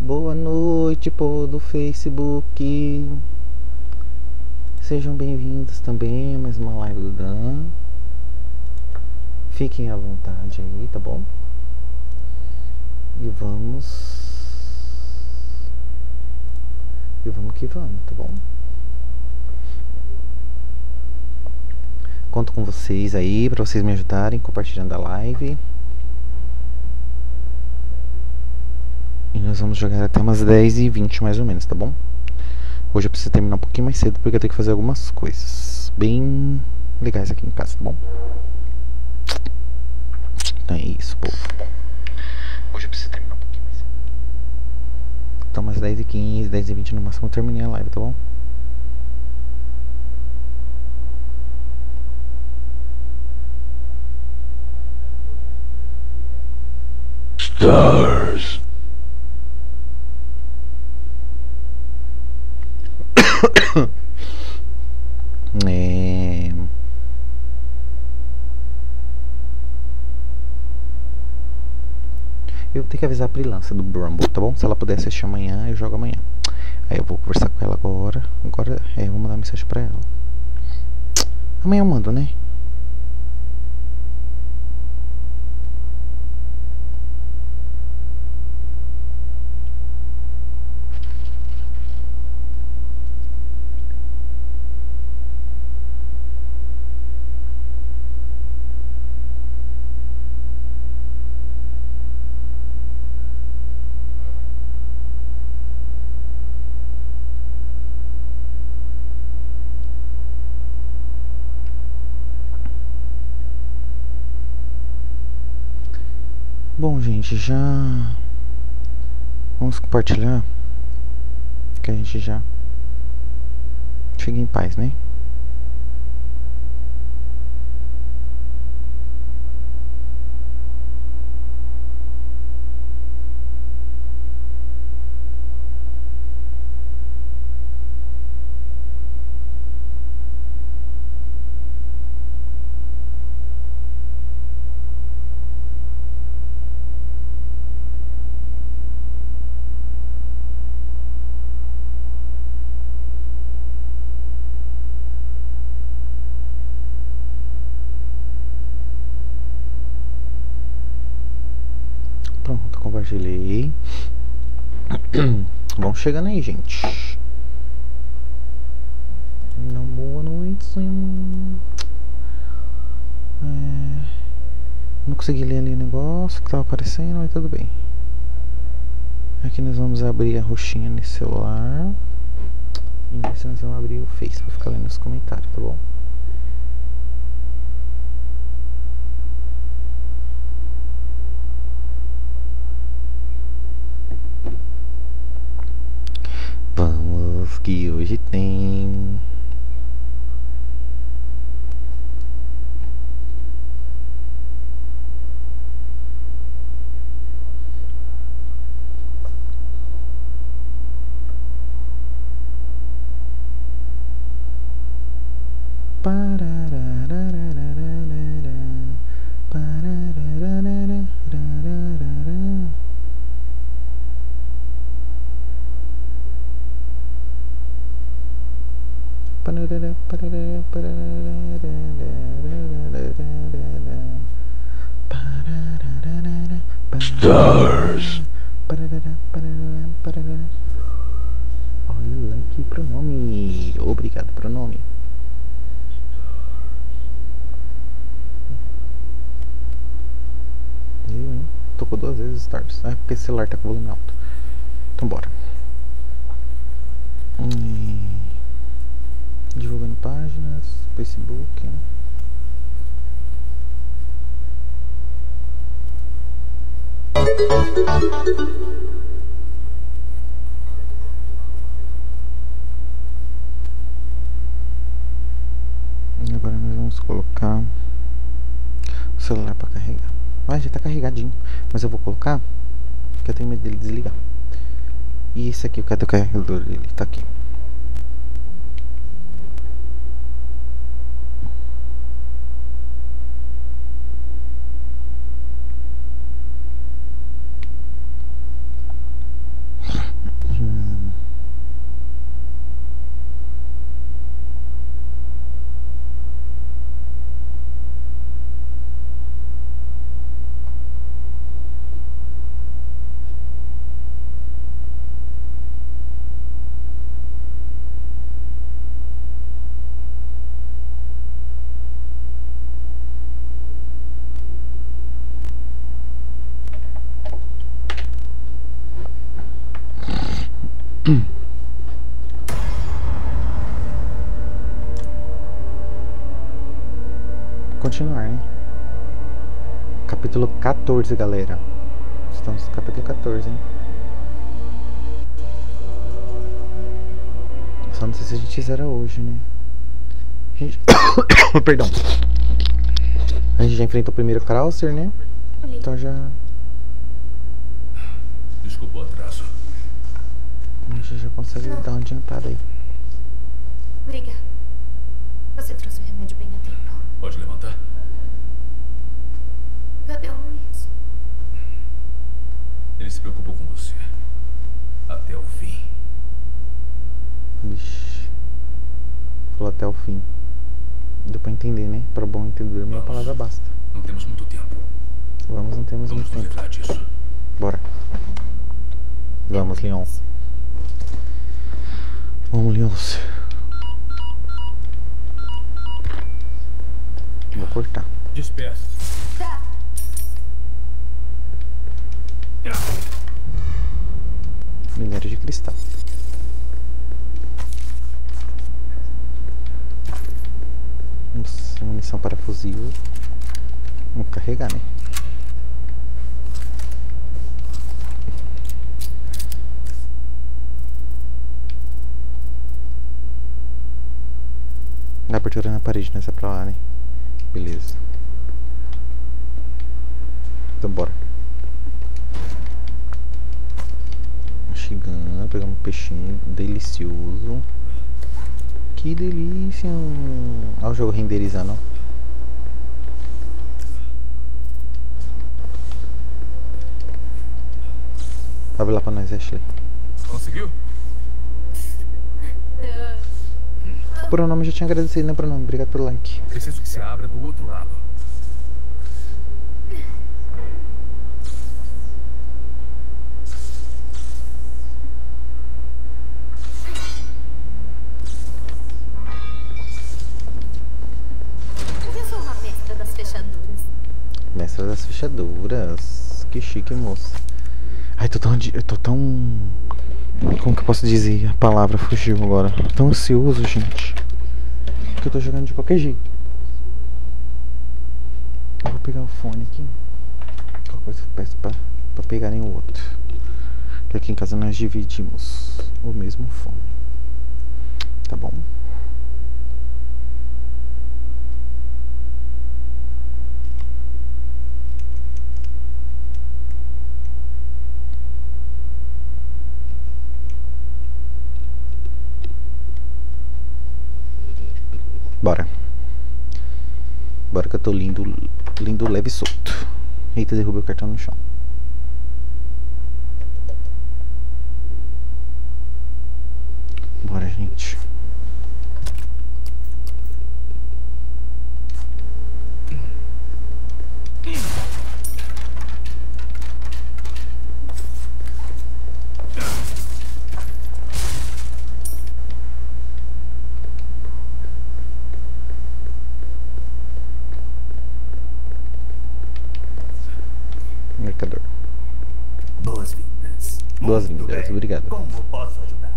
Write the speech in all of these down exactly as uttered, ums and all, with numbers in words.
Boa noite, povo do Facebook. Sejam bem-vindos também a mais uma live do Dan. Fiquem à vontade aí, tá bom? E vamos... E vamos que vamos, tá bom? Conto com vocês aí, pra vocês me ajudarem compartilhando a live. E nós vamos jogar até umas dez e vinte mais ou menos, tá bom? Hoje eu preciso terminar um pouquinho mais cedo porque eu tenho que fazer algumas coisas bem legais aqui em casa, tá bom? Então é isso, povo. Hoje eu preciso terminar um pouquinho mais cedo. Então umas dez e quinze, dez e vinte no máximo eu terminei a live, tá bom? Stars. É... Eu tenho que avisar a Prilança do Brumble, tá bom? Se ela puder assistir amanhã, eu jogo amanhã. Aí eu vou conversar com ela agora. Agora é, eu vou mandar mensagem pra ela. Amanhã eu mando, né? Bom, gente, já vamos compartilhar que a gente já chega em paz, né? Pronto, compartilhei. Vamos chegando aí, gente. Então, boa noite, sim. É... Não consegui ler ali o negócio que tava aparecendo, mas tudo bem. Aqui nós vamos abrir a roxinha nesse celular. E nesse nós vamos abrir o Face pra ficar lendo os comentários, tá bom? Vamos que hoje tem... Stars. Olha que pronome. Obrigado, pronome. Eu, hein? Tocou duas vezes Stars. É porque esse celular tá com volume alto. Então bora. Hum, divulgando páginas, Facebook. E agora nós vamos colocar o celular para carregar. Ah, já tá carregadinho, mas eu vou colocar porque eu tenho medo dele desligar. E esse aqui, cadê o carregador dele? Tá aqui. capítulo quatorze, galera. Estamos no capítulo quatorze, hein? Só não sei se a gente zera hoje, né? A gente... Perdão. A gente já enfrentou o primeiro Krauser, né? Então já... Desculpa o atraso. A gente já consegue não. dar uma adiantada aí. Obrigada. Você trouxe o remédio bem a tempo. Pode levantar? Cadê o Luiz? Ele se preocupou com você. Até o fim. Vixe. Falou até o fim. Deu pra entender, né? Para bom entendedor, minha palavra basta. Não temos muito tempo. Vamos, não temos Vamos muito tempo. Disso. Bora. Vamos, Leon. Vamos, Leon. Vou cortar. Despeça. Tá. Minério de cristal. Nossa, munição para fuzil. Vamos carregar, né? Dá abertura na parede, nessa pra lá, né? Beleza. Então bora. Chegando, pegamos um peixinho delicioso. Que delícia! Olha o jogo renderizando. Abre lá pra nós, Ashley. Conseguiu? O Pronome já tinha agradecido, né, Pronome? Obrigado pelo like. Preciso que você abra do outro lado. Eu sou uma mestra das fechaduras. Mestra das fechaduras. Que chique, moça. Ai, tô tão... Eu tô tão... Como que eu posso dizer? A palavra fugiu agora. Tô tão ansioso, gente. Que eu tô jogando de qualquer jeito. Eu vou pegar o fone aqui. Qualquer coisa eu peço pra, pra pegarem o outro. Porque aqui em casa nós dividimos o mesmo fone. Tá bom? Bora. Bora que eu tô lindo, lindo, leve e solto. Eita, derrubei o cartão no chão. Bora, gente. Mercador. Boas-vindas. Boas-vindas, obrigado. Como posso ajudar?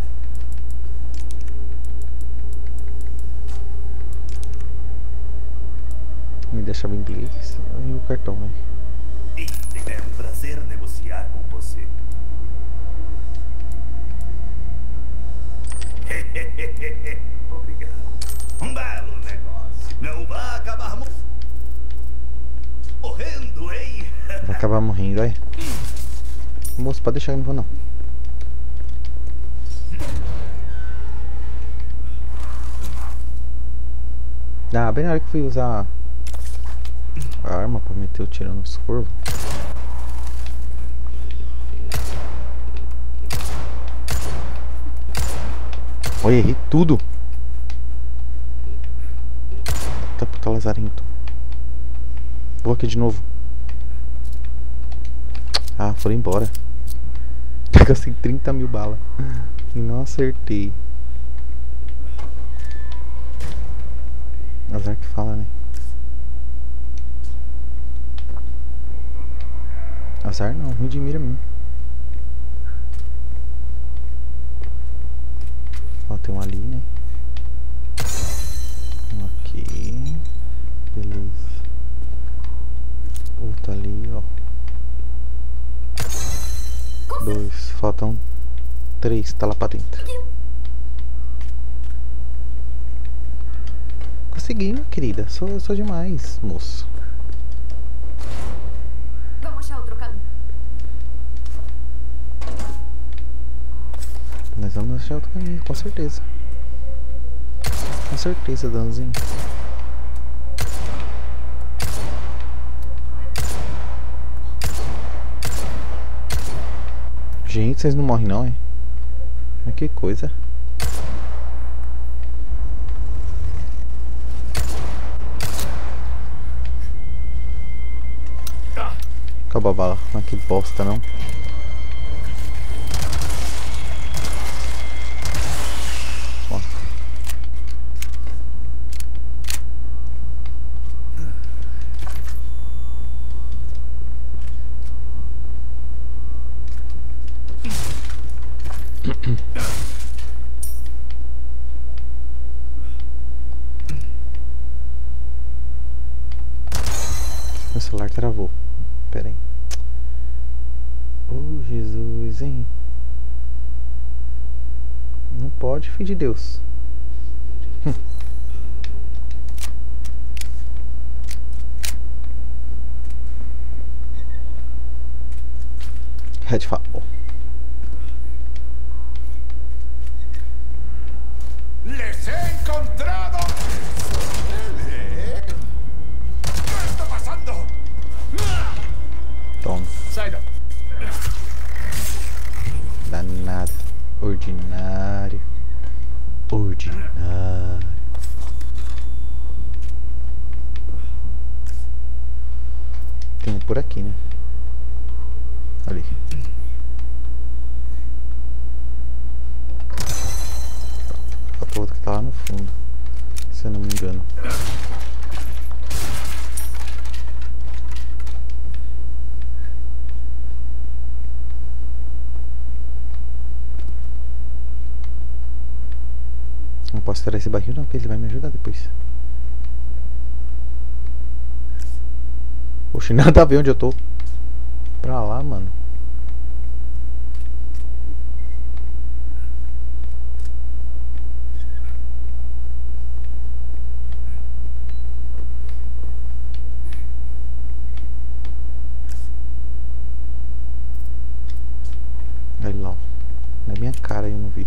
Me deixava em inglês e o cartão, né? É um prazer negociar com você. Obrigado. Um belo negócio. Não vai acabar mo- morrendo, hein? Vai acabar morrendo, aí. Moço, pode deixar, eu não vou não. Ah, bem na hora que eu fui usar a arma pra meter o tiro nos corvos. Olha, errei tudo. Tá puta lazarento. Vou aqui de novo. Ah, foram embora. Gastei trinta mil balas e não acertei. Azar que fala, né? Azar não, ruim de mira mesmo. Ó, tem um ali, né? Um aqui. Beleza. Outro ali, ó. Dois. Faltam três. Tá lá pra dentro. Consegui, minha querida. Sou, sou demais, moço. Vamos achar outro caminho. Nós vamos achar outro caminho, com certeza. Com certeza, Danzinho. Gente, vocês não morrem não, hein? Mas que coisa. Acabou a bala. Mas que bosta, não? Ó. Meu celular travou. Pera aí. Oh, Jesus, hein? Não pode, filho de Deus. Hum. Redfall. ¡Les he encontrado! ¿Qué está pasando? Toma. Sai daí. Danado. Ordinário. Ordinário. Tem um por aqui, né? Ali. Falta outro que tá lá no fundo. Se eu não me engano. Não posso tirar esse barril não, porque ele vai me ajudar depois. Oxe, nada a ver onde eu tô. Pra lá, mano. Olha lá, ó. Na minha cara eu não vi.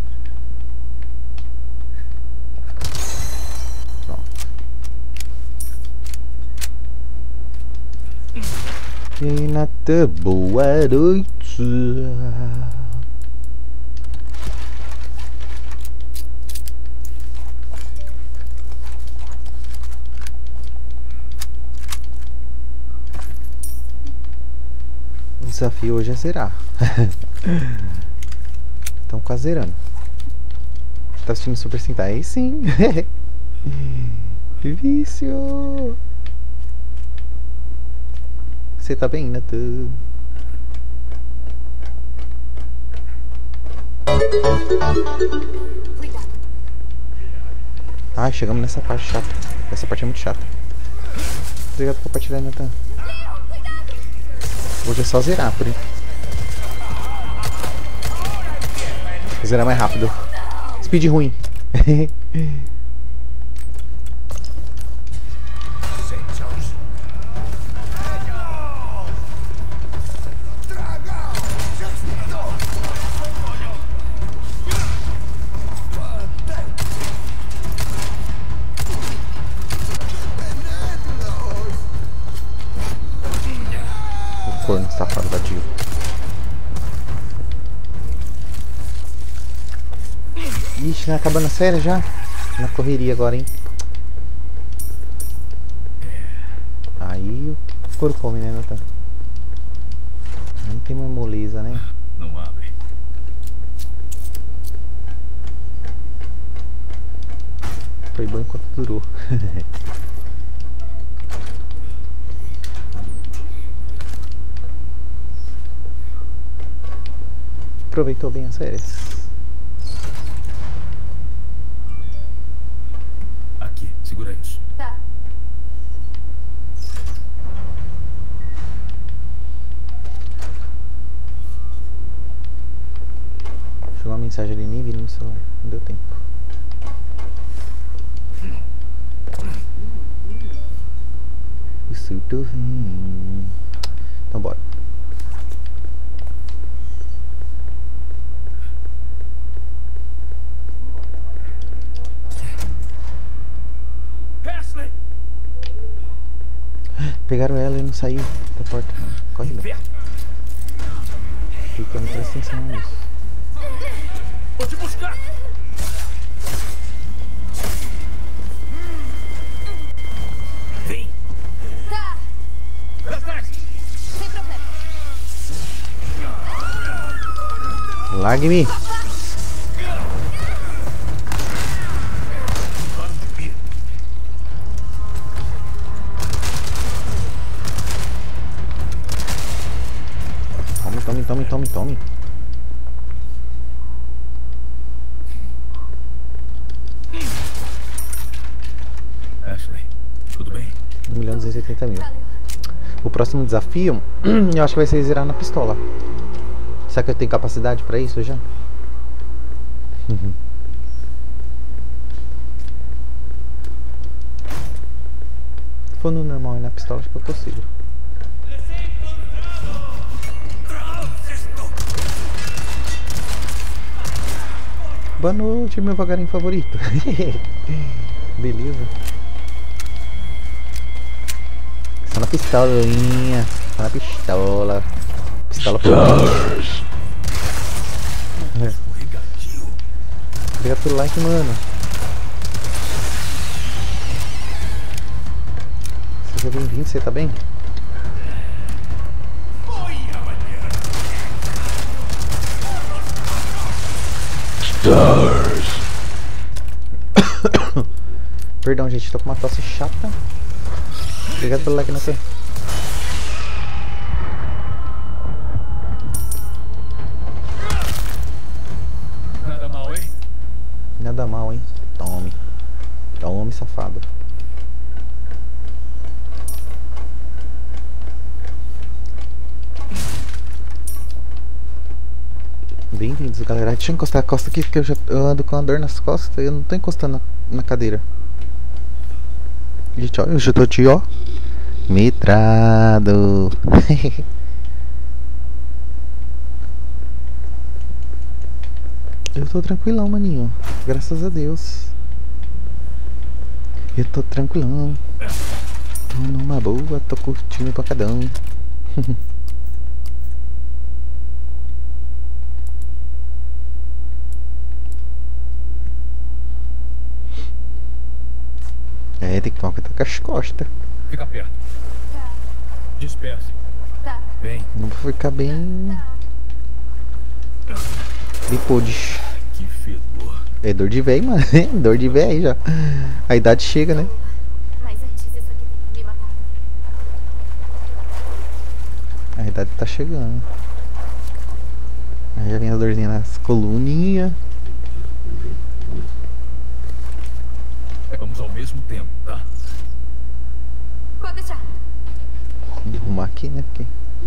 E aí, Natan, boa noite. O desafio hoje é zerar. Estão quase zerando. Tá assistindo Super Sentai? Aí sim. Vício. Você tá bem, Natan? Cuidado. Ai, chegamos nessa parte chata. Essa parte é muito chata. Obrigado por compartilhar, Natan. Hoje é só zerar, por aí. Vou zerar mais rápido. Speed ruim. Corno safado da Jill. Ixi, tá acabando a série já? Na correria agora, hein? Aí o couro come, né, Natan? Não tem mais moleza, né? Não abre. Foi bom enquanto durou. Aproveitou bem as férias. Aqui, segura isso. Tá. mensagem ali, nem vi no celular. Não deu tempo. O surto vem. Então bora. Ashley! Pegaram ela e não saiu da porta. Corre, velho. Fica, não presta atenção nisso. Vou te buscar! Vem! Tá, Pra trás! sem problema. Largue-me. Tome, tome, tome, tome, tome. Ashley, tudo bem? um milhão duzentos e oitenta mil. Valeu. O próximo desafio, eu acho que vai ser zerar na pistola. Será que eu tenho capacidade pra isso já? Se for no normal e na pistola, acho que eu consigo. Boa noite, meu vagarinho favorito. Beleza. Só na pistolinha. Só na pistola. Pistola por é. Obrigado pelo like, mano. Seja bem-vindo, você tá bem? Perdão, gente, tô com uma tosse chata. Obrigado pelo like, Nathan. Nada mal, hein? Nada mal, hein? Tome. Tome, safado. Bem-vindos, galera. Deixa eu encostar a costa aqui, porque eu já eu ando com a dor nas costas e eu não tô encostando na, na cadeira. Gente, ó, eu já tô aqui, ó. Metrado. Eu tô tranquilão, maninho. Graças a Deus. Eu tô tranquilão. Tô numa boa, tô curtindo o pancadão. É, tem que tomar cuidado com as costas. Fica perto. Tá, Disperse. tá. Vem. Não vou ficar bem. Bem podes. Que fedor. É dor de véio, mano. Dor de véio já. A idade chega, né? Mas antes, isso aqui tenta me matar. A idade tá chegando. Aí já vem as dorzinhas nas coluninhas. Vamos ao mesmo tempo, tá? Pode deixar. Vou arrumar aqui, né? Porque...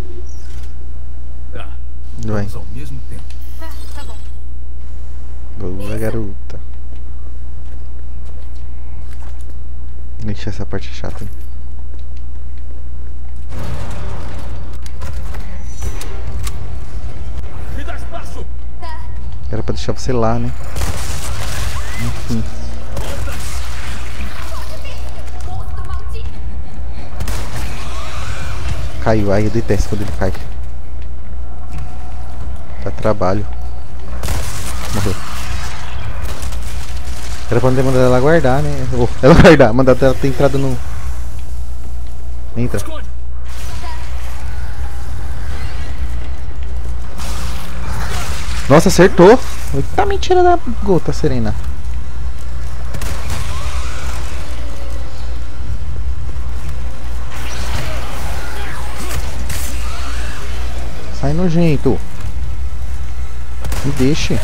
Tá. Vai. Vamos ao mesmo tempo. Ah, tá bom. Boa, garota. Deixa essa parte chata. Hein? Me dá espaço! Tá. Era pra deixar você lá, né? Enfim. Monstro maldito. Caiu. Ai, eu detesto quando ele cai. Dá trabalho. Morreu. Era pra não ter mandado ela guardar, né? Ou ela guardar, mandado ela ter entrado no... Entra. Esconde! Nossa, acertou! Eita, mentira da gota, Serena. Sai nojento. Me deixe.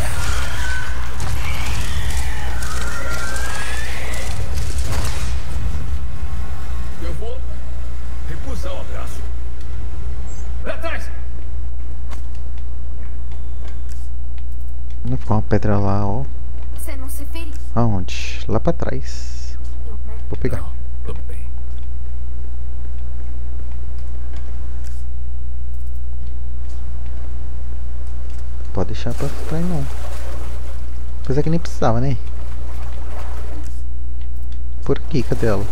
Eu vou recusar o abraço. Pra trás! Não Ficou uma pedra lá, ó. Você não se feriu? Aonde? Lá pra trás. Eu, né? Vou pegar. Não, tudo bem. Pode deixar pra trás não. Apesar que nem precisava, né? Por aqui, cadê ela?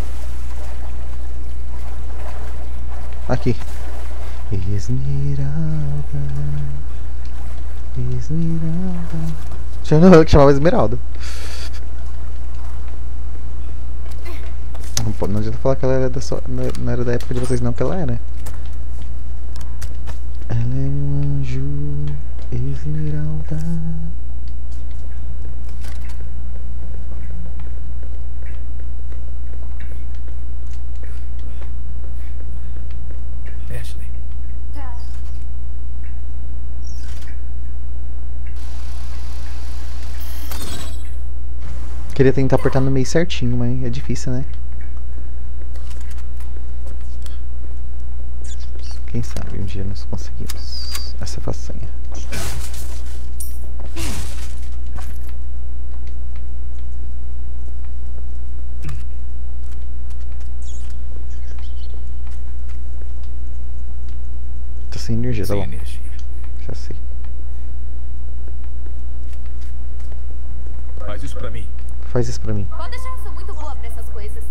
Aqui. Esmeralda. Esmeralda. Tinha uma que chamava Esmeralda. Não, pode- não adianta falar que ela era da sua, não não era da época de vocês não, que ela era. Ela é um anjo, Esmeralda. Ashley, Tá. Queria tentar apertar no meio certinho, mas é difícil, né? Quem sabe um dia nós conseguimos essa façanha. Tô sem energia, tá sem bom? energia. Já sei. Faz isso pra mim. Faz isso pra mim. Pode deixar, eu sou muito boa pra essas coisas.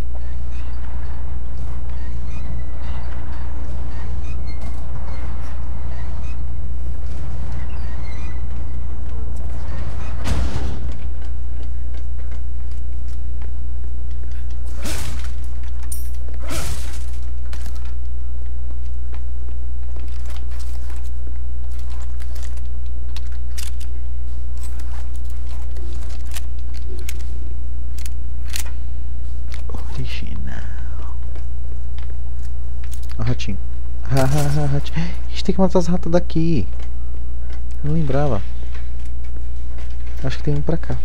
Original. Ó, ratinho. Ah, ah, ah, ratinho. A gente tem que matar as ratas daqui. Não lembrava. Acho que tem um pra cá.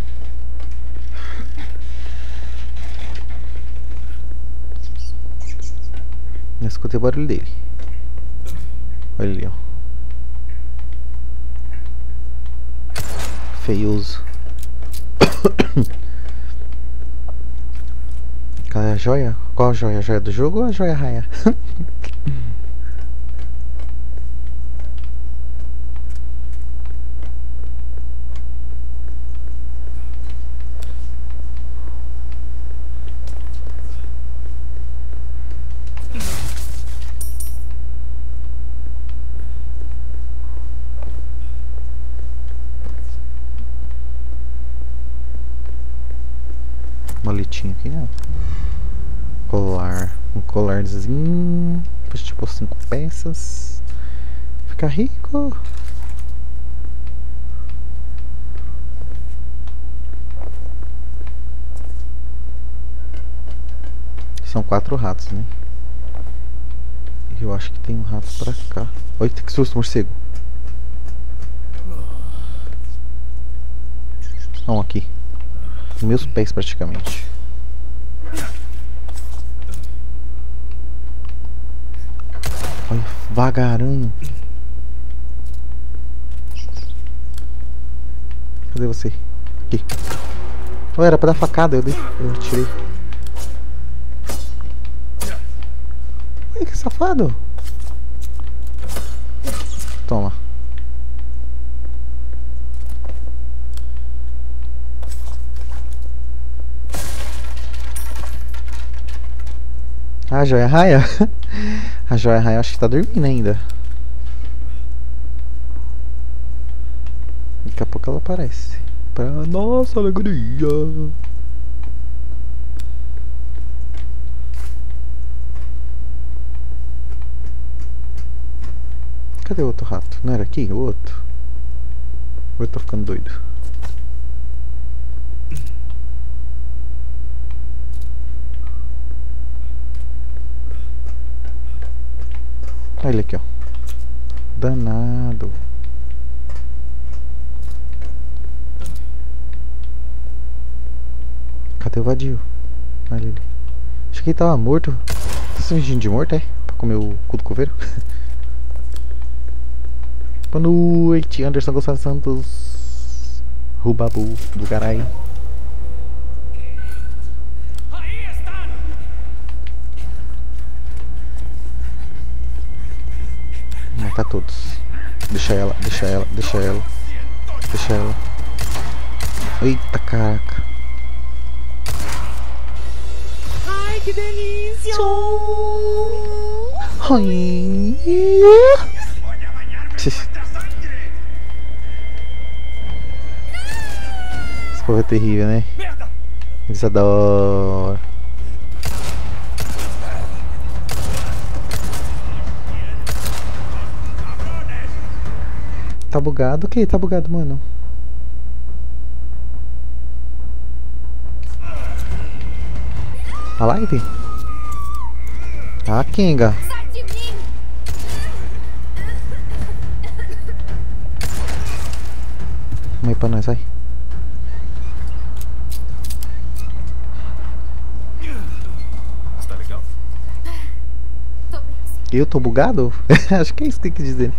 Eu escutei o barulho dele. Olha ali, ó. Feioso. Qual é a joia? Qual a joia? A joia do jogo ou a joia raia? Maletinha aqui não. Colar. Um colarzinho. Depois tipo cinco peças. Fica rico. São quatro ratos, né? Eu acho que tem um rato pra cá. Olha que susto, morcego. Um aqui. Nos meus pés praticamente. Olha, vagaranho. Cadê você? Aqui. Oh, era pra dar facada, eu, dei, eu tirei. Ai, que safado. Toma. A joia raia? A joia raia acho que tá dormindo ainda. Daqui a pouco ela aparece. Pra nossa alegria. Cadê o outro rato? Não era aqui? O outro? Ou eu tô ficando doido? Olha ele aqui, ó. Danado. Cadê o vadio? Olha ele. Acho que ele tava morto. Tá se fingindo de morto, é? Pra comer o cu do coveiro? Boa noite, Anderson Gonçalves Santos. Rubabu do caralho. Matar todos. Deixa ela, deixa ela, deixa ela. Deixa ela. Eita caraca. Ai, que delícia! Ai. Esse povo é terrível, né? Eles adoram. Tá bugado? O que? Tá bugado, mano. A live? Ah, Kinga. Sai de mim! Vamos aí pra nós, vai. Está legal? Tô bem, sim. Eu tô bugado? Acho que é isso que tem que dizer.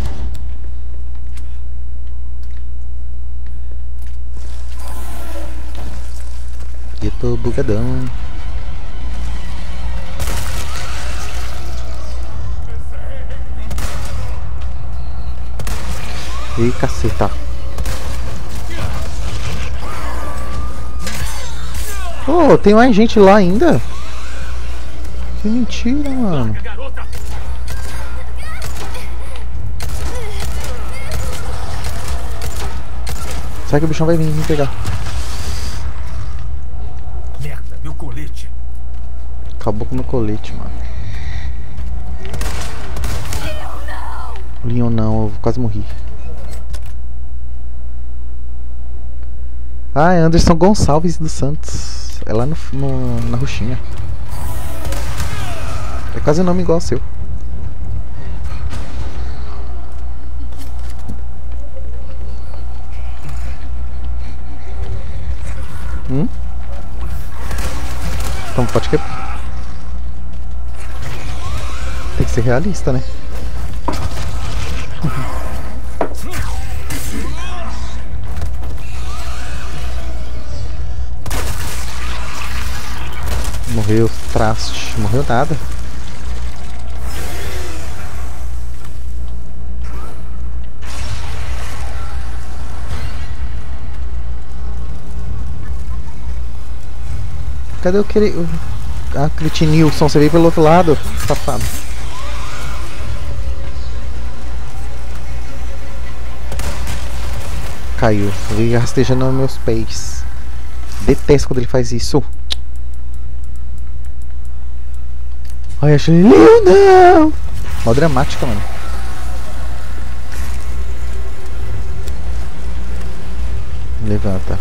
Eu tô bugadão. Ih, caceta. Oh, tem mais gente lá ainda? Que mentira, mano. Garota! Será que o bichão vai vir me pegar? Merda, meu colete. Acabou com o meu colete, mano. Leon não, eu quase morri. Ah, é Anderson Gonçalves dos Santos. É lá no, no, na Roxinha. É quase um nome igual ao seu. Hum? Então pode que... Tem que ser realista, né? Morreu, traste. Morreu nada. Cadê o que Ah, Critinilson, você veio pelo outro lado, safado. Caiu, veio rastejando nos meus pés. Detesto quando ele faz isso. Ai, achei lindo! Mó dramática, mano. Levanta.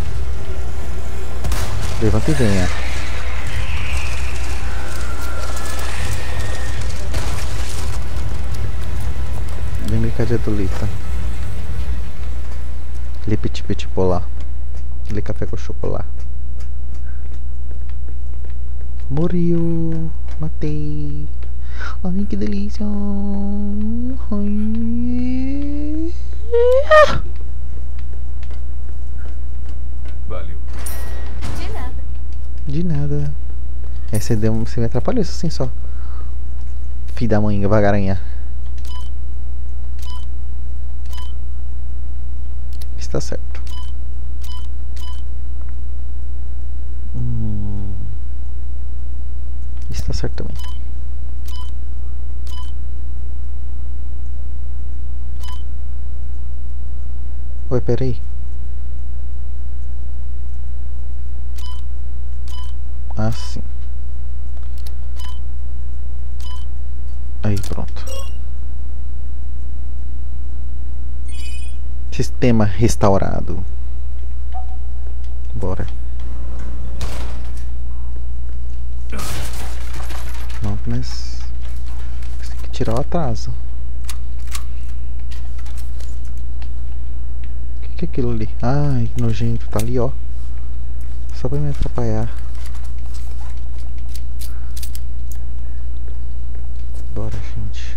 Levanta e venha. Vem brincar de adulita. Lê petit petit polar. Lê café com chocolate. Morreu. Matei. Ai, que delícia. Ai. Valeu. De nada. De nada. É, você, deu, você me atrapalhou isso assim só. Filho da mãe, vagaranha. Está certo. Hum. Está certo também. Oi, peraí. Assim. Aí, pronto. Sistema restaurado. Bora. Não, mas tem que tirar o atraso. O que, que é aquilo ali? Ai, que nojento, tá ali, ó. Só pra me atrapalhar. Bora, gente.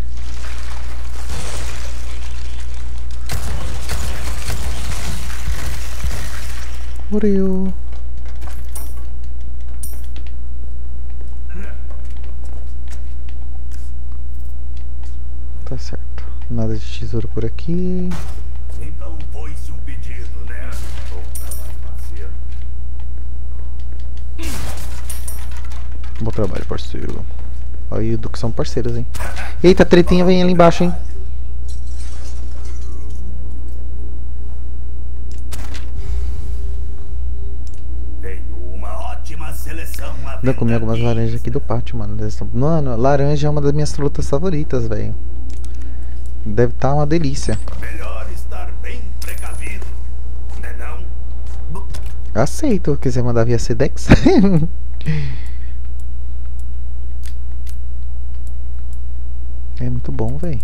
Morreu. Tá certo. Nada de tesouro por aqui. Então foi-se um pedido, né? Parceiro. Bom trabalho, parceiro. Olha e o Duque são parceiros, hein? Eita, a tretinha vem ali embaixo, hein? Eu comi algumas laranjas aqui do pátio, mano. Mano, laranja é uma das minhas frutas favoritas, velho. Deve estar uma delícia. Melhor estar bem precavido, né não? Aceito, quiser mandar via Sedex. É muito bom, velho.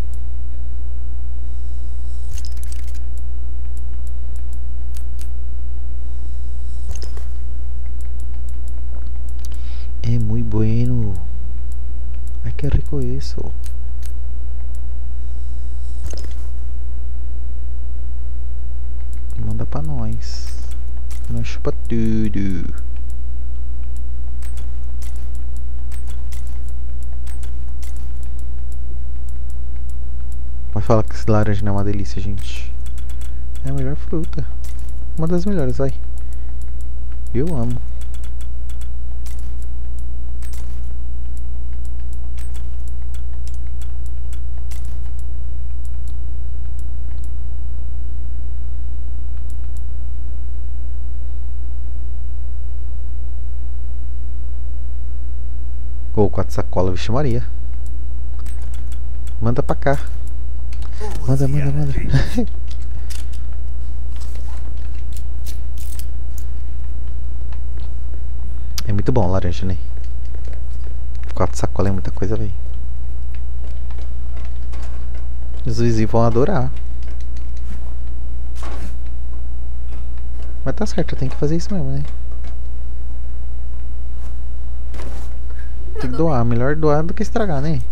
É muito bueno. Ai, que rico isso. Manda pra nós. Nós chupa tudo. Vai falar que esse laranja não é uma delícia, gente. É a melhor fruta. Uma das melhores, vai. Eu amo. Ou quatro sacolas, vixe Maria. Manda pra cá. Manda, manda, manda. É muito bom laranja, né? Quatro sacolas é muita coisa, velho. Os vizinhos vão adorar. Mas tá certo, eu tenho que fazer isso mesmo, né? Tem que doar, melhor doar do que estragar, né?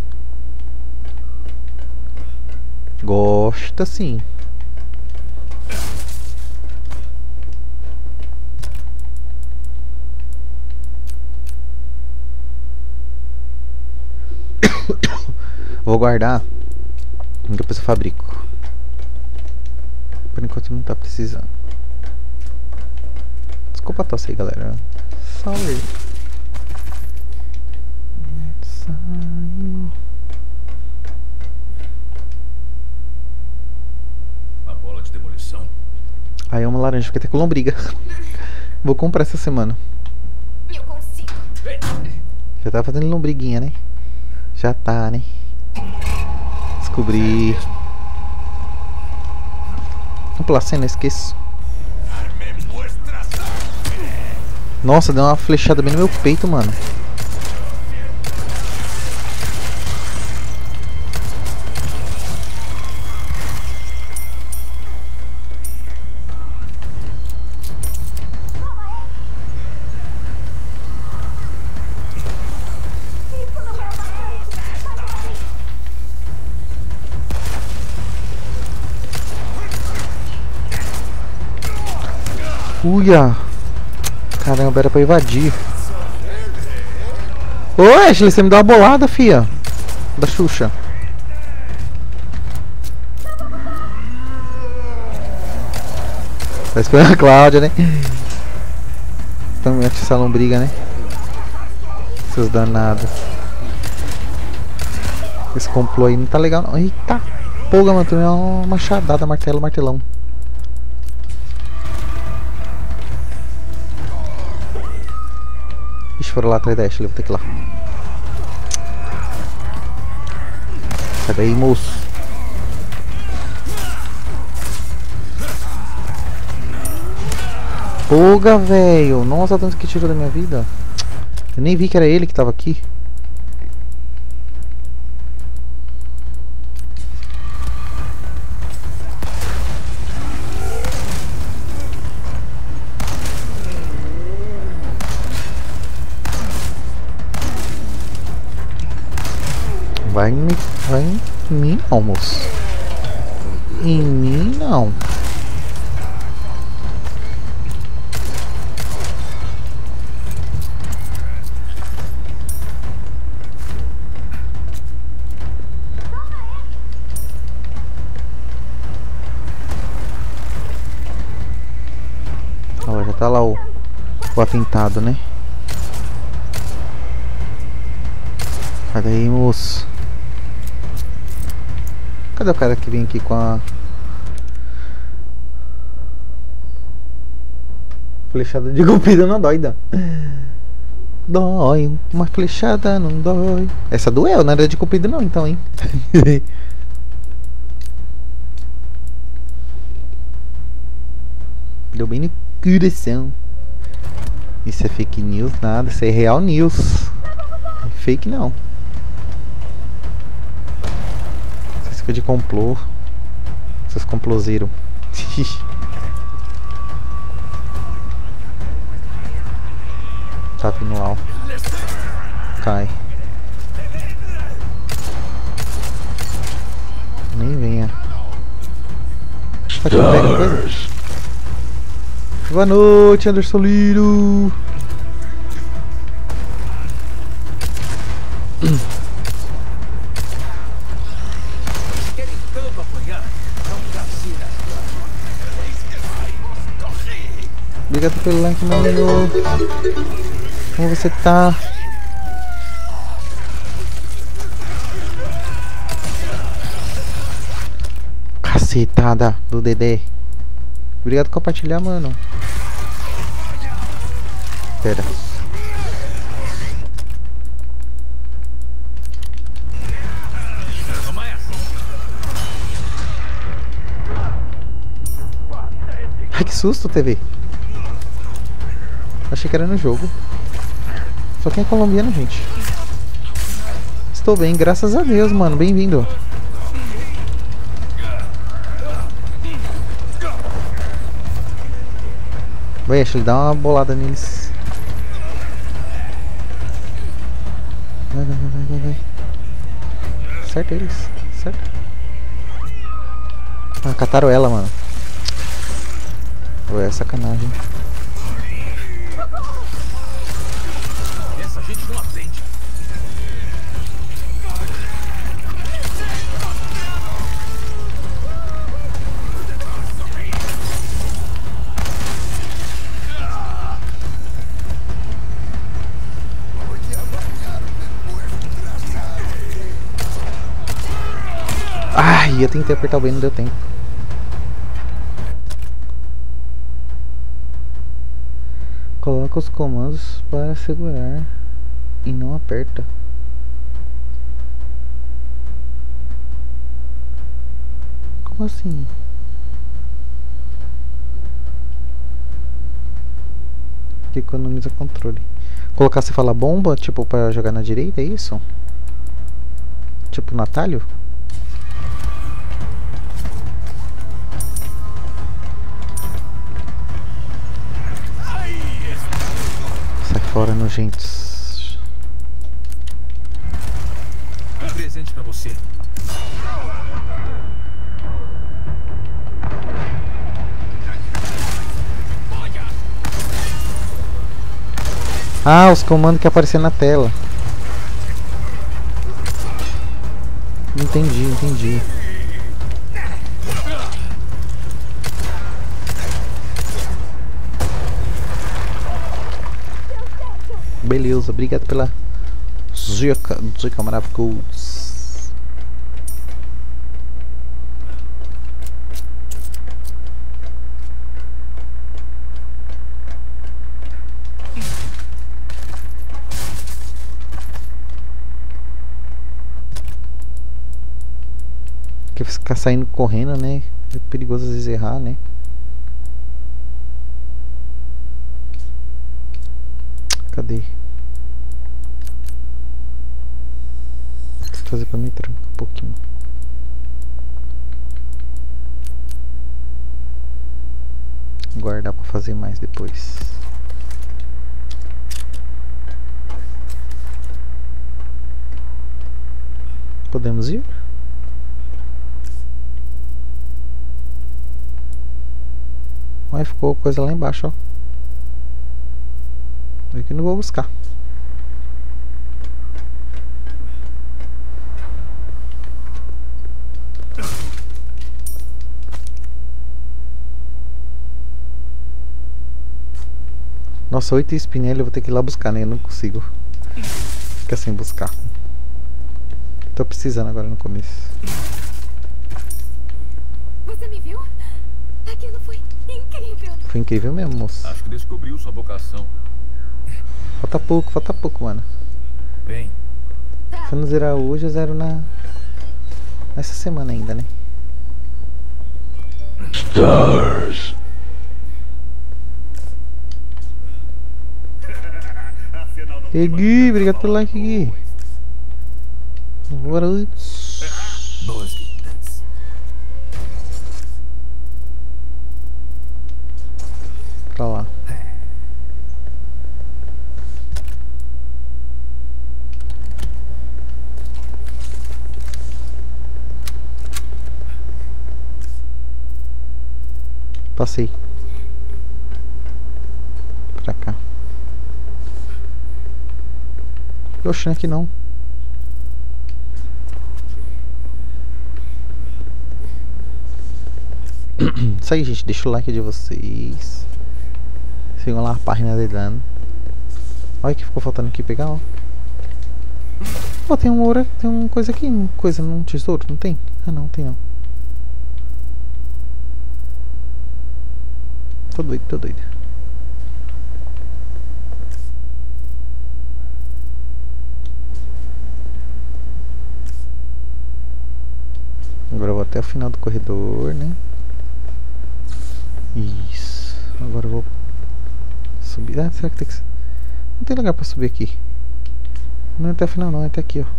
Gosta sim. Vou guardar. Depois eu fabrico. Por enquanto não tá precisando. Desculpa a tosse aí, galera. Sorry. A bola de demolição. Aí é uma laranja, fica até com lombriga. Vou comprar essa semana. Eu consigo. Já tá fazendo lombriguinha, né? Já tá, né? Descobri. Vamos pular a cena, esqueço. Nossa, deu uma flechada bem no meu peito, mano. Uia! Caramba, era pra invadir. Ô Ashley, você me deu uma bolada, fia. Da Xuxa. Tá esperando a Cláudia, né? Também essa lombriga, né? Seus danados. Esse complô aí não tá legal não. Eita! Porra, mano, tem uma machadada, martelo, martelão. Ixi, foram lá atrás da Ashley, vou ter que ir lá. Sai daí, moço. Poga, velho. Nossa, tanto que tirou da minha vida. Eu nem vi que era ele que tava aqui. Vai me... vai em mim não, moço. Em mim não. Tá lá o, o atentado, né? Sai daí, moço. Cadê o cara que vem aqui com a flechada de cupido? Não dói, Dan. Dói, uma flechada não dói. Essa doeu, não era de cupido não, então, hein? Deu bem no coração. Isso é fake news? Nada, isso é real news. É fake não. Vocês ficam de complô. Vocês complozeiros. Tá vindo lá. Cai. Nem venha. Pode pegar coisa? Boa noite, Anderson Liro. Querem tanto apanhar? Não vacina. Obrigado pelo like, meu amigo. Como você tá? Cacetada do Dedé. Obrigado por compartilhar, mano. Pera. Ai, que susto, T V. Achei que era no jogo. Só quem é colombiano, gente. Estou bem, graças a Deus, mano. Bem-vindo. Vai, Ashley, dá uma bolada neles. Vai, vai, vai, vai, vai. Certo eles, certo. Ah, cataram ela, mano. Ué, é sacanagem. Essa gente não aprende. Ai, eu tentei apertar o B, não deu tempo. Coloca os comandos para segurar e não aperta. Como assim? Que economiza controle. Colocar, você fala bomba, tipo, para jogar na direita, é isso? Tipo no atalho? Sai fora, nojentos. Um presente pra você. Ah, os comandos que aparecem na tela. Entendi, entendi. Beleza, obrigado pela dica, dica maravilhosa. Porque ficar saindo correndo, né? É perigoso às vezes errar, né? Cadê? Vou fazer pra mim trancar um pouquinho. Guardar pra fazer mais depois. Podemos ir? Mas ficou coisa lá embaixo, ó. Eu que não vou buscar. Nossa, oito Spinelli eu vou ter que ir lá buscar, né? Eu não consigo. Fica sem buscar. Tô precisando agora no começo. Você me viu? Aquilo foi incrível. Foi incrível mesmo, moço. Acho que descobriu sua vocação. Falta pouco, falta pouco, mano. Bem, Se eu não zerar hoje, eu zero na... Nessa semana ainda, né? Stars. E Gui, obrigado pelo like, Gui. Boa noite. Boas-vindas. Pra lá. Passei. Pra cá. Oxe, não é aqui não. Isso aí, gente. Deixa o like de vocês. Sigam lá a página da Edana. Olha o que ficou faltando aqui pegar, ó. Pô, tem um ouro, tem uma coisa aqui, uma coisa num tesouro, não tem? Ah, não, tem não. Tô doido, tô doido. Agora eu vou até o final do corredor, né? Isso. Agora eu vou subir. Ah, será que tem que... Não tem lugar pra subir aqui. Não é até o final não, é até aqui, ó.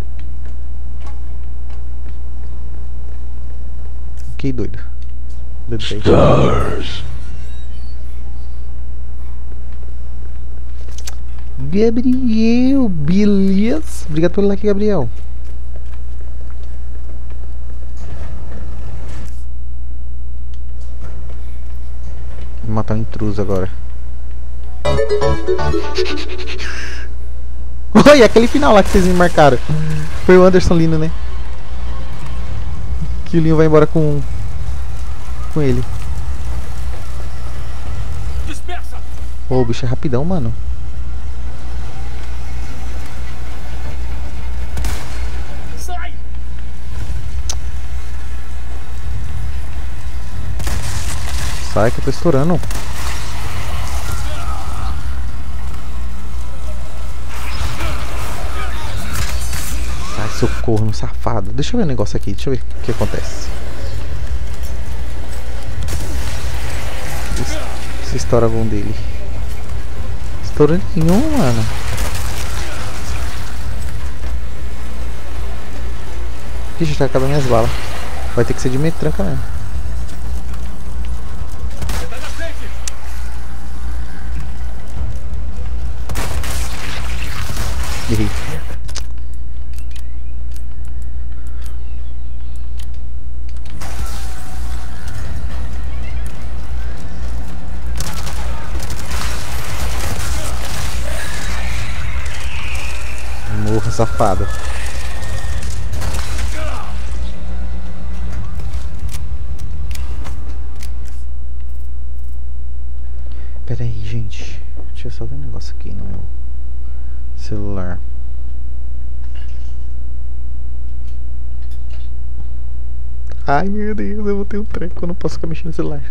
Fiquei doido. Doido aí. Stars. Gabriel, beleza? Obrigado pelo like, Gabriel. Vou matar um intruso agora. Oi, aquele final lá que vocês me marcaram. Foi o Anderson Lino, né? Que o Linho vai embora com com ele. Dispersa. Ô, o bicho é rapidão, mano. Sai. Sai que eu tô estourando. Sai, seu corno safado. Deixa eu ver o negócio aqui, deixa eu ver o que acontece. Se estoura algum dele. Estoura nenhum, mano. Ixi, tá acabando minhas balas. Vai ter que ser de metranca mesmo. Você tá na frente. Errei. Morra, safado. Pera aí, gente. Deixa eu só ver um negócio aqui no meu celular. Ai, meu Deus, eu vou ter um treco, eu não posso ficar mexendo no celular.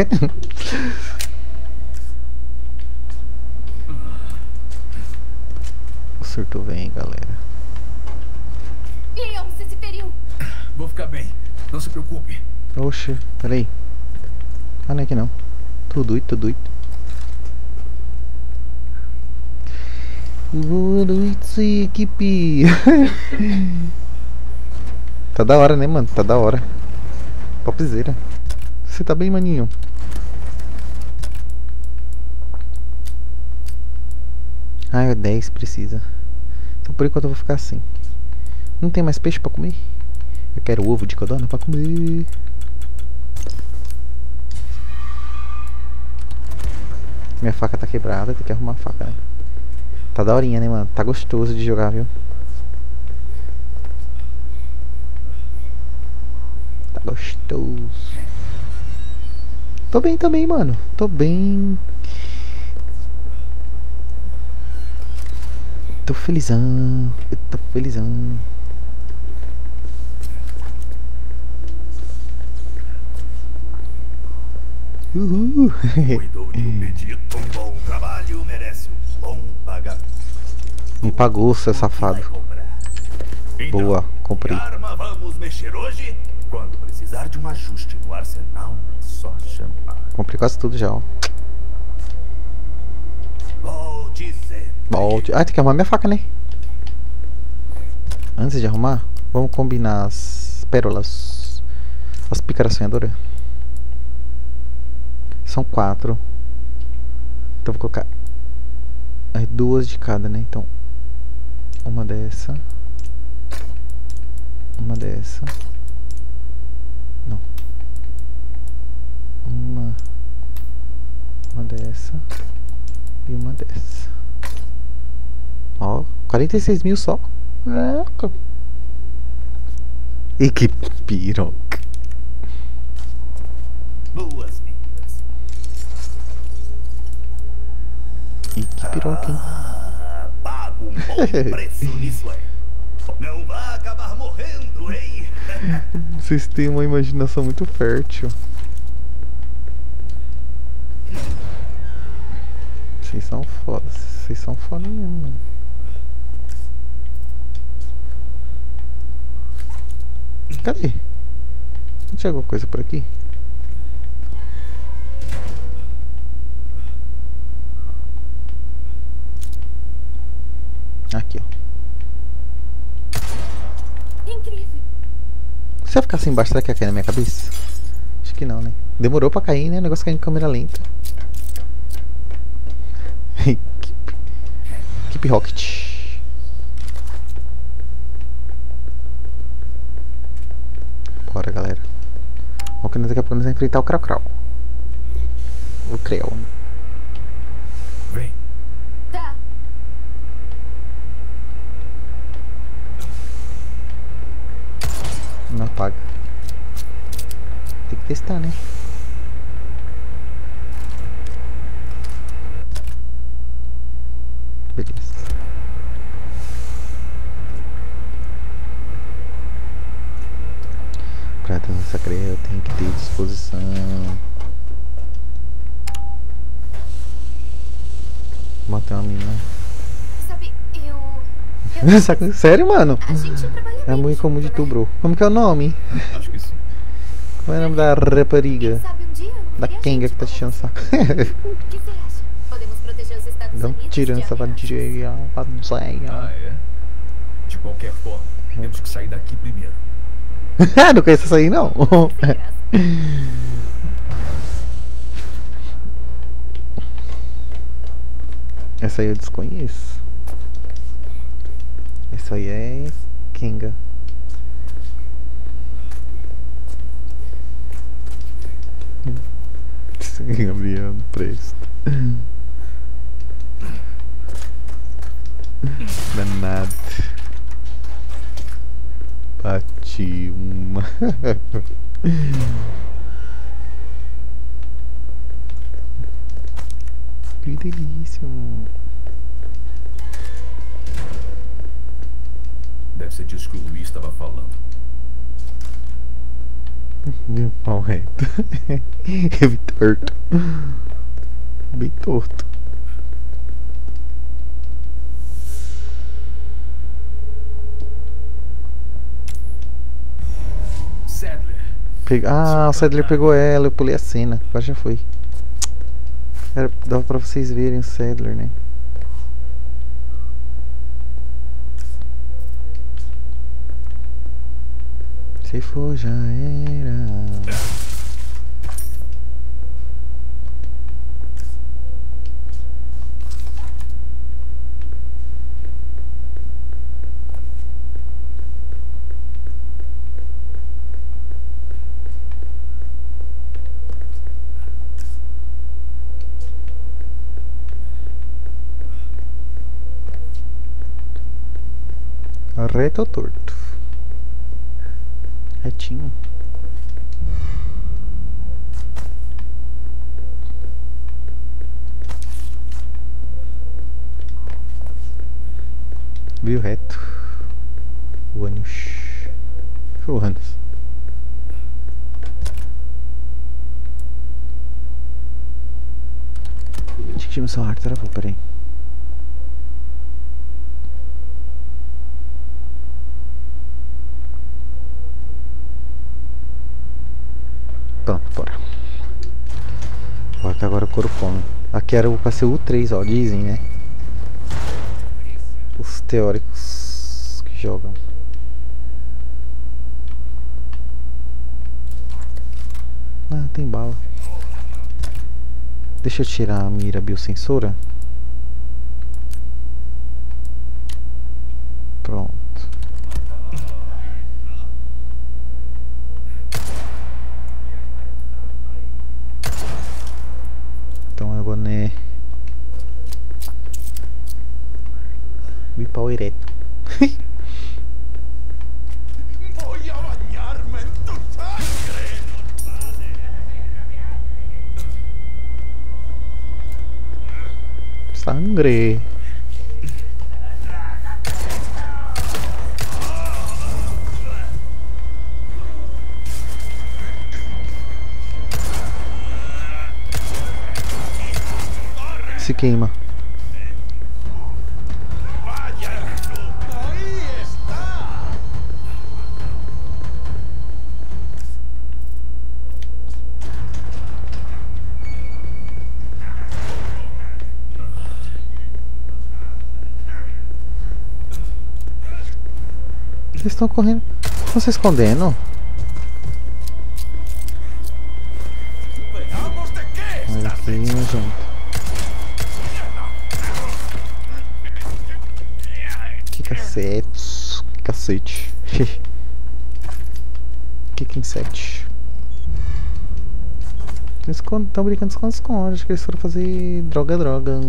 O surto vem, galera. Leon, você se feriu. Vou ficar bem. Não se preocupe. Oxe, peraí. Ah, não é aqui não. Tô doido, tô doido. Boa noite, equipe. Tá da hora, né, mano? Tá da hora. Popzera. Você tá bem, maninho? Ah, é dez, precisa. Então por enquanto eu vou ficar assim. Não tem mais peixe pra comer? Eu quero ovo de codorna pra comer. Minha faca tá quebrada, tem que arrumar a faca, né? Tá daorinha, né, mano? Tá gostoso de jogar, viu? Tá gostoso. Tô bem também, mano. Tô bem. tô felizão, eu tô felizão. Uhul. Cuidou de um pedido. Um bom trabalho merece um bom pagamento. Me pagou, seu Vai safado. comprar. Então, Boa, comprei. que arma vamos mexer hoje? Quando precisar de um ajuste no arsenal, é só chamar. Comprei quase tudo já, ó. Vou dizer. Volte. Ah, tem que arrumar minha faca, né? Antes de arrumar, vamos combinar as pérolas. As pícaras sonhadoras. São quatro. Então vou colocar aí duas de cada, né? Então, uma dessa. Uma dessa. Não. Uma. Uma dessa. E uma dessa. Ó, quarenta e seis mil só. Caraca. E que piroca. Boas-vindas. E que piroca, hein? Ah, pago um bom preço nisso aí. Não vai acabar morrendo, hein? Vocês têm uma imaginação muito fértil. Vocês são foda. Vocês são foda mesmo, mano. Cadê? Não tinha alguma coisa por aqui? Aqui, ó. Incrível. Se eu ficar assim embaixo, será que ia cair na minha cabeça? Acho que não, né? Demorou pra cair, né? O negócio caiu em câmera lenta. Equipe. Equipe Rocket. Bora, galera. Vamos que daqui a pouco nós vamos enfrentar o Crau Crau. O Creu. Vem. Tá. Não apaga. Tem que testar, né? Beleza. Pra dança creu tem que ter disposição. Matei uma menina. Sabe, eu... eu Saca- Sério, mano? a gente trabalha É bem muito comum de junto, tu, né? bro. Como que é o nome? Acho que sim. Qual é o nome da rapariga? Quem sabe um dia eu não Da veria Kenga gente que tá te como enchendo o saco. você. O que você acha? Podemos proteger os Estados Dá um Unidos tiro de nessa ameaças? vadia. Ah, é? De qualquer forma, temos que sair daqui primeiro. Não conheço essa aí, não. Sem graça. Essa aí eu desconheço. Essa aí é Kenga. Sim, Gabriel, não presta. Danado. Bati uma. Que delícia. Deve ser disso que o Luiz estava falando. Meu pau reto. Eu vi torto. Bem torto. Sadler. Pega... Ah, o Sadler pegou ela, eu pulei a cena. Agora já foi. Era... Dava pra vocês verem o Sadler, né? Se for, já era. Reto ou torto? Retinho. Viu reto. O ânus. O ânus. Acho que meu celular travou, peraí. Pronto, bora. Bora que agora o couro come. Aqui era o pra ser o três, ó, dizem, né? Os teóricos que jogam. Ah, tem bala. Deixa eu tirar a mira biosensora. Pronto. Então é boné. Bipau ereto. Voy a bañarme en tu sangre. Sangre. Se queima. Eles estão correndo. Estão se escondendo. Olha aqui, meu junto. Que cacetes. Que cacete. Que que insete. Eles estão brincando de esconde-esconde. Acho que eles foram fazer droga-droga.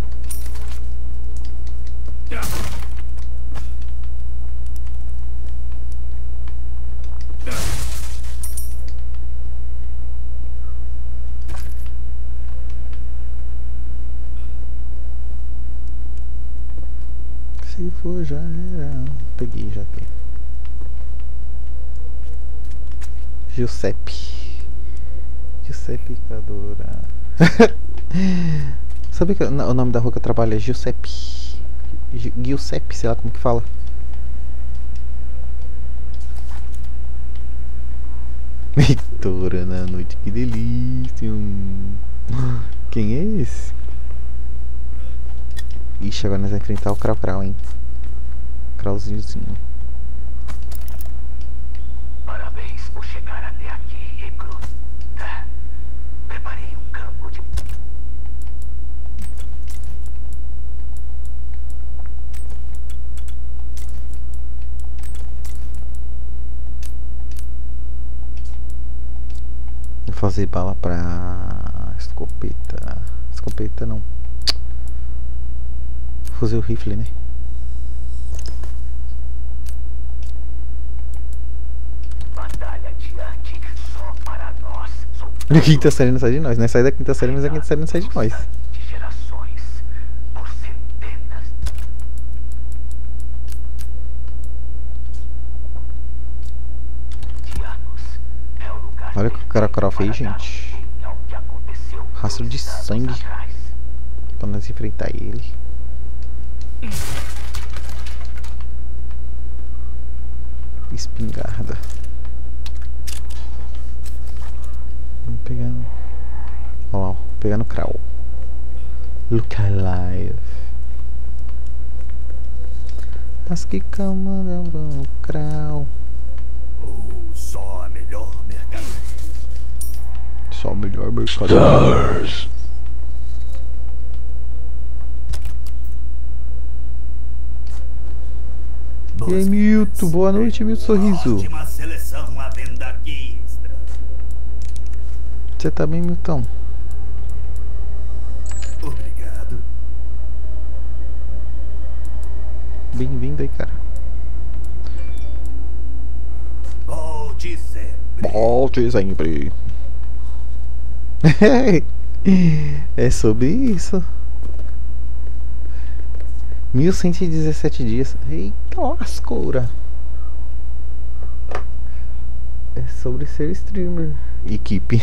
Se for já era. Peguei já aqui. Giuseppe. Giuseppe Cadora. Sabe que o nome da rua que eu trabalho é Giuseppe. Giuseppe, sei lá como que fala. Heitora na noite, que delícia. Quem é esse? Ixi, agora nós vamos enfrentar o Krau Krau, hein? Krauzinhozinho. Parabéns por chegar até aqui, recruta. Preparei um campo de... Vou fazer bala pra escopeta. Escopeta não. Fuzil rifle, né? Batalha adiante só para nós. A quinta série não sai de nós, né? Sai da quinta série, mas a quinta série não sai de nós. De gerações por centenas. De anos. É o lugar. Olha o que o cara Krau fez, gente. Rastro de sangue. Pra nós enfrentar ele. Espingarda. Vamos pegar. Olha lá, pegando Krau. Look alive. As que comandam o Krau. Ou só a melhor mercadoria. Só o melhor mercadoria. E aí, Milton, boa noite, Milton Sorriso. Ótima seleção à venda aqui, Extra. Você tá bem, Milton? Obrigado. Bem-vindo aí, cara. Volte sempre. Volte sempre. É sobre isso. mil cento e dezessete dias. Eita lascura. É sobre ser streamer. Equipe.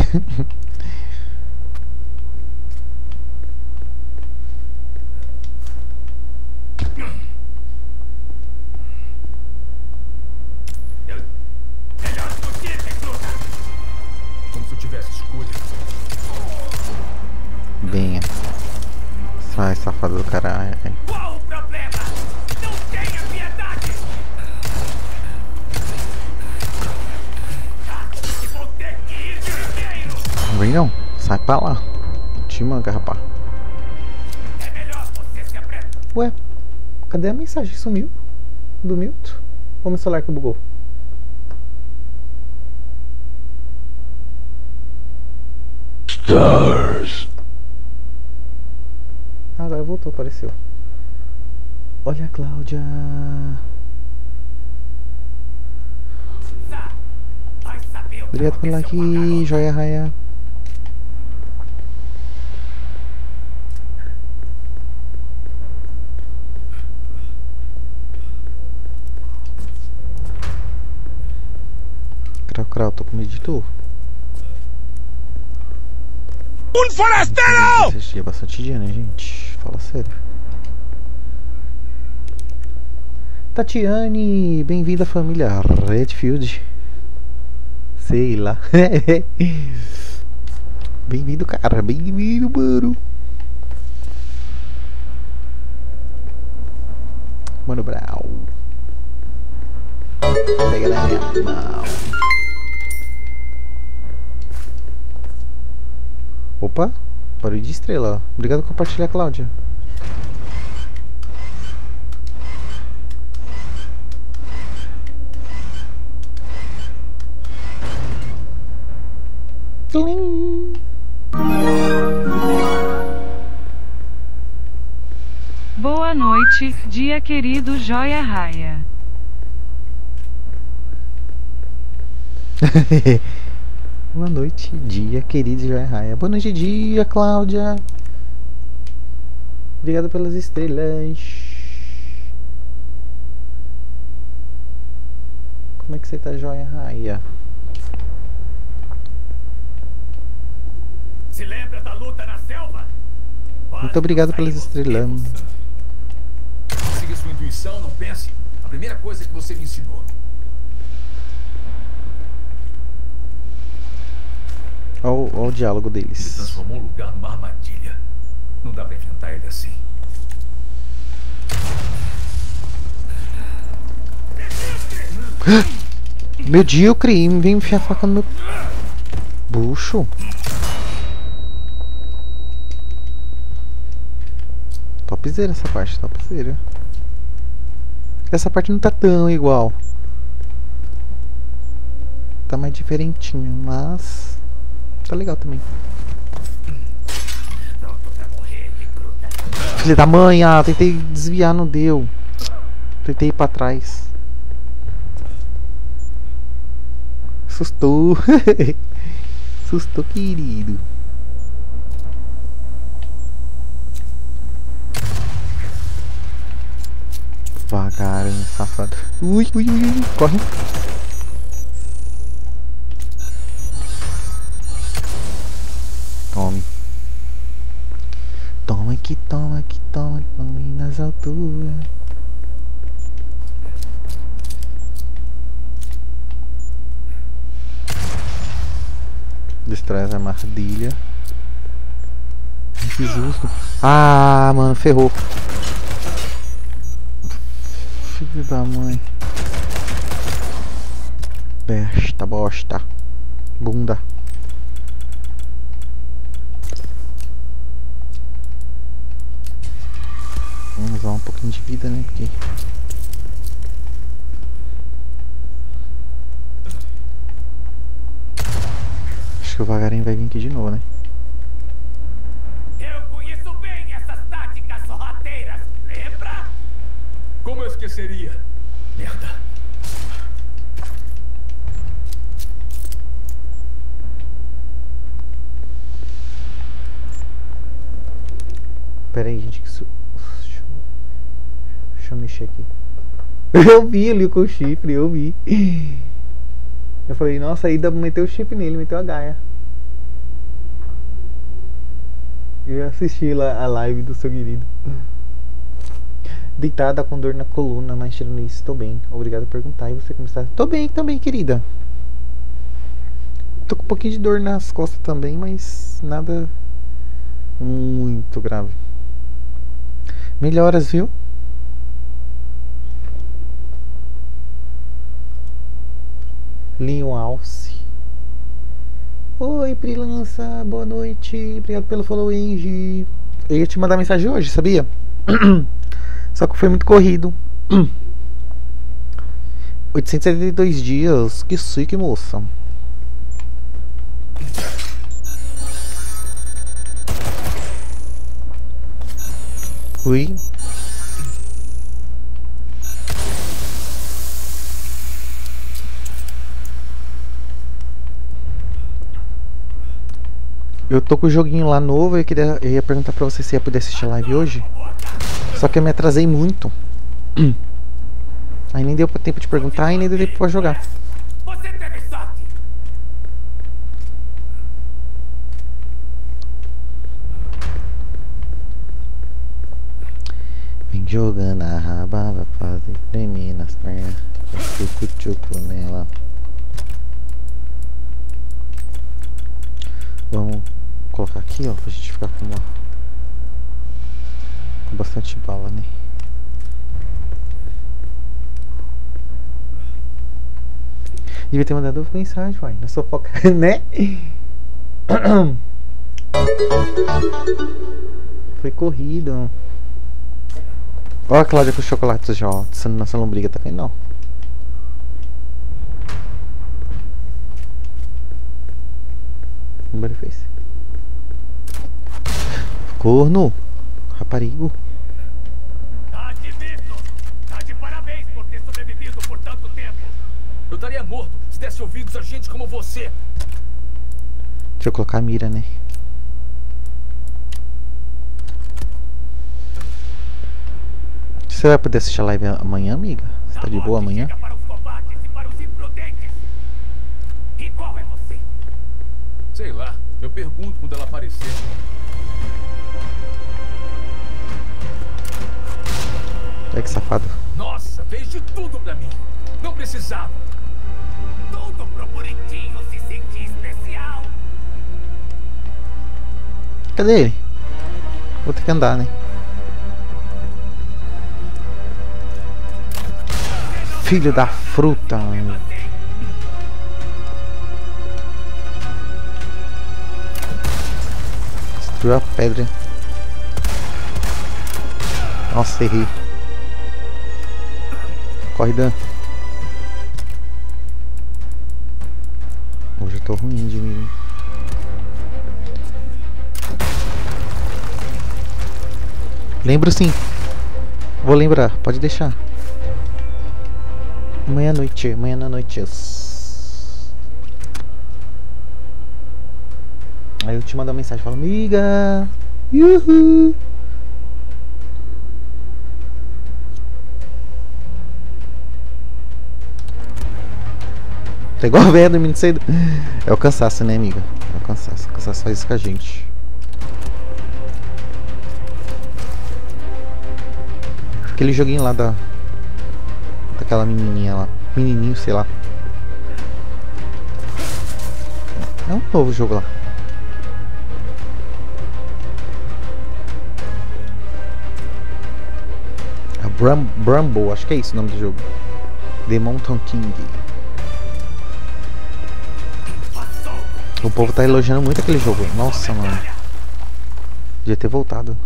Como se eu tivesse escolha. Venha. Sai, safado do caralho. Qual o problema? Não tenha piedade! E vou ter que ir primeiro! Não vem não. Sai pra lá. Te manca, rapaz. É melhor você se apressar. Ué, cadê a mensagem? Sumiu? Do Milton? Ou meu celular que bugou? Stars. Ah, agora voltou, apareceu. Olha a Cláudia. Vai saber o que Obrigado pelo aconteceu com a like, garota. joia raia. Crau, crau, tô com medo de tu. Um forasteiro! Esse dia é bastante dia, né, gente? Fala sério. Tatiane, bem-vinda à família Redfield. Sei lá. Bem-vindo, cara. Bem-vindo, mano. Mano Brown. Pega na minha mão. Opa, barulho de estrela. Obrigado por compartilhar, Cláudia. Tling. Boa noite, dia querido Joia Raia. Boa noite, dia, querido Joia Raia. Boa noite, dia, Cláudia. Obrigado pelas estrelas. Como é que você tá, Joia Raia? Se lembra da luta na selva? Muito obrigado pelas estrelas. Siga sua intuição, não pense. A primeira coisa que você me ensinou. Olha o, o diálogo Ele deles. transformou o lugar numa armadilha. Não dá pra enfrentar ele assim. Medíocre, vem enfiar a faca no meu bucho. Topzera essa parte, topzera. Essa parte não tá tão igual. Tá mais diferentinho, mas tá legal também. Pronto pra morrer, recruta. Filha da mãe, ah, tentei desviar, não deu. Tentei ir pra trás. Assustou. Assustou, querido. Vagarinho, safado. Ui, ui, ui, ui. Corre. Tome. Toma que toma que toma, tome nas alturas. Destrói a armadilha. Ai, que justo. Ah, mano, ferrou. Filho da mãe. Besta, bosta. Bunda. Vamos usar um pouquinho de vida, né? Porque... acho que o vagarinho vai vir aqui de novo, né? Eu conheço bem essas táticas sorrateiras, lembra? Como eu esqueceria? Merda. Pera aí, gente, que isso... mexer aqui. Eu vi ele com o chifre, eu vi. Eu falei, nossa, aí dá pra meter o chip nele, meteu a gaia. Eu assisti lá a live do seu querido. Deitada com dor na coluna, mas tirando isso, tô bem. Obrigado por perguntar. E você como está? Tô bem também, querida. Tô com um pouquinho de dor nas costas também, mas nada muito grave. Melhoras, viu? Leon Alce. Oi, Prilança, boa noite. Obrigado pelo follow, Angie. Eu ia te mandar mensagem hoje, sabia? Só que foi muito corrido. oitocentos e setenta e dois dias. Que chique, moça. Oi. Eu tô com o joguinho lá novo e eu, queria, eu ia perguntar pra você se ia poder assistir a live hoje. Só que eu me atrasei muito. Aí nem deu tempo de perguntar e nem deu tempo pra jogar. Você teve sorte. Vem jogando a raba, vai fazer tremer nas pernas. Tchucu-tchucu nela. Vamos colocar aqui, ó, pra gente ficar com uma... com bastante bala, né? Devia ter mandado mensagem, vai, na sua foca, né? Foi corrido. Olha a Cláudia com os chocolates já, ó, sendo nossa lombriga, tá vendo? Não. Número fez. Corno, raparigo. Admito. Tá de parabéns por ter sobrevivido por tanto tempo. Eu estaria morto se tivesse ouvido a gente como você. Deixa eu colocar a mira, né? Você vai poder assistir a live amanhã, amiga? Você tá de boa amanhã? Para os covardes e para os imprudentes. E qual é você? Sei lá, eu pergunto quando ela aparecer. Olha que safado. Nossa, fez de tudo pra mim. Não precisava. Tudo pro bonitinho se sentir especial. Cadê ele? Vou ter que andar, né? Filho da fruta, mano. Destruiu a pedra. Nossa, errei. Corre, Dan. Hoje eu tô ruim de mim. Lembro sim. Vou lembrar, pode deixar. Amanhã à noite, amanhã à noite. Aí eu te mando uma mensagem, falo, amiga. Uhul. Tá igual a velha dormindo cedo. É o cansaço, né, amiga? É o cansaço. O cansaço faz isso com a gente. Aquele joguinho lá da... daquela menininha lá. Menininho, sei lá. É um novo jogo lá. A Bram Bramble, acho que é isso o nome do jogo. The Mountain King. O povo tá elogiando muito aquele jogo. Nossa, mano. Devia ter voltado.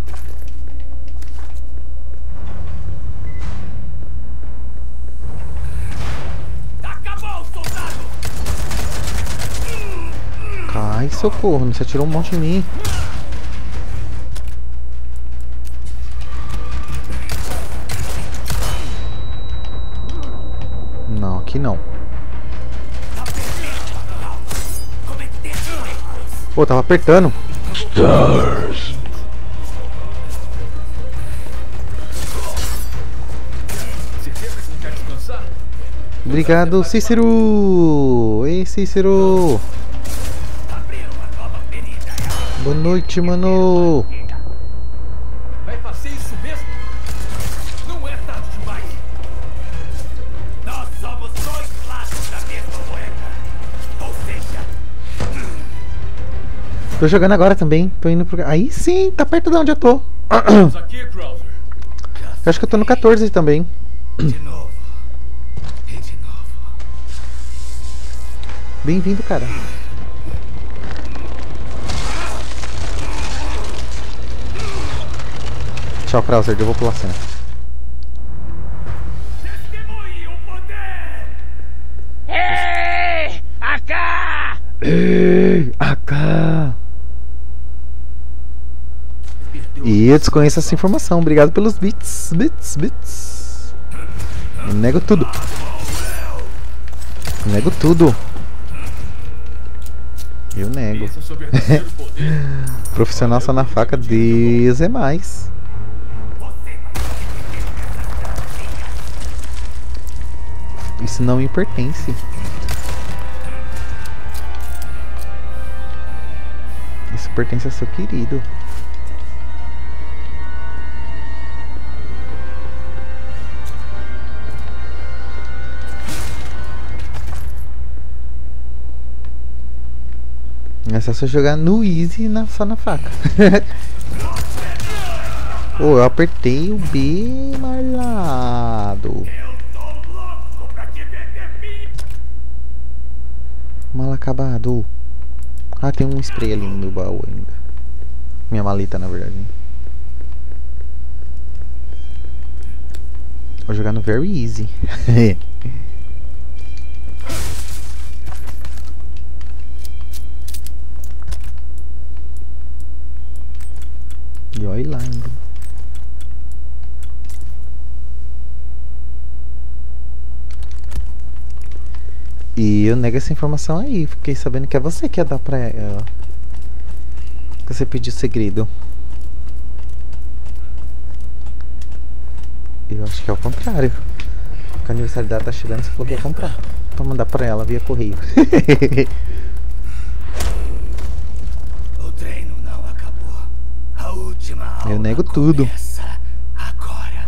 Ai, socorro, você atirou um monte em mim. Não, aqui não. Pô, tava apertando. Você Obrigado, Cícero! Ei, Cícero! Boa noite, mano! Vai fazer isso mesmo? Não é tarde demais. Nós somos dois lados da mesma moeda. Ou seja, Tô jogando agora também. Tô indo pro... Aí sim, tá perto de onde eu tô. Estamos aqui, Krauser. Eu acho que eu tô no quatorze também. de novo. E de novo. Bem-vindo, cara. Tchau, Krauser. Eu vou pular a cena. Testemunhe o poder! Ei! Acá! Ei, AK! E eu desconheço essa informação. Obrigado pelos bits, bits, bits. Eu nego tudo. Eu nego tudo. Eu nego. Esse é o seu verdadeiro poder. Profissional só na faca, Deus é mais. Isso não me pertence. Isso pertence ao seu querido. É só você jogar no easy na, só na faca. Oh, eu apertei o B, malado. Mal acabado. Ah, tem um spray ali no meu baú ainda. Minha maleta, na verdade. Vou jogar no very easy. E olha lá ainda. E eu nego essa informação aí. Fiquei sabendo que é você que ia dar pra ela. Que você pediu segredo. Eu acho que é o contrário. Que o aniversário dela tá chegando, você falou que ia comprar. Pra mandar pra ela via correio. O treino não acabou. A última aula Eu nego tudo. começa agora.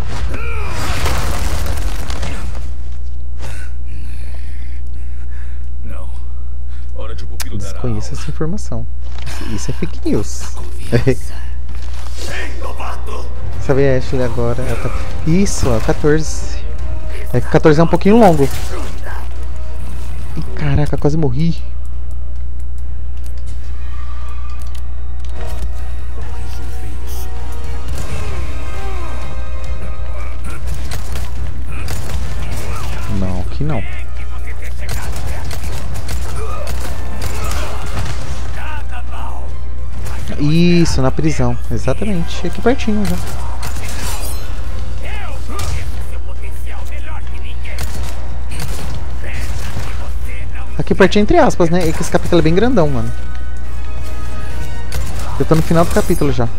Não. Hora de o pupilo dar a Desconheço aula. essa informação. Isso é fake news. Confiança. Ei, novato! Sabe, a Ashley agora. Ela tá... Isso, ó, quatorze. É que quatorze é um pouquinho longo. Ih, caraca, quase morri. Não, aqui não. Isso, na prisão. Exatamente. Aqui pertinho já. Aqui pertinho, entre aspas, né? É que esse capítulo é bem grandão, mano. Eu tô no final do capítulo já.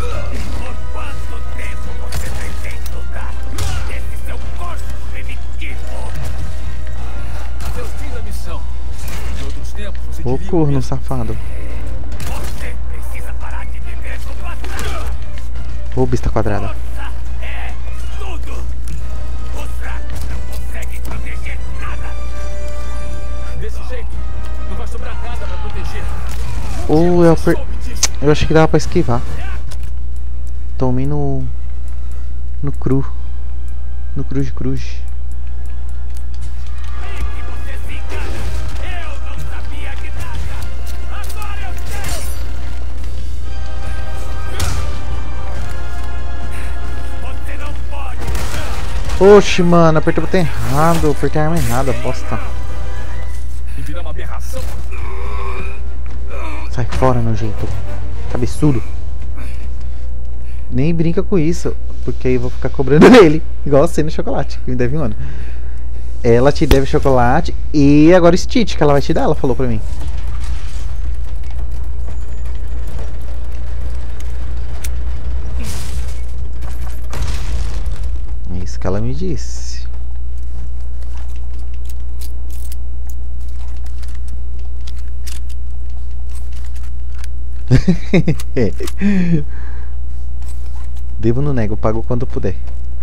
Até o fim da missão. Em outros tempos, você Ô diria o corno mesmo. safado. Você precisa parar de viver no passado. Ô besta quadrada. Força é tudo. O fraco não consegue proteger nada. Desse jeito, não vai sobrar nada pra proteger. Ou eu per... Soube disso. Eu achei que dava pra esquivar. Tomei no... No cru. No cruz cruz. Aí que você se engana. Eu não sabia de nada. Agora eu sei. Você não pode. Oxi, mano, apertei o botão errado. Apertei a arma errada, bosta. E virar uma aberração. Sai fora, nojento. Cabeçudo. Nem brinca com isso, porque aí eu vou ficar cobrando ele. Igual você no chocolate, que me deve um ano. Ela te deve chocolate e agora o Stitch que ela vai te dar, ela falou pra mim. É isso que ela me disse. Devo no nego, pago quando puder.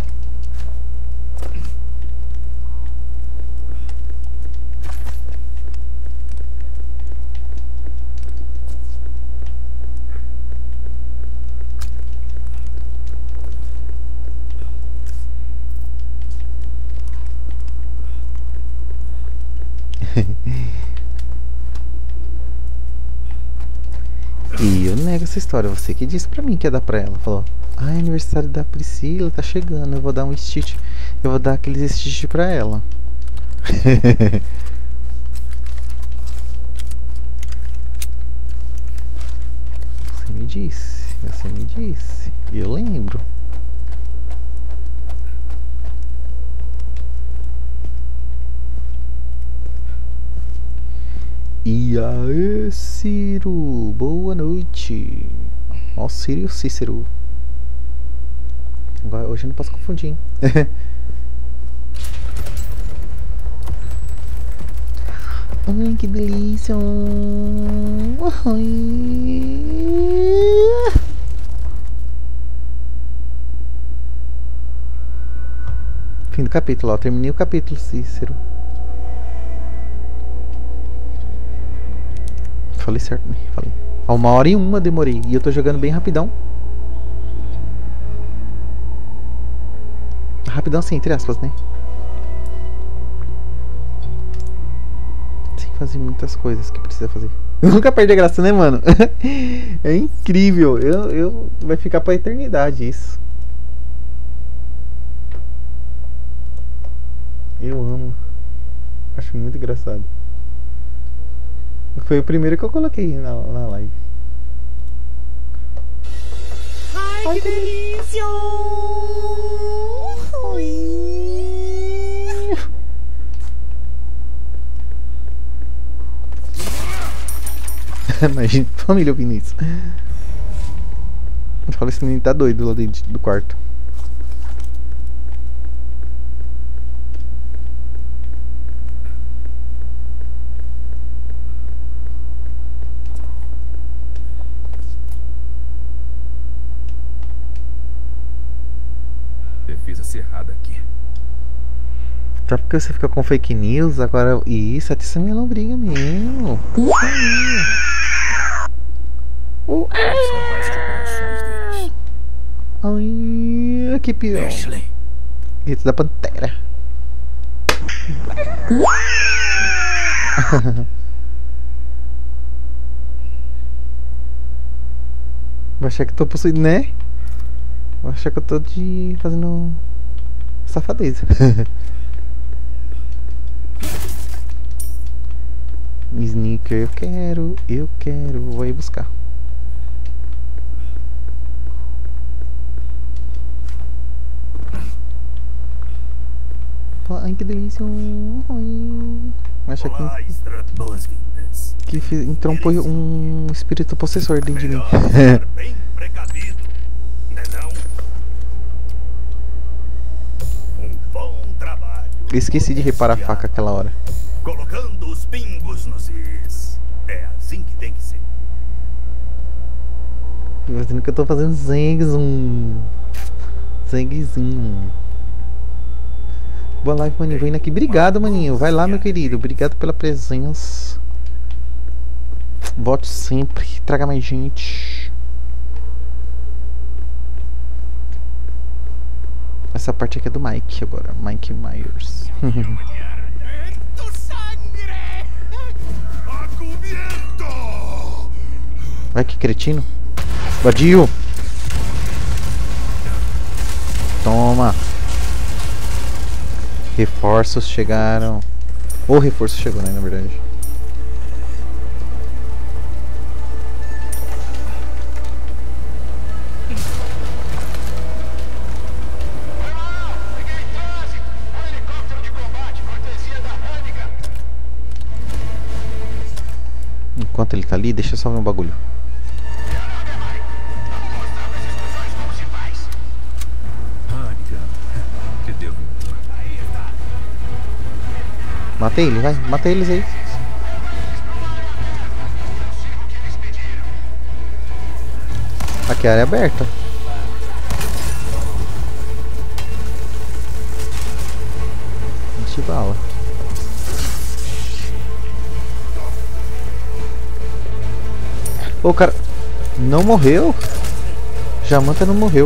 E eu nego essa história, você que disse pra mim que ia dar pra ela. Falou, ah, é aniversário da Priscila, tá chegando, eu vou dar um stitch. Eu vou dar aqueles stitch pra ela. Você me disse, você me disse. E eu lembro. E aí, Ciro, boa noite. Ó, Ciro e o Cícero. Agora, hoje eu não posso confundir, hein? Ai, que delícia. Ai. Fim do capítulo, ó. Terminei o capítulo, Cícero. Falei certo, né? Falei. Ó, uma hora e uma demorei. E eu tô jogando bem rapidão. Rapidão assim, entre aspas, né? Sem fazer muitas coisas que precisa fazer. Nunca perde a graça, né, mano? É incrível. Eu, eu... Vai ficar pra eternidade isso. Eu amo. Acho muito engraçado. Foi o primeiro que eu coloquei na, na live. Ai, Ai que delícia! Imagina, família ouvindo isso. Eu falo, esse menino tá doido lá dentro do quarto. Defesa cerrada aqui. Só porque você fica com fake news, agora... Isso, até essa minha lombriga mesmo. Uh, São mais de operações deles. ai, que pior. Ashley. Grito da pantera. Vai achar que eu tô possuído, né? Vai achar que eu tô de... fazendo safadeza. Sneaker eu quero, eu quero, vou ir buscar. Ai, que delícia. Acho que, que fiz, entrou um, um espírito possessor dentro de mim. Bem precavido, né não? Um bom trabalho. Esqueci de reparar a faca aquela hora. Colocando os pingos nos is. É assim que tem que ser. Imagina que eu tô fazendo zengzum. Zengzinho. Boa live, maninho. Vou indo aqui. Obrigado, maninho. Vai lá, meu querido. Obrigado pela presença. Volte sempre. Traga mais gente. Essa parte aqui é do Mike agora. Mike Myers. Vai, que cretino. Vadio. Toma. Reforços chegaram. O reforço chegou, né, na verdade. Enquanto ele tá ali, deixa eu só ver um bagulho. Mata ele, vai, mata eles aí. aqui é área aberta. vinte bala. Ô, cara, não morreu? Jamanta não morreu.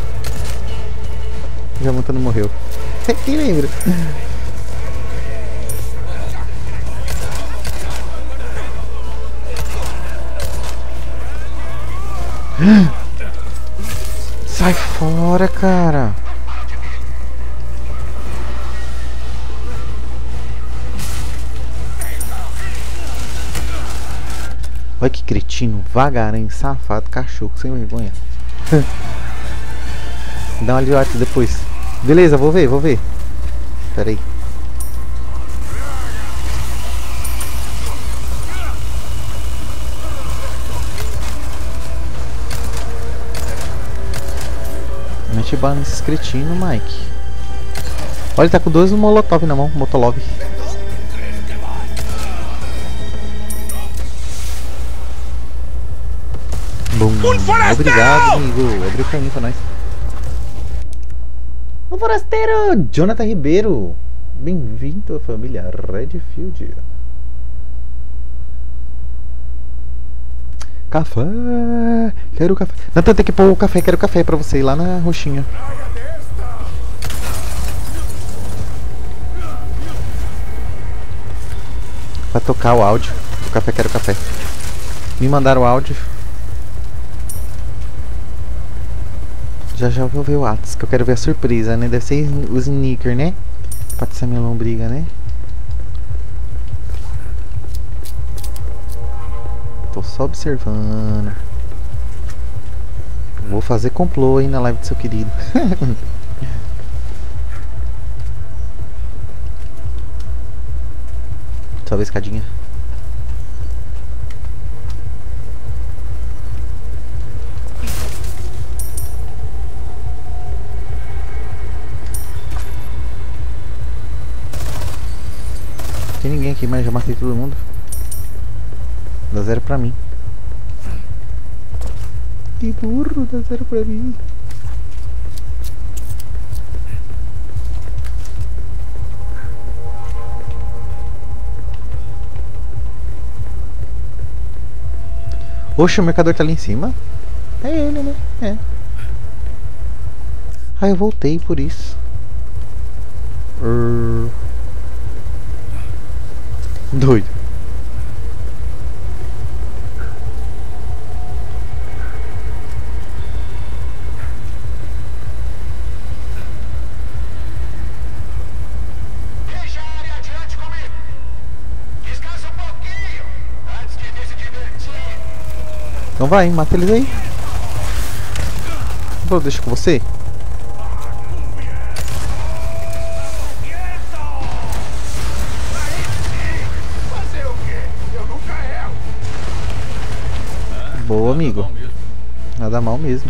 Jamanta não morreu. Quem lembra? Sai fora, cara. Olha que cretino, vagaranho, safado, cachorro, sem vergonha. Dá uma aliada depois. Beleza, vou ver, vou ver. Pera aí. Mete bala nesses cretinos, Mike. Olha, ele tá com dois molotov na mão, motolov. Bum. Obrigado, amigo. Abriu o caminho pra nós. O forasteiro Jonathan Ribeiro. Bem-vindo à família Redfield. Café. Quero café. Nathan, tem que pôr o café. Quero café pra você ir lá na roxinha. Pra tocar o áudio. O café, quero café. Me mandaram o áudio. Já já vou ver o Atos, que eu quero ver a surpresa, né? Deve ser o sneaker, né? Pode ser minha lombriga, né? Tô só observando. Vou fazer complô aí na live do seu querido. Sobe a escadinha. Tem ninguém aqui, mas já matei todo mundo. Dá zero pra mim. Que burro, dá zero pra mim. Oxe, o mercador tá ali em cima. É ele, né? É. Ah, eu voltei por isso. Uh... Doido. Deixa a área adiante comigo. Descansa um pouquinho antes de vir se divertir. Então vai, mata eles aí. Vou deixar com você. Boa, amigo. Nada mal mesmo.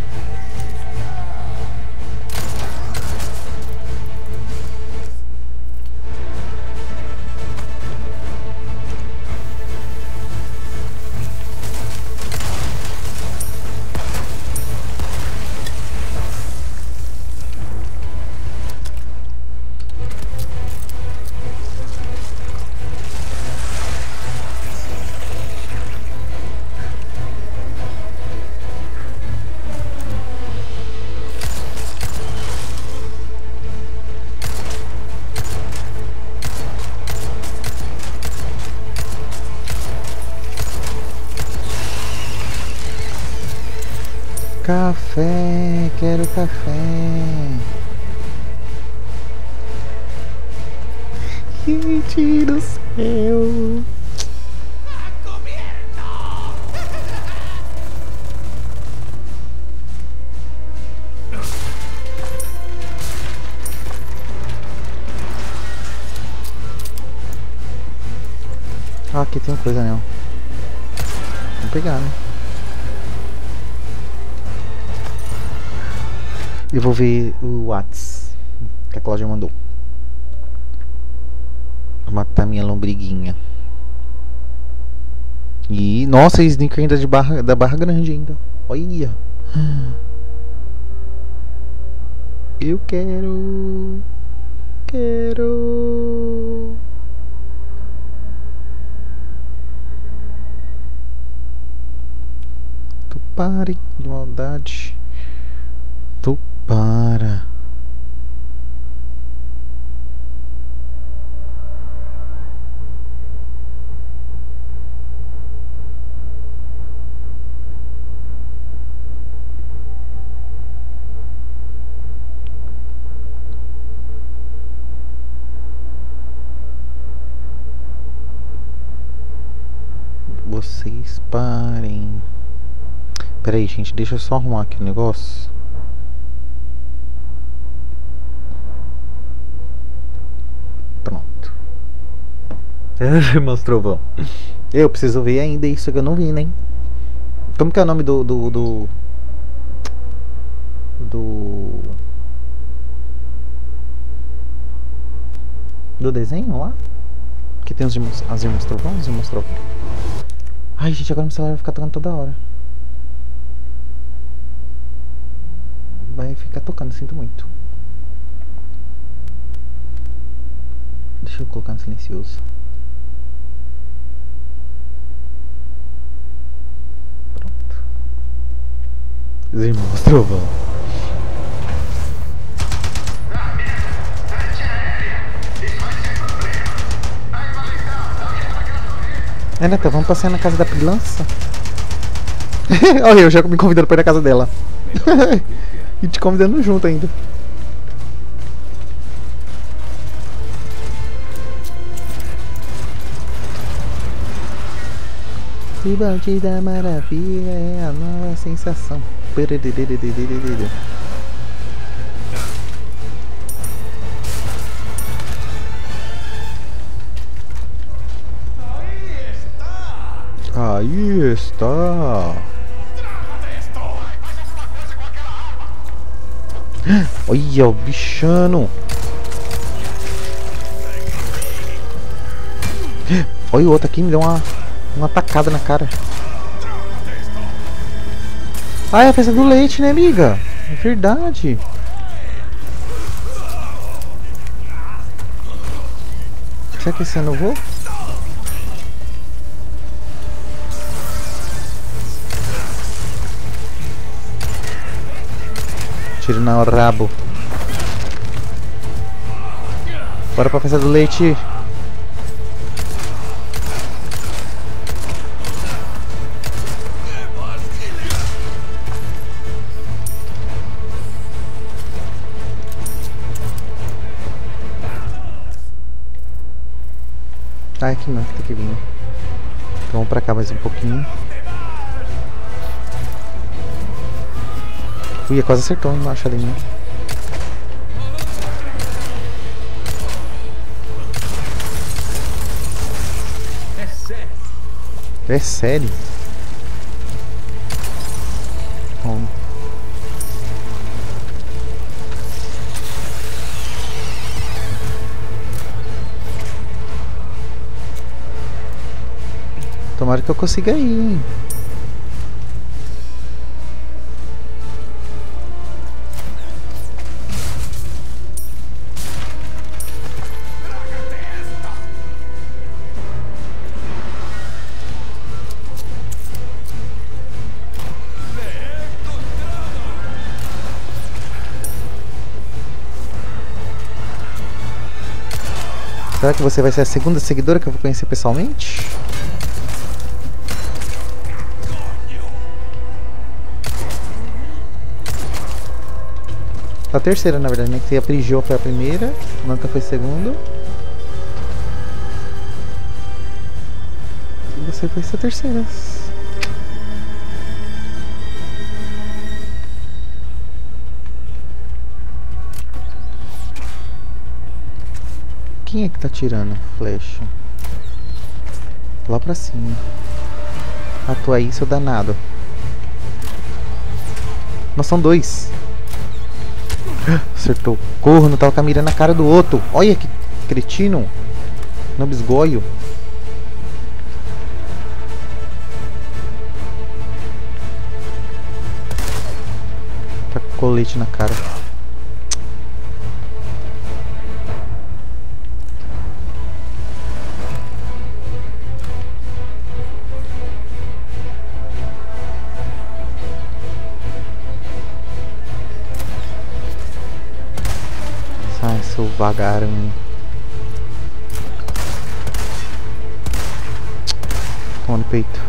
Café, quero café. Gente do céu. Ah, aqui tem uma coisa, não. Vamos pegar, né? Eu vou ver o Whats que a Cláudia mandou. Vou matar minha lombriguinha. E nossa, sneaker ainda de barra, da barra grande ainda. Olha. Eu quero. Quero. Tu pare de maldade. Tu para. Vocês parem. Pera aí, gente, deixa eu só arrumar aqui o negócio. Pronto. Mostrou bom. Eu preciso ver ainda isso que eu não vi, né? Como que é o nome do do do, do... do desenho lá? Que tem os irmãos, as irmãs trovão, os irmãos trovão. Ai, gente, agora meu celular vai ficar tocando toda hora. Vai ficar tocando, sinto muito. Deixa eu colocar no silencioso. Pronto. Os irmãos trovão. É, Neta, vamos passear na casa da Pilança? Olha, eu já me convidando pra ir na casa dela. E te convidando junto ainda. O bonde da maravilha é a nova sensação. Aí está. Olha o bichano. Olha o outro aqui, me deu uma, uma tacada na cara. Ah, é a festa do leite, né, amiga? É verdade. Será que esse ano eu vou? Tiro no rabo. Bora pra festa do leite. Ah, aqui não, tem que vir. Então vamos pra cá mais um pouquinho. Ui, quase acertou embaixo ali, né? É sério. É sério? Bom. Tomara que eu consiga ir, hein? Será que você vai ser a segunda seguidora que eu vou conhecer pessoalmente? A terceira, na verdade, né? Que a Prigio foi a primeira, a Nanta foi a segunda. E você vai ser a terceira. Quem é que tá tirando flecha? Lá pra cima. Ah, tu aí, seu danado. Nós são dois. Acertou. Corro, não tava com a mira na cara do outro. Olha que cretino. No bisgoio. colete na cara. Sai, seu vagaram. Toma no peito.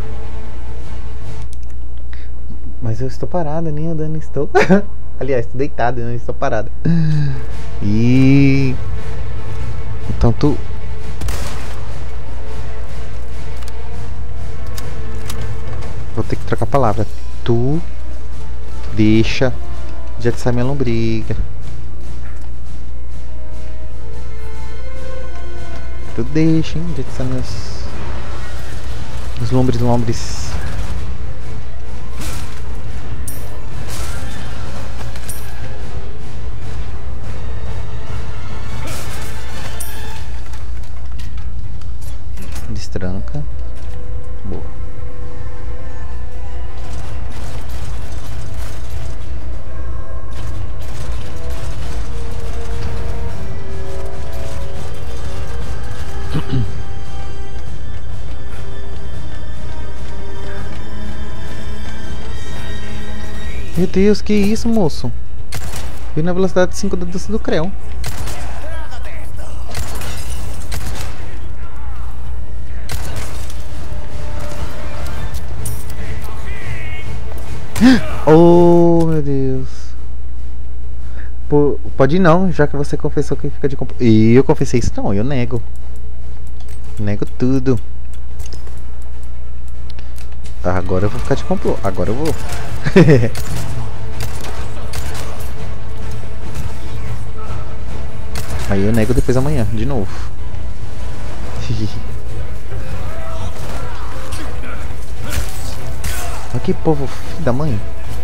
Mas eu estou parada, nem andando estou. Aliás, estou deitada, não estou parada. E então tu vou ter que trocar a palavra. Tu deixa de atiçar minha lombriga. Tu deixa, hein, de atiçar meus os lombres lombres. Destranca. Boa. Meu Deus, que isso, moço? Vim na velocidade cinco da dança do Creu. Oh, meu Deus. Pô, pode ir não, já que você confessou que fica de complô. E eu confessei isso não, eu nego. Nego tudo. Agora eu vou ficar de complô. Agora eu vou. Aí eu nego depois amanhã, de novo. Olha que povo filho da mãe.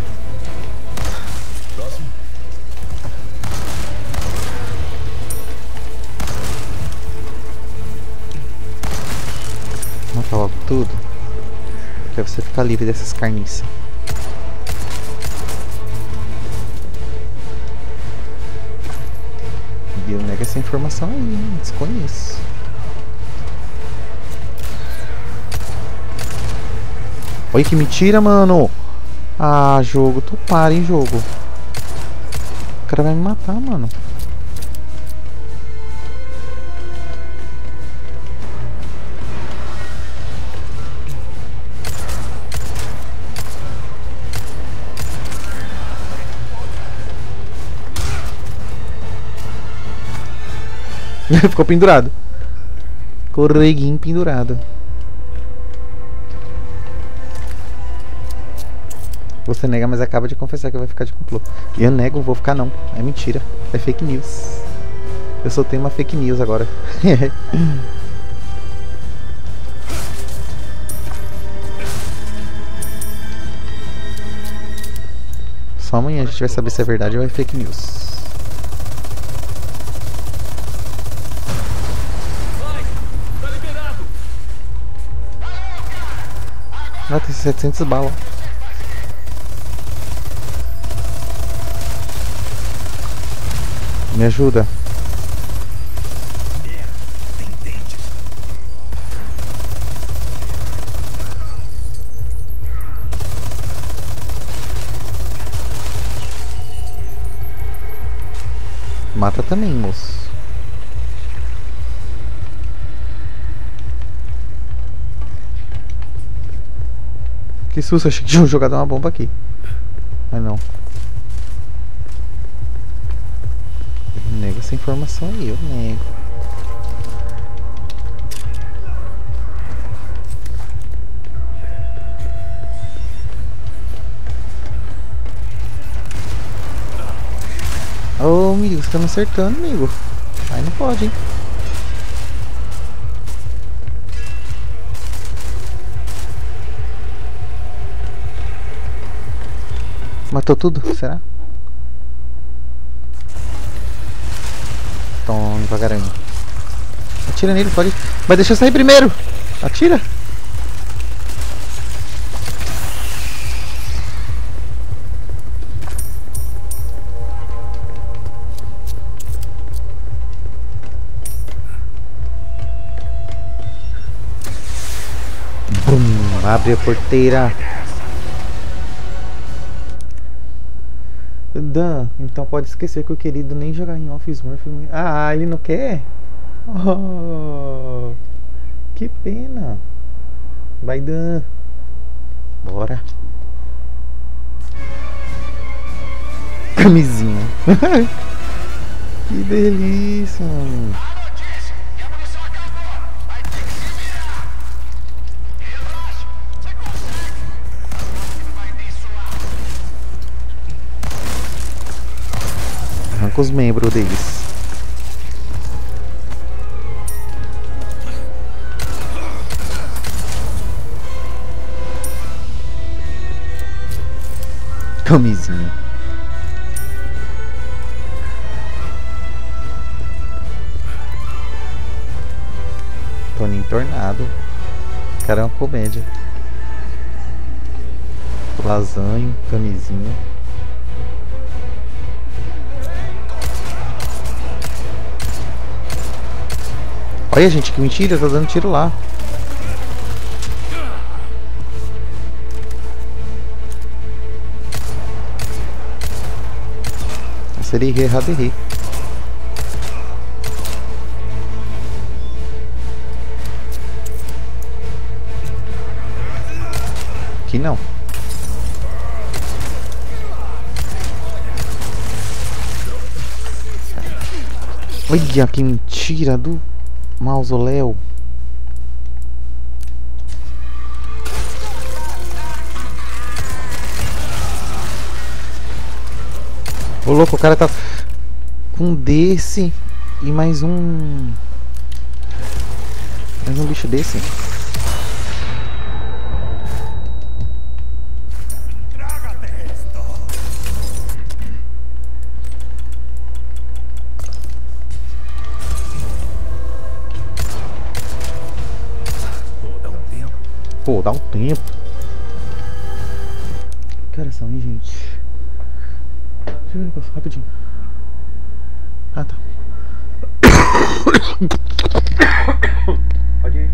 Mata logo tudo. Pra você ficar livre dessas carniças. E eu nego essa informação aí, hein? Desconheço. Olha que mentira, mano. Ah, jogo, tu para, hein, jogo. O cara vai me matar, mano. Ficou pendurado. Correguinho pendurado. Você nega, mas acaba de confessar que vai ficar de complô. E eu nego, vou ficar não. É mentira. É fake news. Eu soltei uma fake news agora. Só amanhã a gente vai saber se é verdade ou é fake news. Ah, tem setecentas balas. Me ajuda. Mata também, moço. Que susto, achei que tinha jogado uma bomba aqui. Mas não. Eu nego essa informação aí, eu nego. Ô, oh, amigo, você tá me acertando, amigo. Aí não pode, hein. Matou tudo? Será? Toma, devagarinho. Atira nele, pode. Mas deixa eu sair primeiro! Atira! Abre a porteira. Dan, então pode esquecer que o querido nem jogar em Off Smurf. Ah, ele não quer? Oh, que pena. Vai, Dan. Bora. Camisinha. Que delícia. Arranca os membros deles. Camisinha. Toninho Tornado. Cara, é uma comédia. Lasanho, camisinha. Olha, gente, que mentira, tá dando tiro lá. Seria errado errei. Aqui não. Olha que mentira do mausoléu. Ô louco, o cara tá com um desse e mais um. Mais um bicho desse. Pô, dá um tempo. Que horas são, hein, gente? Deixa eu ver o negócio rapidinho. Ah, tá. Pode ir.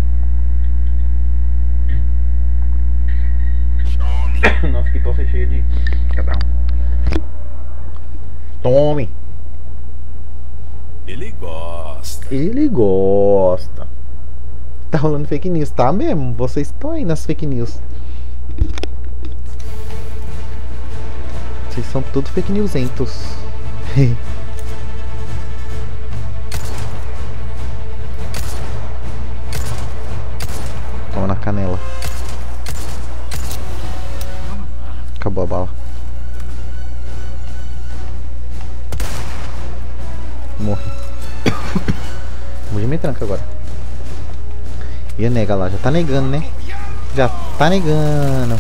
Nossa, que tosse cheia de cada um. Tome. Ele gosta. Ele gosta. Tá rolando fake news, tá mesmo? Vocês estão aí nas fake news. Vocês são tudo fake newsentos. Toma na canela. Acabou a bala. Morri. Vou de metranca agora. E a nega lá, já tá negando, né? Já tá negando.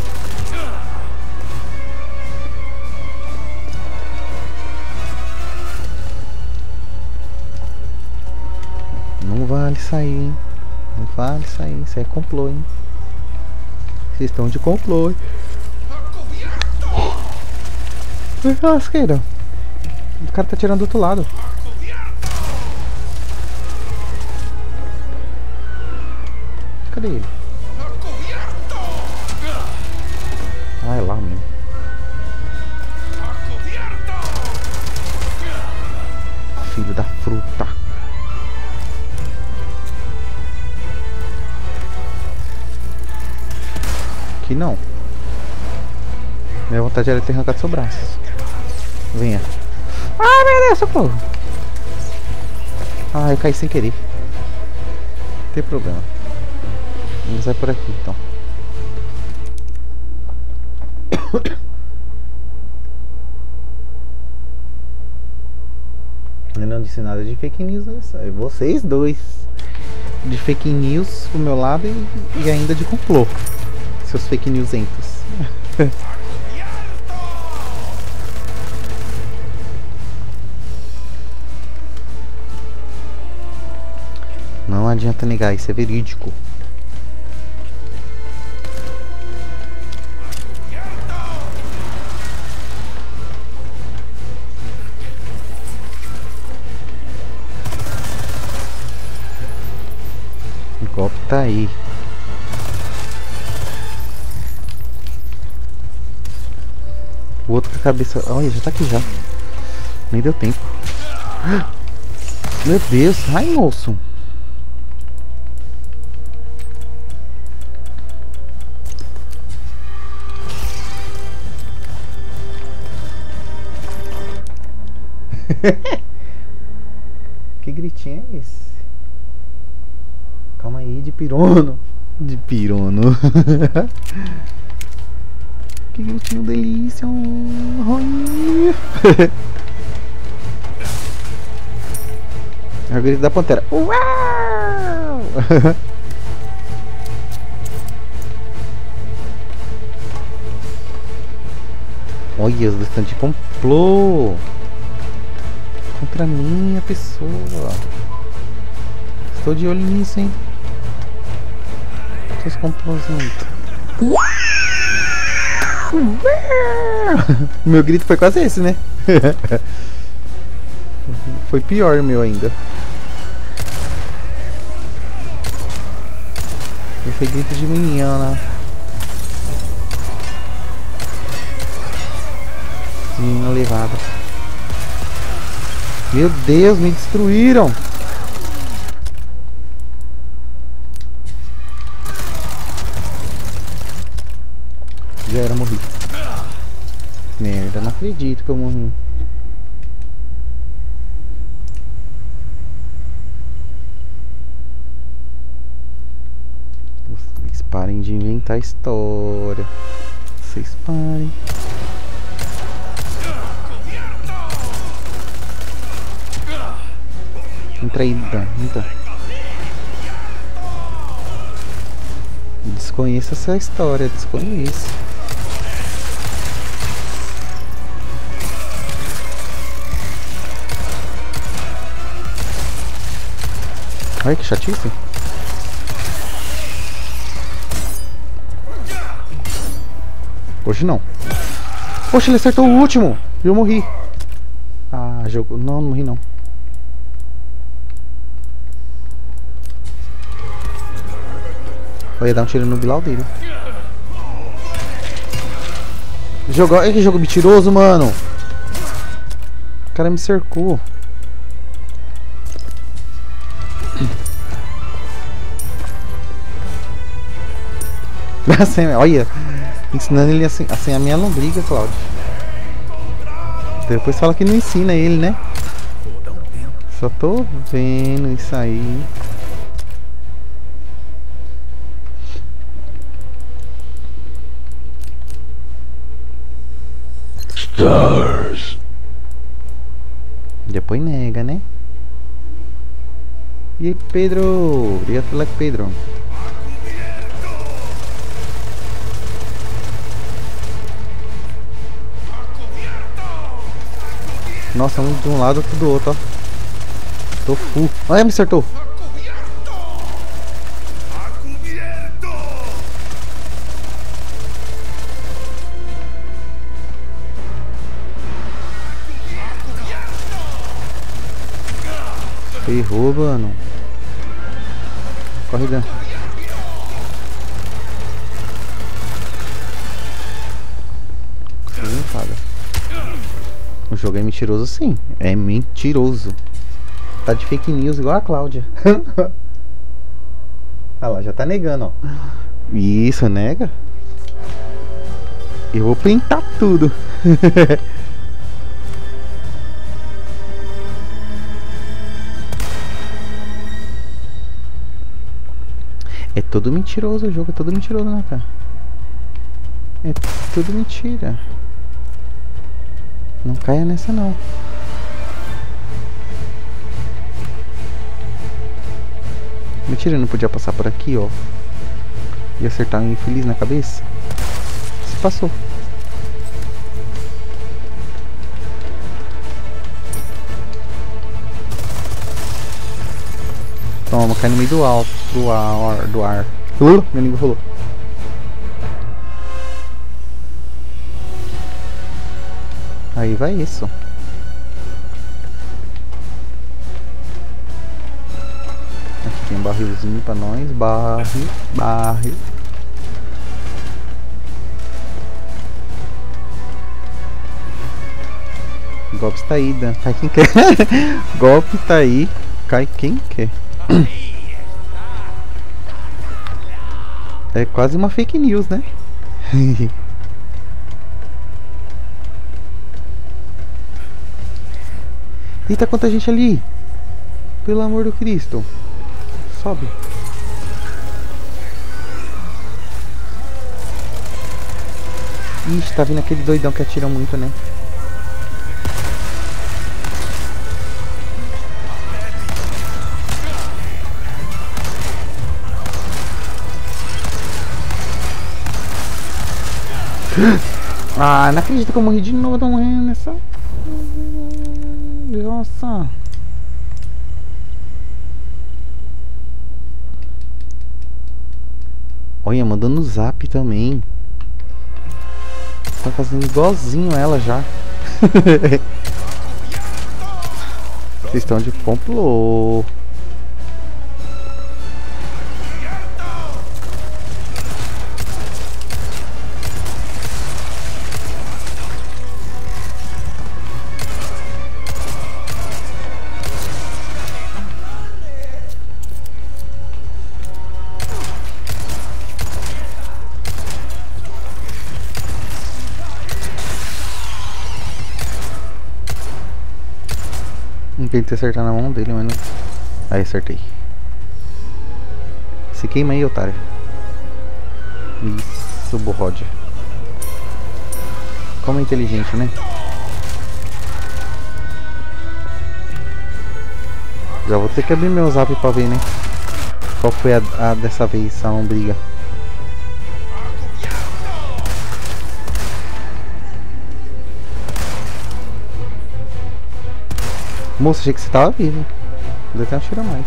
Não vale sair, hein? Não vale sair, isso é complô, hein? Vocês estão de complô, hein? Ai, lasqueira. O cara tá tirando do outro lado. Cadê ele? Ah, é lá mesmo. Filho da fruta. Aqui não. Minha vontade era ter arrancado seu braço. Venha. Ah, meu Deus, socorro. Ah, eu caí sem querer. Não tem problema. Vamos sair por aqui então. Eu não disse nada de fake news, né? Vocês dois de fake news pro meu lado e, e ainda de complô. Seus fake newsentos. Não adianta negar, isso é verídico. O golpe tá aí. O outro com a cabeça... Olha, já tá aqui já. Nem deu tempo. Meu Deus. Ai, moço. Que gritinho é esse? Calma aí, de pirono. De pirono. Que gritinho delícia. É o grito da pantera. Uau! Olha, os dois de complô contra a minha pessoa. Estou de olho nisso, hein? Seus complôs. Meu grito foi quase esse, né? Foi pior o meu ainda. Esse foi grito de menina. Menina levada. Meu Deus, me destruíram. Já era, morri. Merda, não acredito que eu morri. Vocês parem de inventar história. Vocês parem. Entra aí, entra. Desconheço essa história, desconheço. Ai, que chatice. Hoje não. Poxa, ele acertou o último. E eu morri. Ah, jogo. Não, não morri não. Eu ia dar um tiro no Bilal dele. Jogo... Olha que jogo mentiroso, mano. O cara me cercou. Olha, ensinando ele assim, assim a minha lombriga, Cláudio. Depois fala que não ensina ele, né? Só tô vendo isso aí. Stars. Depois nega, né? E aí, Pedro? Obrigado pelo like, Pedro. Nossa, um de um lado, outro do outro, ó. Tô full. Olha, me acertou. Ferrou, mano. Corre dentro. Sim, cara. O jogo é mentiroso, sim. É mentiroso. Tá de fake news igual a Cláudia. Ah lá, já tá negando, ó. Isso, nega. Eu vou printar tudo. É tudo mentiroso o jogo, é tudo mentiroso, né, cara? É tudo mentira. Não caia nessa, não. Mentira, eu não podia passar por aqui, ó. E acertar um infeliz na cabeça. Se passou. Toma, cai no meio do alto, do ar, do ar. Uh, minha língua rolou. Aí vai isso. Aqui tem um barrilzinho pra nós. Barril, barril. Golpe está aí, Dan. Cai quem quer. Golpe tá aí. Cai quem quer. É quase uma fake news, né? Eita, quanta gente ali! Pelo amor do Cristo! Sobe! Ixi, tá vindo aquele doidão que atira muito, né? Ah, não acredito que eu morri de novo, tô morrendo nessa. Nossa. Olha, mandando zap também. Tá fazendo igualzinho ela já. Vocês estão de complô. Tentei acertar na mão dele, mas não. Aí acertei. Se queima aí, otário. Isso, borrode. Como é inteligente, né? Já vou ter que abrir meu zap pra ver, né? Qual foi a, a dessa vez, a lombriga. Moça, achei que você tava vivo. Ainda tem um tiro a mais.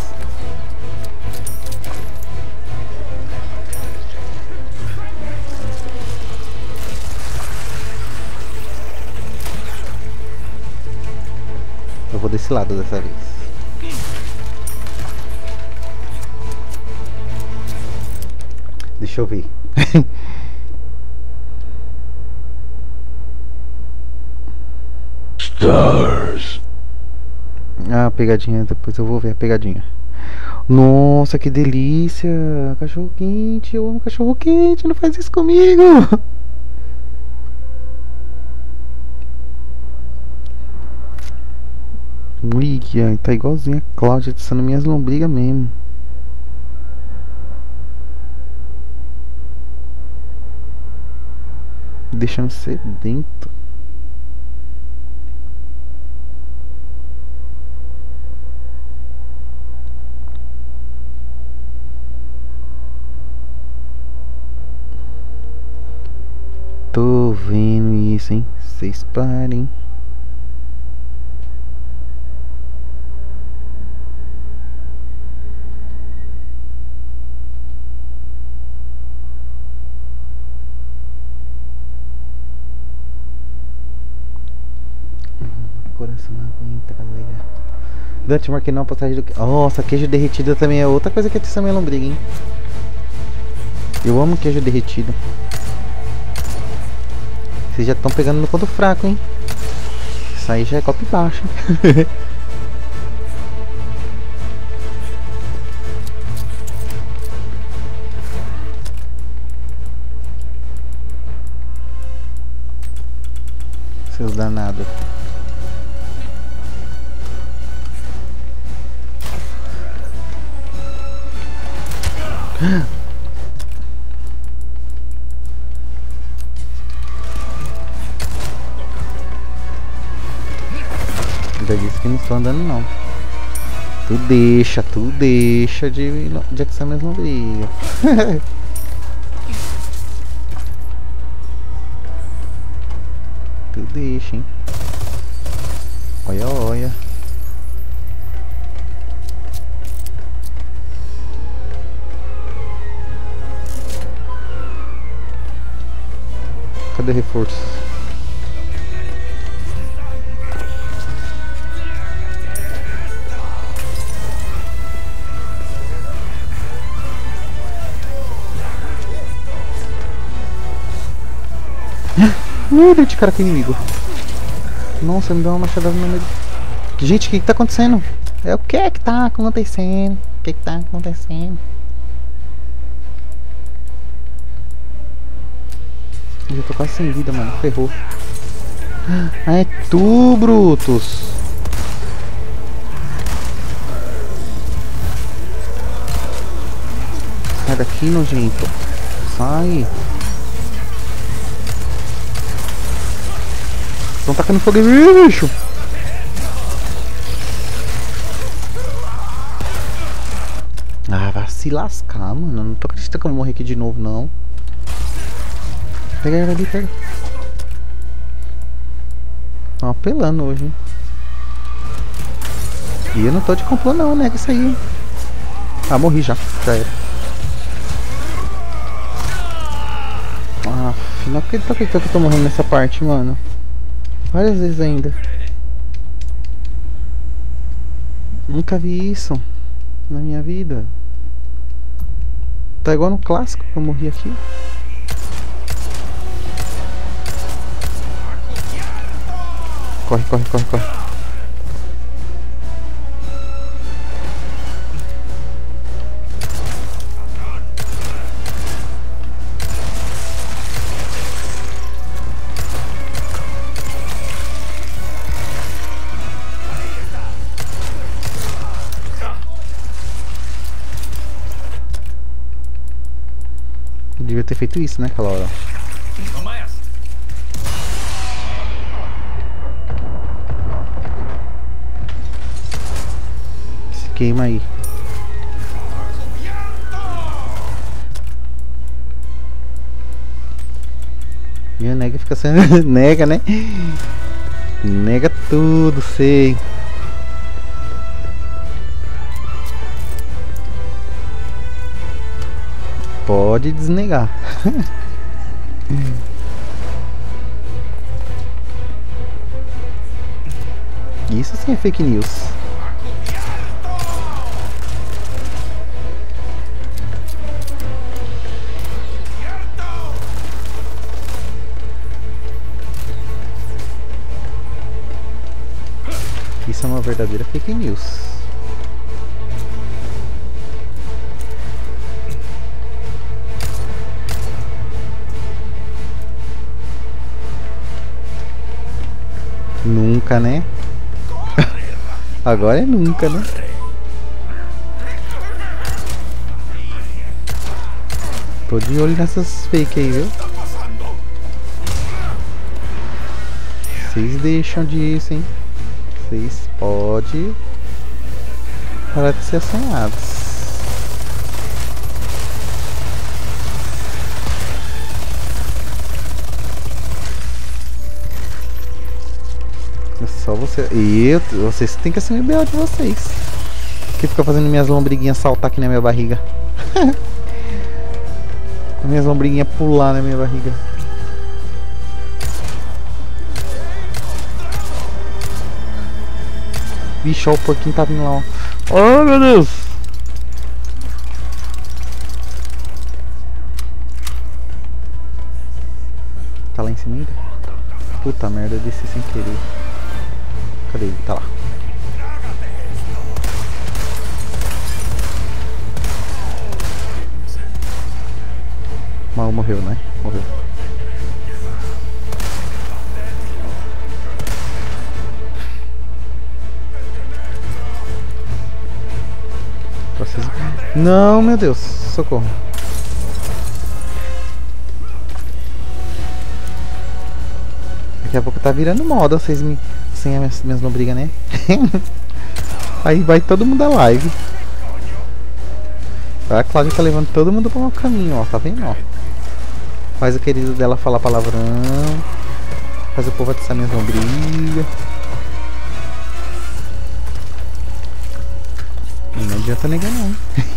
Eu vou desse lado dessa vez. Deixa eu ver. Stars. Ah, pegadinha, depois eu vou ver a pegadinha. Nossa, que delícia! Cachorro quente, eu amo cachorro quente, não faz isso comigo! Ui, tá igualzinho a Cláudia atiçando minhas lombrigas mesmo. Deixando sedento. Tô vendo isso, hein? Vocês parem. Coração não aguenta, galera. Dante, marquei não a passagem do... Nossa, queijo derretido também é outra coisa que atiça minha lombriga, hein? Eu amo queijo derretido. Vocês já estão pegando no ponto fraco, hein? Isso aí já é copo baixo, hein? Seus danados. Já disse que não estou andando não. Tu deixa, tu deixa de, de atiçar minhas lombrigas. Tu deixa, hein. Olha, olha. Cadê o reforço? Uh, deu de cara com o inimigo. Nossa, me deu uma machadada no meio. Gente, o que que tá acontecendo? É o que que tá acontecendo? O que que tá acontecendo? Eu já tô quase sem vida, mano. Ferrou. Ah, é tu, Brutus. Sai daqui, nojento. Sai. Estão tacando fogo em mim, bicho. Ah, vai se lascar, mano. Não tô acreditando que eu vou morrer aqui de novo, não. Pega ela ali, pega. Estão apelando hoje, hein? E eu não tô de complô não, né? Isso aí. Ah, morri já. Já era. Ah, não acredito que eu tô morrendo nessa parte, mano. Várias vezes ainda. Nunca vi isso na minha vida. Tá igual no clássico que eu morri aqui. Corre, corre, corre, corre. Eu devia ter feito isso, né, aquela hora. Toma essa. Se queima aí. E a nega fica sendo... nega, né? Nega tudo, sei. Pode desnegar. Isso sim é fake news. Isso é uma verdadeira fake news. Nunca, né? Agora é nunca, né? Tô de olho nessas fake aí, viu? Vocês deixam disso, hein? Vocês podem parar de ser assanhados. É só você. E eu, vocês têm que assumir o B O de vocês. Que fica fazendo minhas lombriguinhas saltar aqui na minha barriga. Minhas lombriguinhas pular na minha barriga. Bicho, ó, o porquinho tá vindo lá, ó. Oh, meu Deus! Tá lá em cima ainda? Puta merda, eu desci sem querer. Cadê ele? Tá lá. Mal morreu, né? Morreu. Vocês... Não, meu Deus, socorro. Daqui a pouco tá virando moda vocês me... sem as minhas lombrigas, né? Aí vai todo mundo da live. A Cláudia tá levando todo mundo para o caminho, ó, tá vendo, ó? Faz o querido dela falar palavrão. Faz o povo atiçar minhas lombrigas. Não adianta negar não.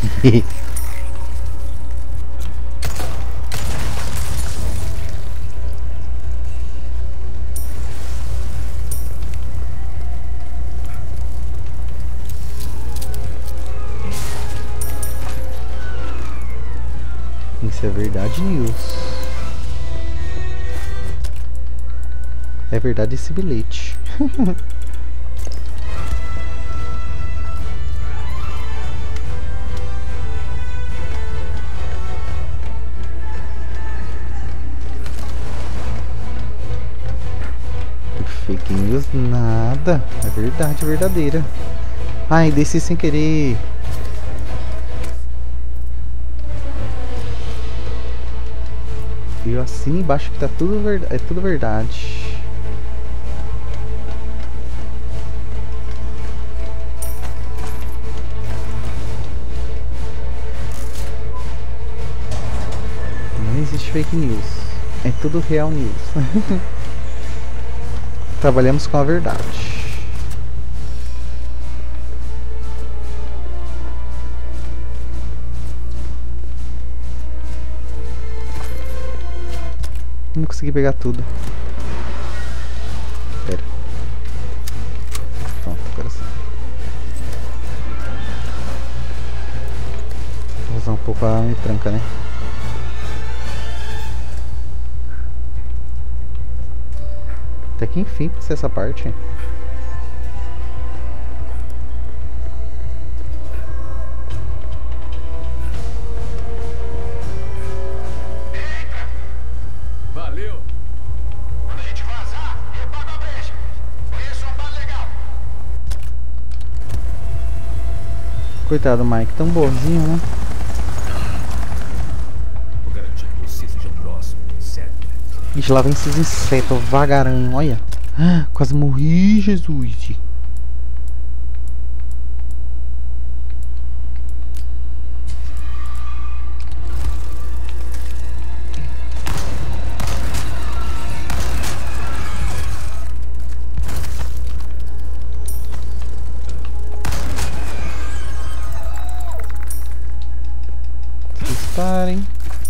Isso é verdade news. É verdade esse bilhete. Fake news nada. É verdade verdadeira. Ai, desci sem querer. Viu assim embaixo que tá tudo verdade. É tudo verdade. Não existe fake news. É tudo real news. Trabalhamos com a verdade. Não consegui pegar tudo. Pera. Pronto, agora sim. Vou usar um pouco a arma e tranca, né? Até que enfim passei essa parte. Valeu! Quando a gente vazar, eu pago a brecha. Conheço um bar legal. Coitado do Mike, tão bonzinho, né? Vou garantir que você seja o próximo, certo? Ixi, lá vem esses insetos vagaranho, olha. Ah, quase morri, Jesus. Disparem.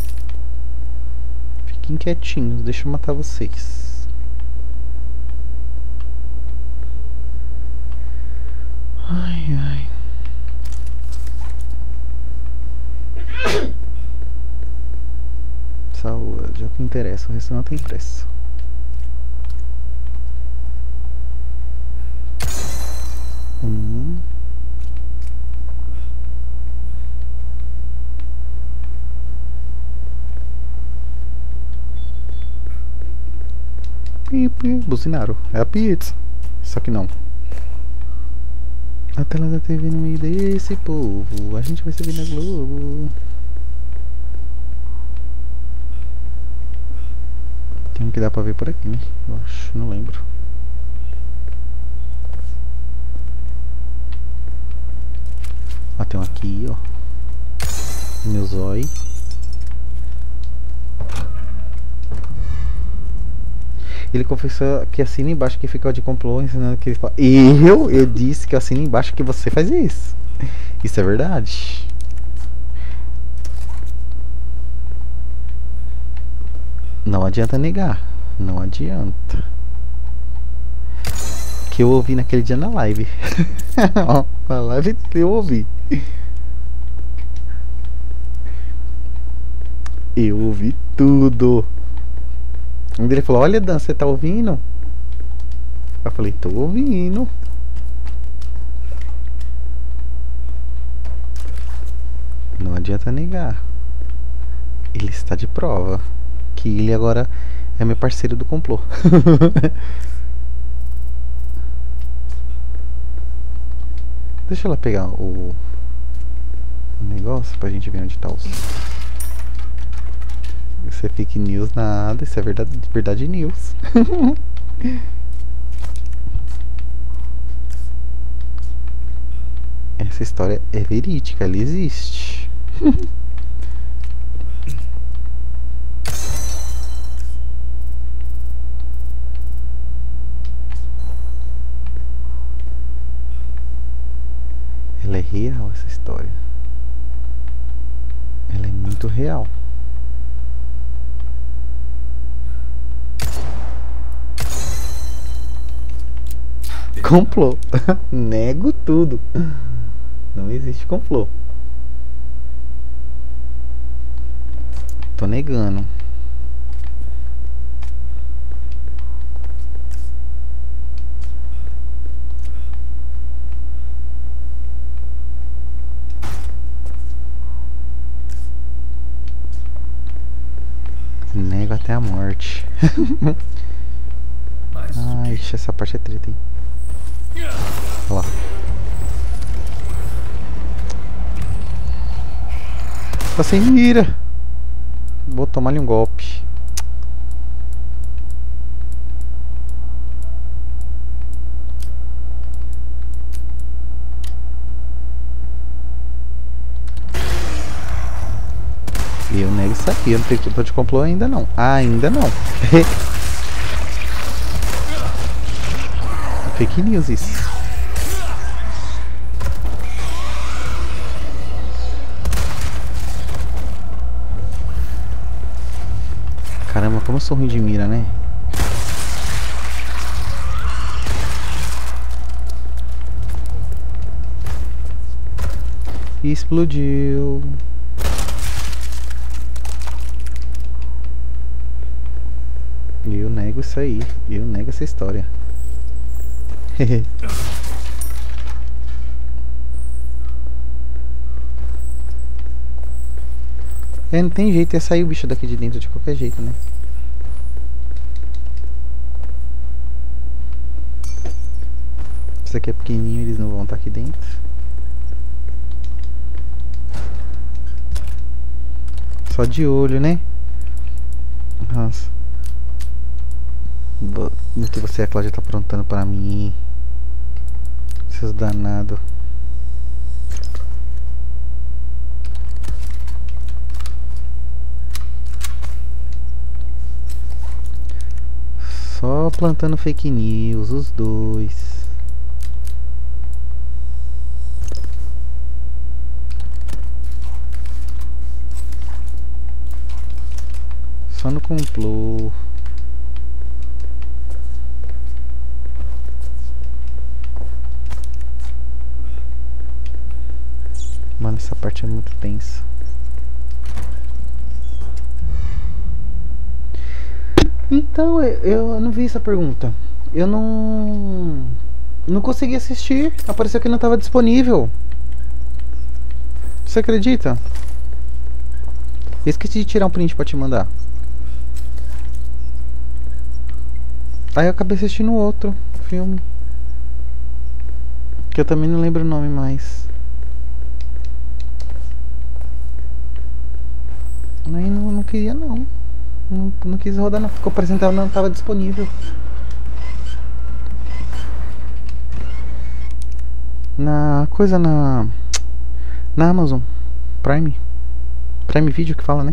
Fiquem quietinhos, deixa eu matar vocês. Ai, ai. Saúde, é o que interessa, o resto não tem pressa. Hum. Pipi, buzinaram. É a pizza. Só que não. A tela da T V no meio desse povo. A gente vai se ver na Globo. Tem um que dá pra ver por aqui, né? Eu acho, não lembro. Ó, tem um aqui, ó. Meu zóio. Ele confessou que assina embaixo que fica o de complô, ensinando que ele fala. Eu? Eu disse que assina embaixo que você faz isso. Isso é verdade. Não adianta negar. Não adianta. Que eu ouvi naquele dia na live. Ó, na live que eu ouvi. Eu ouvi tudo. Ele falou, olha Dan, você tá ouvindo? Eu falei, tô ouvindo. Não adianta negar. Ele está de prova que ele agora é meu parceiro do complô. Deixa ela pegar o, o negócio pra gente ver onde tá os... Isso é fake news nada, isso é verdade, verdade news. Essa história é verídica, ela existe. Ela é real, essa história. Ela é muito real. Complô. Nego tudo. Não existe complô. Tô negando. parte. Mas o Ai, quê? essa parte é treta, hein? Olha lá. Tá sem mira. Vou tomar-lhe um golpe. Eu nego isso aqui, eu não tenho culpa de complô ainda não. Ainda não. Fake news isso. Caramba, como eu sou ruim de mira, né? Explodiu. Eu nego isso aí. Eu nego essa história. É, não tem jeito, ia sair o bicho daqui de dentro de qualquer jeito, né? Isso aqui é pequenininho, eles não vão estar aqui dentro. Só de olho, né? Nossa. O que você, a Cláudia, tá aprontando pra mim? Seus danados. Só plantando fake news, os dois. Só no complô. Mano, essa parte é muito tensa. Então, eu, eu não vi essa pergunta. Eu não... Não consegui assistir. Apareceu que não estava disponível. Você acredita? Eu esqueci de tirar um print pra te mandar. Aí eu acabei assistindo outro filme. Que eu também não lembro o nome mais. Aí não, não queria não. não. Não quis rodar não. Ficou apresentado, não estava disponível. Na coisa na... Na Amazon Prime. Prime Video que fala, né?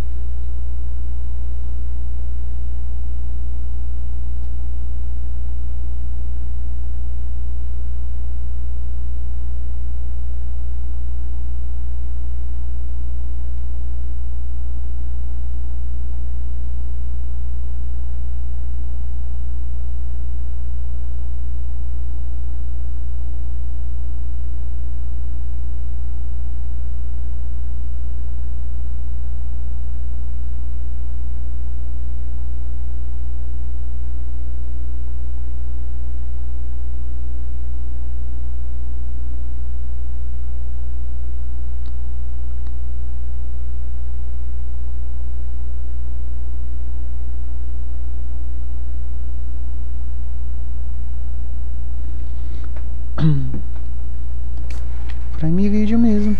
Prime Video mesmo.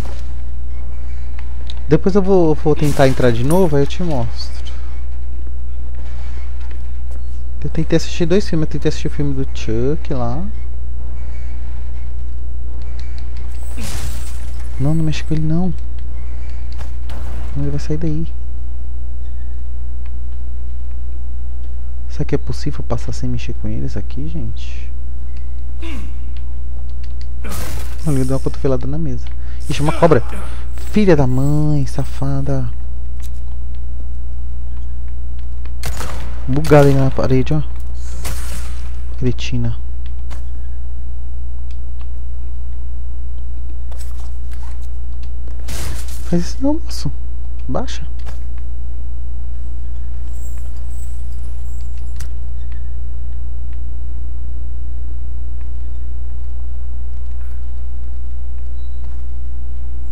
Depois eu vou, vou tentar entrar de novo, aí eu te mostro. Eu tentei assistir dois filmes. Eu tentei assistir o filme do Chuck lá. Não, não mexe com ele não. Ele vai sair daí. Será que é possível passar sem mexer com eles aqui, gente? Olha, ele deu uma cotovelada na mesa. Ixi, uma cobra. Filha da mãe, safada. Bugada aí na parede, ó. Cretina. Faz isso não, moço. Baixa.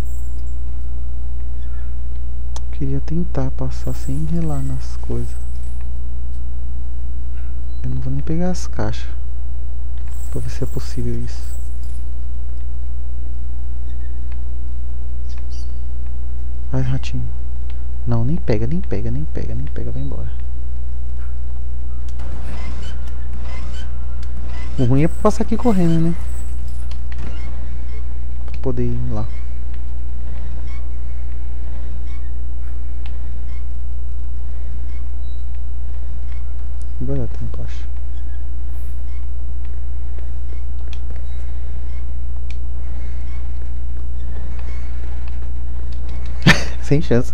Queria tentar passar sem relar nas coisas. vou nem pegar as caixas pra ver se é possível isso. Vai, ratinho. Não, nem pega, nem pega, nem pega, nem pega, vai embora. O ruim é passar aqui correndo, né? Pra poder ir lá. Vai dar tempo, acho. Sem chance.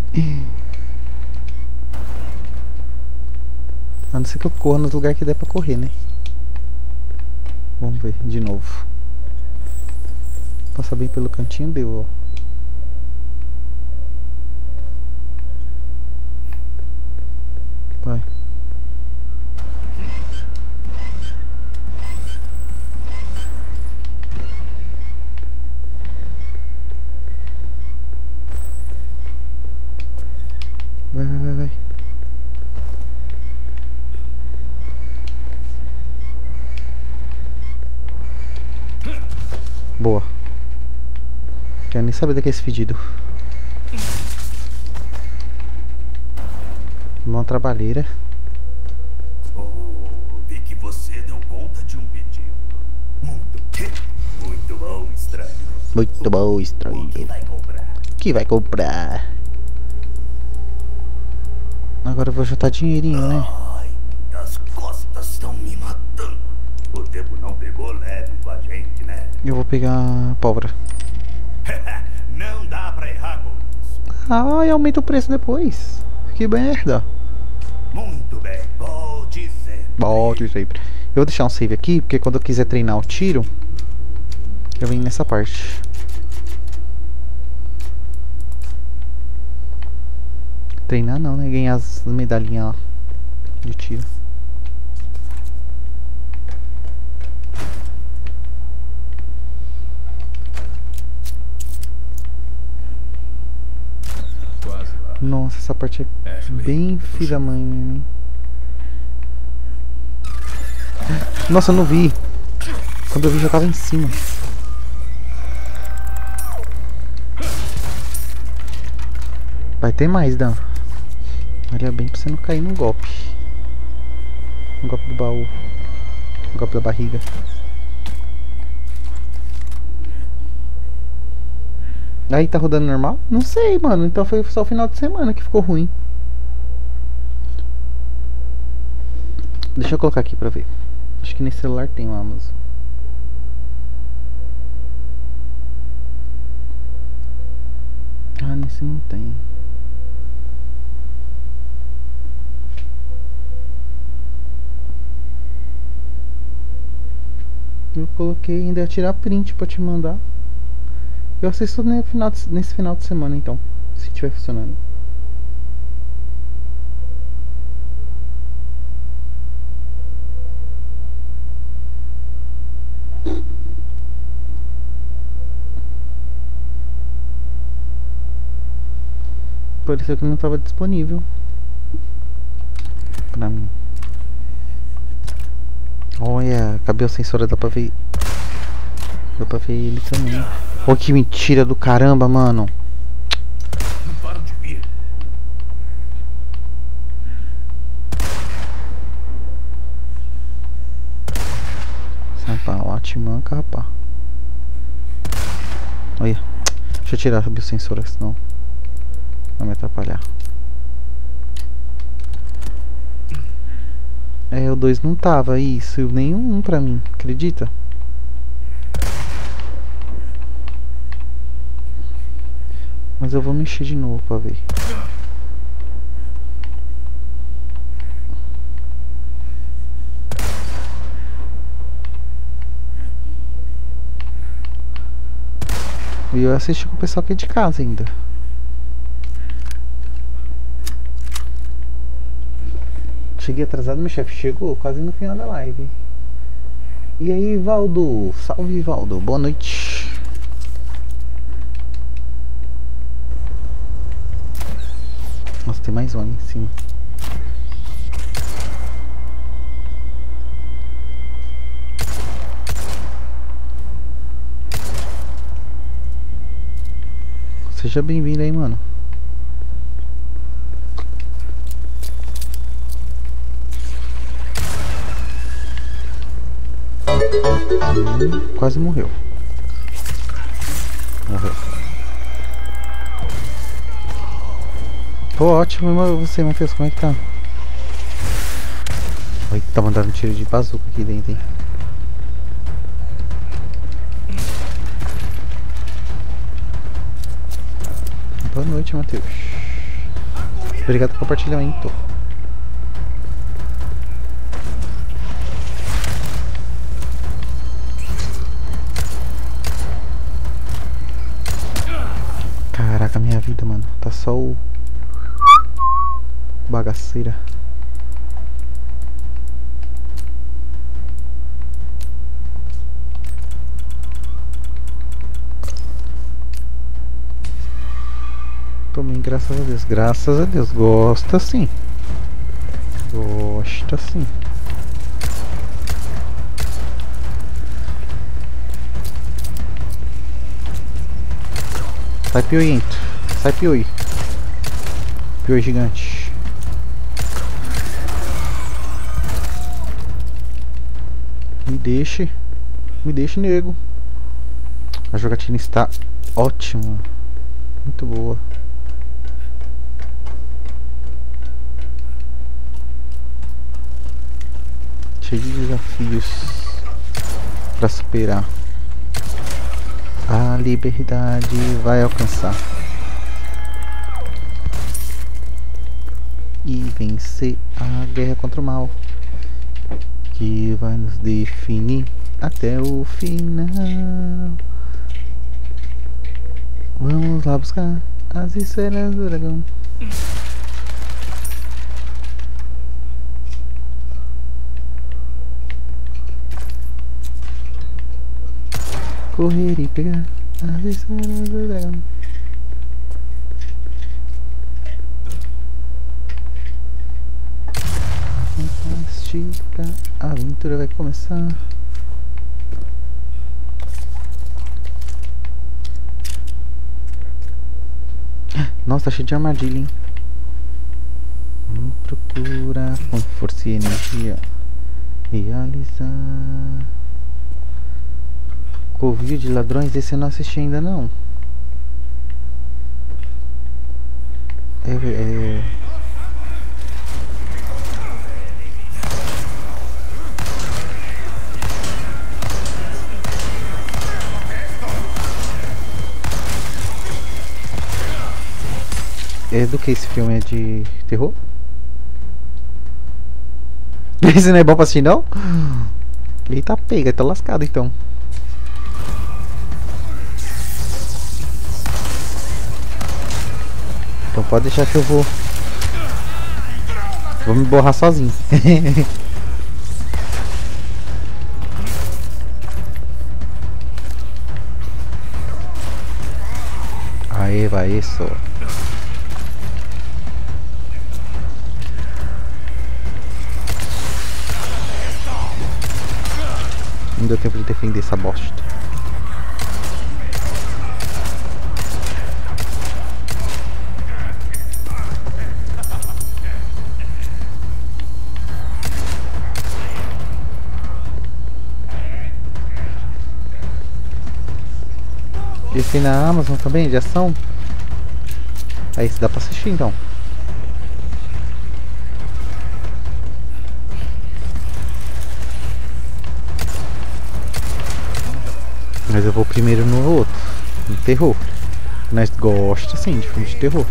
A não ser que eu corra nos lugares que der pra correr, né? Vamos ver de novo. Passa bem pelo cantinho, deu, ó. Vai. Vai, vai, vai, vai. Boa. Quero nem saber daqui esse pedido. Uma trabalheira. Oh, vi que você deu conta de um pedido. Muito, muito bom, estranho. Muito bom, estranho. O que vai comprar? O que vai comprar? Agora eu vou juntar dinheirinho, né? Ai, as costas estão me matando. O tempo não pegou leve com a gente, né? Eu vou pegar pólvora. Não dá pra errar com isso. Ah, e aumenta o preço depois. Que merda. Muito bem, volte sempre. Volte sempre. Eu vou deixar um save aqui, porque quando eu quiser treinar o tiro, eu venho nessa parte. Treinar não, né? Ganhar as medalhinhas lá de tiro. Quase lá. Nossa, essa parte é Ashley, bem filha da mãe mesmo, hein? Nossa, eu não vi. Quando eu vi já tava em cima. Vai ter mais, Dan. Olha bem pra você não cair no golpe. No golpe do baú. No golpe da barriga. Aí tá rodando normal? Não sei, mano. Então foi só o final de semana que ficou ruim. Deixa eu colocar aqui pra ver. Acho que nesse celular tem o Amazon. Ah, nesse não tem. Eu coloquei, ainda ia tirar print pra te mandar. Eu assisto no final de, nesse final de semana então, se estiver funcionando. Pareceu que não estava disponível pra mim. Olha, cabelo sensora, dá pra ver. Dá pra ver ele também. Olha que mentira do caramba, mano. Não param de vir. Rapaz, ótimo, manca, rapaz. Olha. Deixa eu tirar a biosensora, senão vai me atrapalhar. É, o dois não tava isso, nenhum pra mim, acredita? Mas eu vou mexer de novo pra ver. E eu assisti com o pessoal aqui de casa ainda. Cheguei atrasado, meu chefe chegou quase no final da live. E aí, Valdo? Salve, Valdo. Boa noite. Nossa, tem mais um ali em cima. Seja bem-vindo aí, mano. Hum, quase morreu. Morreu. Pô, ótimo, você, Matheus, como é que tá? Oi, tá mandando um tiro de bazuca aqui dentro, hein? Boa noite, Matheus. Obrigado por compartilhar aí, tô. Caraca, minha vida, mano. Tá só o... bagaceira. Tomei, graças a Deus. Graças a Deus. Gosta sim. Gosta sim. Sai pioento. Sai pioi. Pioi gigante. Me deixe. Me deixe, nego. A jogatina está ótima. Muito boa. Cheio de desafios para superar. A liberdade vai alcançar e vencer a guerra contra o mal, que vai nos definir até o final. Vamos lá buscar as esferas do dragão. Correr e pegar as esferas do dragão. Fantástica aventura vai começar. Nossa, tá cheio de armadilha, hein? Vamos procurar com força e energia realizar. Covil de ladrões, esse eu não assisti ainda não. É, é... é do que esse filme? É de terror? Esse não é bom pra assistir não? Eita pega, tá lascado então. Então pode deixar que eu vou Vou me borrar sozinho. Aê, vai isso. Não deu tempo de defender essa bosta. Esse na Amazon também, de ação. Aí se dá pra assistir então. Mas eu vou primeiro no outro, no terror. Nós gostamos sim de filme de terror.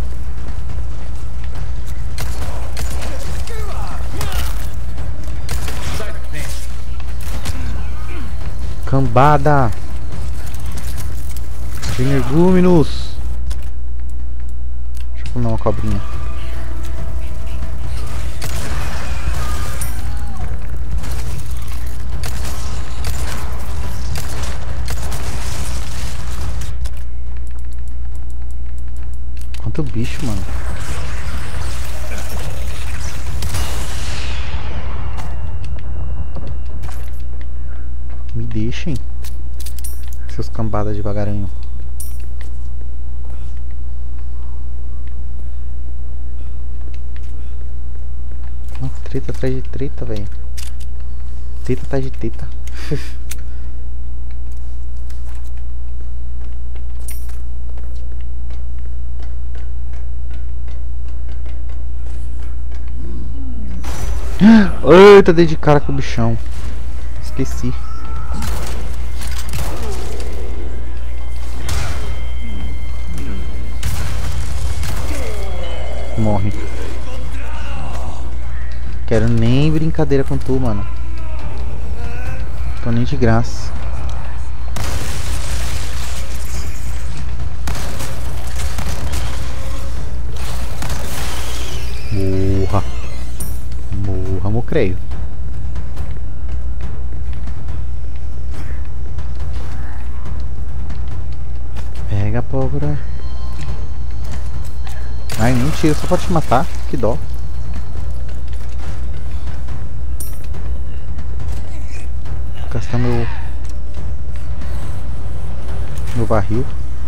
Cambada! Energúmenos! Deixa eu comer uma cobrinha. Quanto bicho, mano. Me deixem, seus cambadas de bagaranho. Treta atrás de treta, velho. Teta atrás de teta. Eita, dei de cara com o bichão. Esqueci. Morre. Quero nem brincadeira com tu, mano. Tô nem de graça. Morra. Morra, mo creio. Pega a pólvora. Ai, mentira, só pode te matar. Que dó. Vou gastar meu... Meu barril.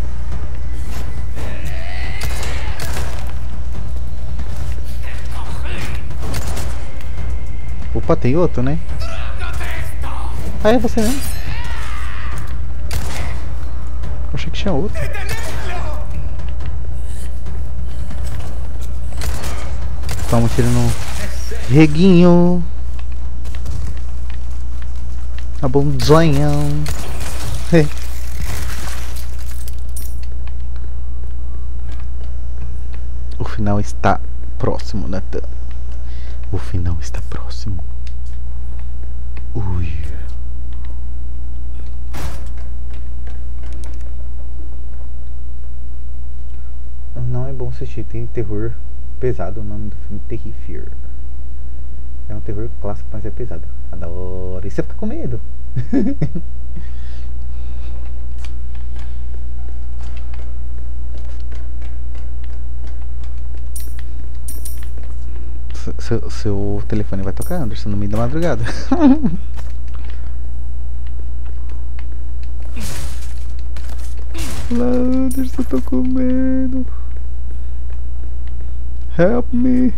Opa, tem outro, né? Ah, é você mesmo? Eu achei que tinha outro. Toma um tiro no reguinho. A bundonhão. O final está próximo, Nathan. O final está próximo. Ui. Não é bom assistir, tem terror pesado. O nome do filme Terrifier. É um terror clássico, mas é pesado. Adoro. E você fica com medo. Seu, seu telefone vai tocar, Anderson, no meio da madrugada. Anderson, eu tô com medo. Help me.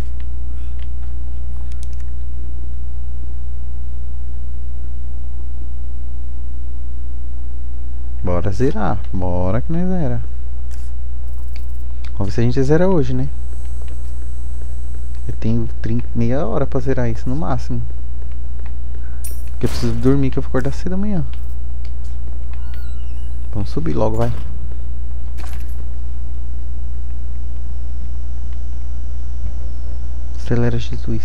Bora zerar. Bora que nós zera. Vamos ver se a gente zera hoje, né? Eu tenho trinta, meia hora pra zerar isso no máximo. Porque eu preciso dormir, que eu vou acordar cedo amanhã. Vamos subir logo, vai. Acelera, Jesus.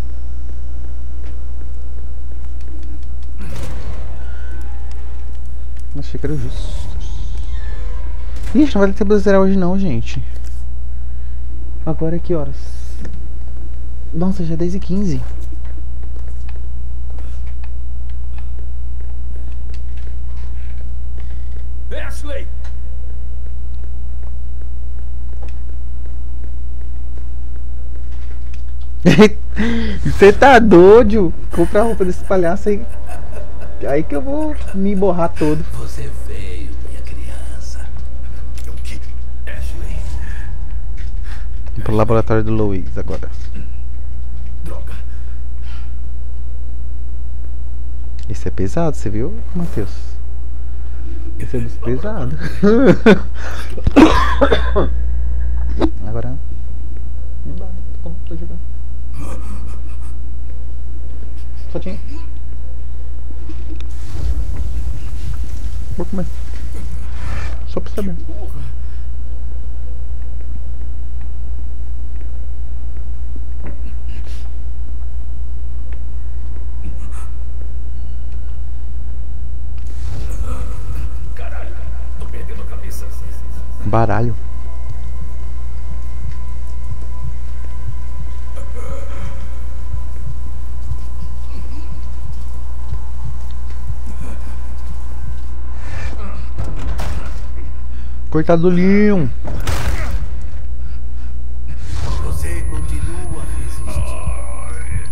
Achei que era justo. Ixi, não vai ter pra zerar hoje não, gente. Agora é que horas? Nossa, já é dez e quinze. Ashley! Você tá doido? Comprar a roupa desse palhaço aí. Aí que eu vou me borrar todo. Você veio, minha criança. O que? Ashley? Vamos pro laboratório do Louis agora. Droga. Esse é pesado, você viu, Matheus? Esse é dos pesados. Agora. Não dá, como tô jogando? Só tinha. Vou comer. Só pra saber. Caralho, tô perdendo a cabeça. Baralho. Coitado do Leon. Você continua a resistir.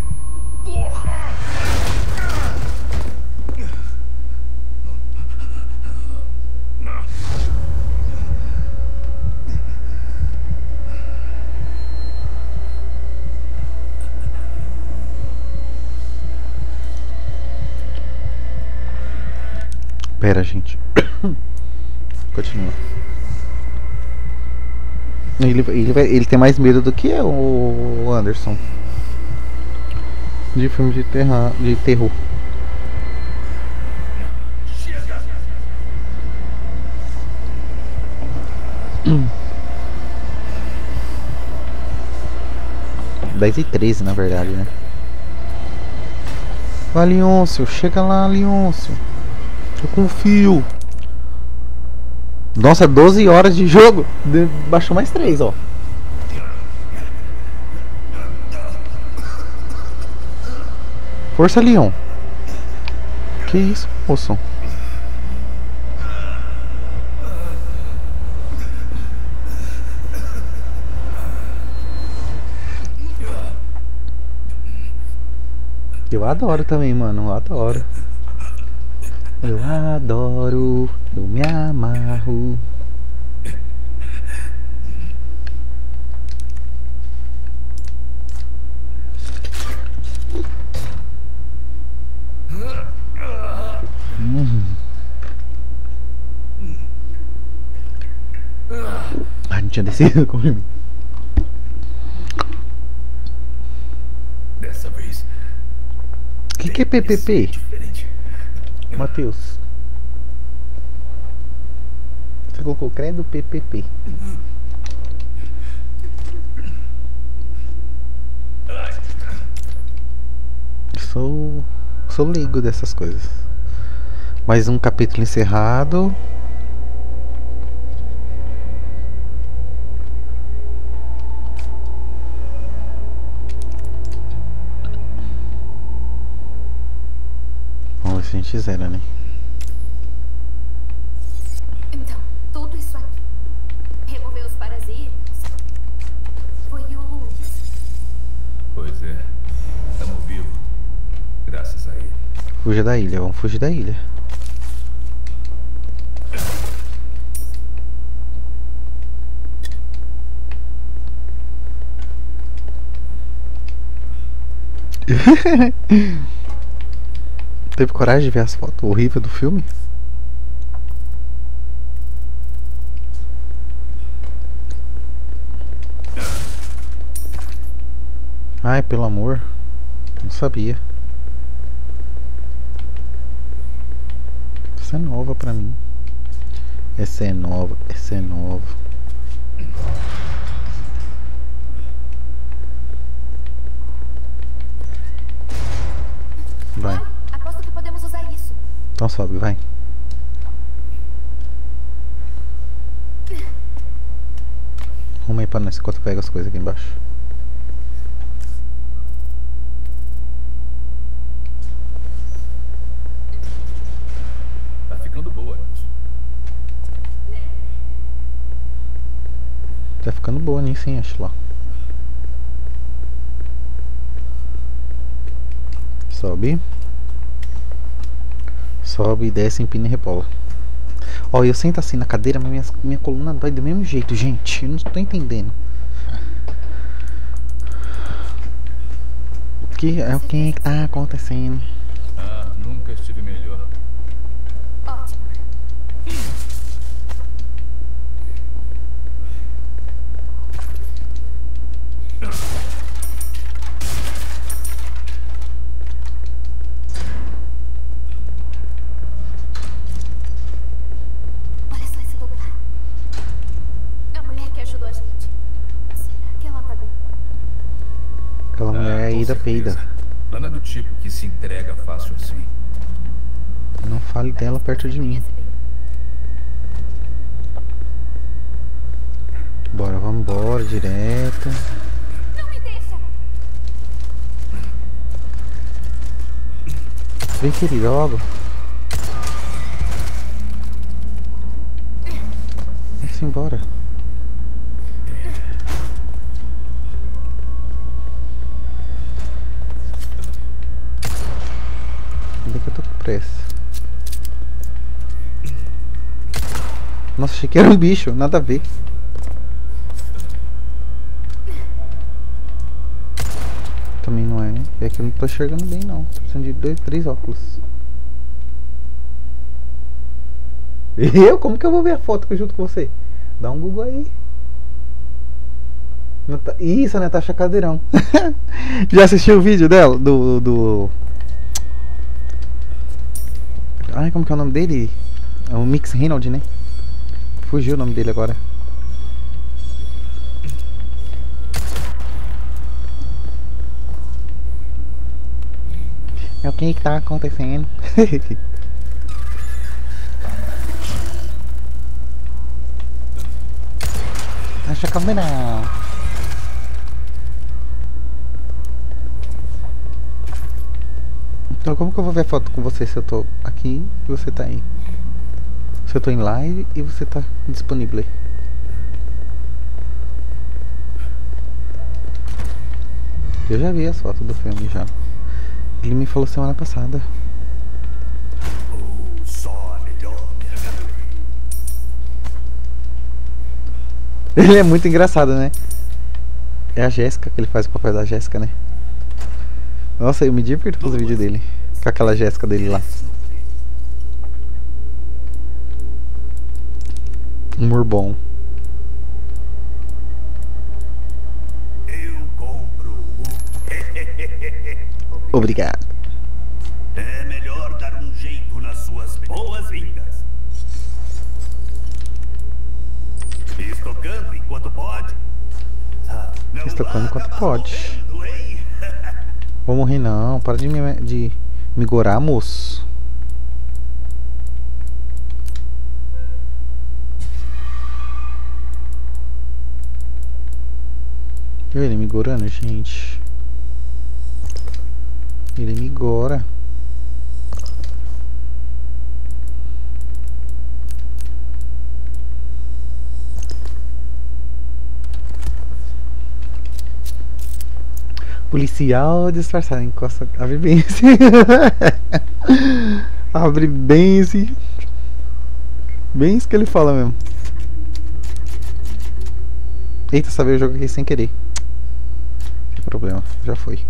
Pera, gente. Continua. Ele, ele, vai, ele tem mais medo do que eu, o Anderson. De filme de, terra, de terror. dez e treze, na verdade, né? Vai, Leôncio, chega lá, Leôncio. Eu confio. Nossa, doze horas de jogo. De... Baixou mais três, ó. Força, Leon. Que isso, moço? Eu adoro também, mano. Eu adoro. Eu adoro. Eu me amarro. Hum. Ah, não tinha descido comigo. Dessa vez. O que, que é P P P? Matheus. Você colocou credo P P P. Sou. Sou leigo dessas coisas. Mais um capítulo encerrado. Vamos ver se a gente zera, né? Então, tudo isso aqui. Remover os parasitas. Foi o Luiz. Pois é. Estamos vivos. Graças a ele. Fuja da ilha, vamos fugir da ilha. Teve coragem de ver as fotos horríveis do filme? Ai, pelo amor. Não sabia. Essa é nova pra mim. Essa é nova. Essa é nova. Vai. Ah, aposto que podemos usar isso. Então sobe, vai. Arruma aí pra nós enquanto pega as coisas aqui embaixo. Tá ficando boa isso. Tá ficando boa nisso, hein, acho lá. Sobe. Sobe e desce, empina e rebola. Ó, eu sento assim na cadeira, mas minha, minha coluna dói do mesmo jeito, gente. Eu não tô entendendo. O que é o que tá acontecendo? Ah, nunca estive melhor. Ótimo. Olha só esse lugar. A mulher que ajudou a gente. Será que ela tá bem? Aquela mulher aí da peida. Ela não é do tipo que se entrega fácil assim. Não fale dela perto de mim. Conhece bem. Bora, vamos embora direto. Não me deixa. Vem, querido, logo. Vamos embora. Ainda que eu tô com pressa. Nossa, achei que era um bicho, nada a ver. Também não é. É que eu não tô enxergando bem não. Tô precisando de dois, três óculos. Eu? Como que eu vou ver a foto que eu junto com você? Dá um Google aí. Nata... Isso, a Natasha Caldeirão. Já assistiu o vídeo dela? Do, do... Ai, como que é o nome dele? É o Mix Reynolds, né? Fugiu o nome dele agora. É o que que tá acontecendo? Acha Caldeirão. Então como que eu vou ver a foto com você se eu tô aqui e você tá aí? Se eu tô em live e você tá disponível aí. Eu já vi as fotos do filme já. Ele me falou semana passada. Oh, só a melhor mercadoria. Ele é muito engraçado, né? É a Jéssica que ele faz o papel da Jéssica, né? Nossa, eu me divirto com os vídeos dele. Com aquela Jéssica dele lá. Humor bom. Eu compro o... Obrigado. É melhor dar um jeito nas suas boas-vindas. Estocando enquanto pode. Ah, não Estocando enquanto acabar pode. morrendo, hein? Vou morrer não. Para de me, de me gorar, moço. Ele me gorando, gente. Ele me gora. Policial disfarçado, encosta. Abre bem esse. Abre bem esse. Bem isso que ele fala mesmo. Eita, sabe, eu jogo aqui sem querer. Não tem problema, já foi.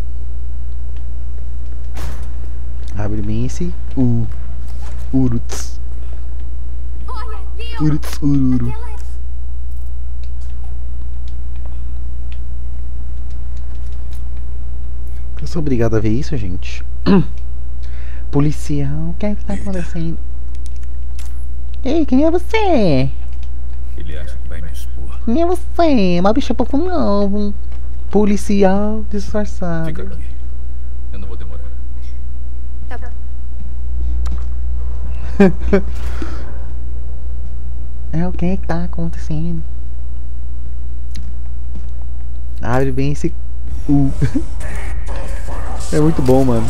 Abre bem esse. U. Uruts. Olha, Leon. Uruts, ururu. Aquela... Eu sou obrigado a ver isso, gente. Policial, o que é que tá acontecendo? Ei, quem é você? Ele acha que vai me expor. Quem é você? Uma bicha pouco novo. Policial disfarçado. Fica aqui. Eu não vou demorar. Tá bom. É o que é que tá acontecendo? Abre bem esse U. É muito bom, mano.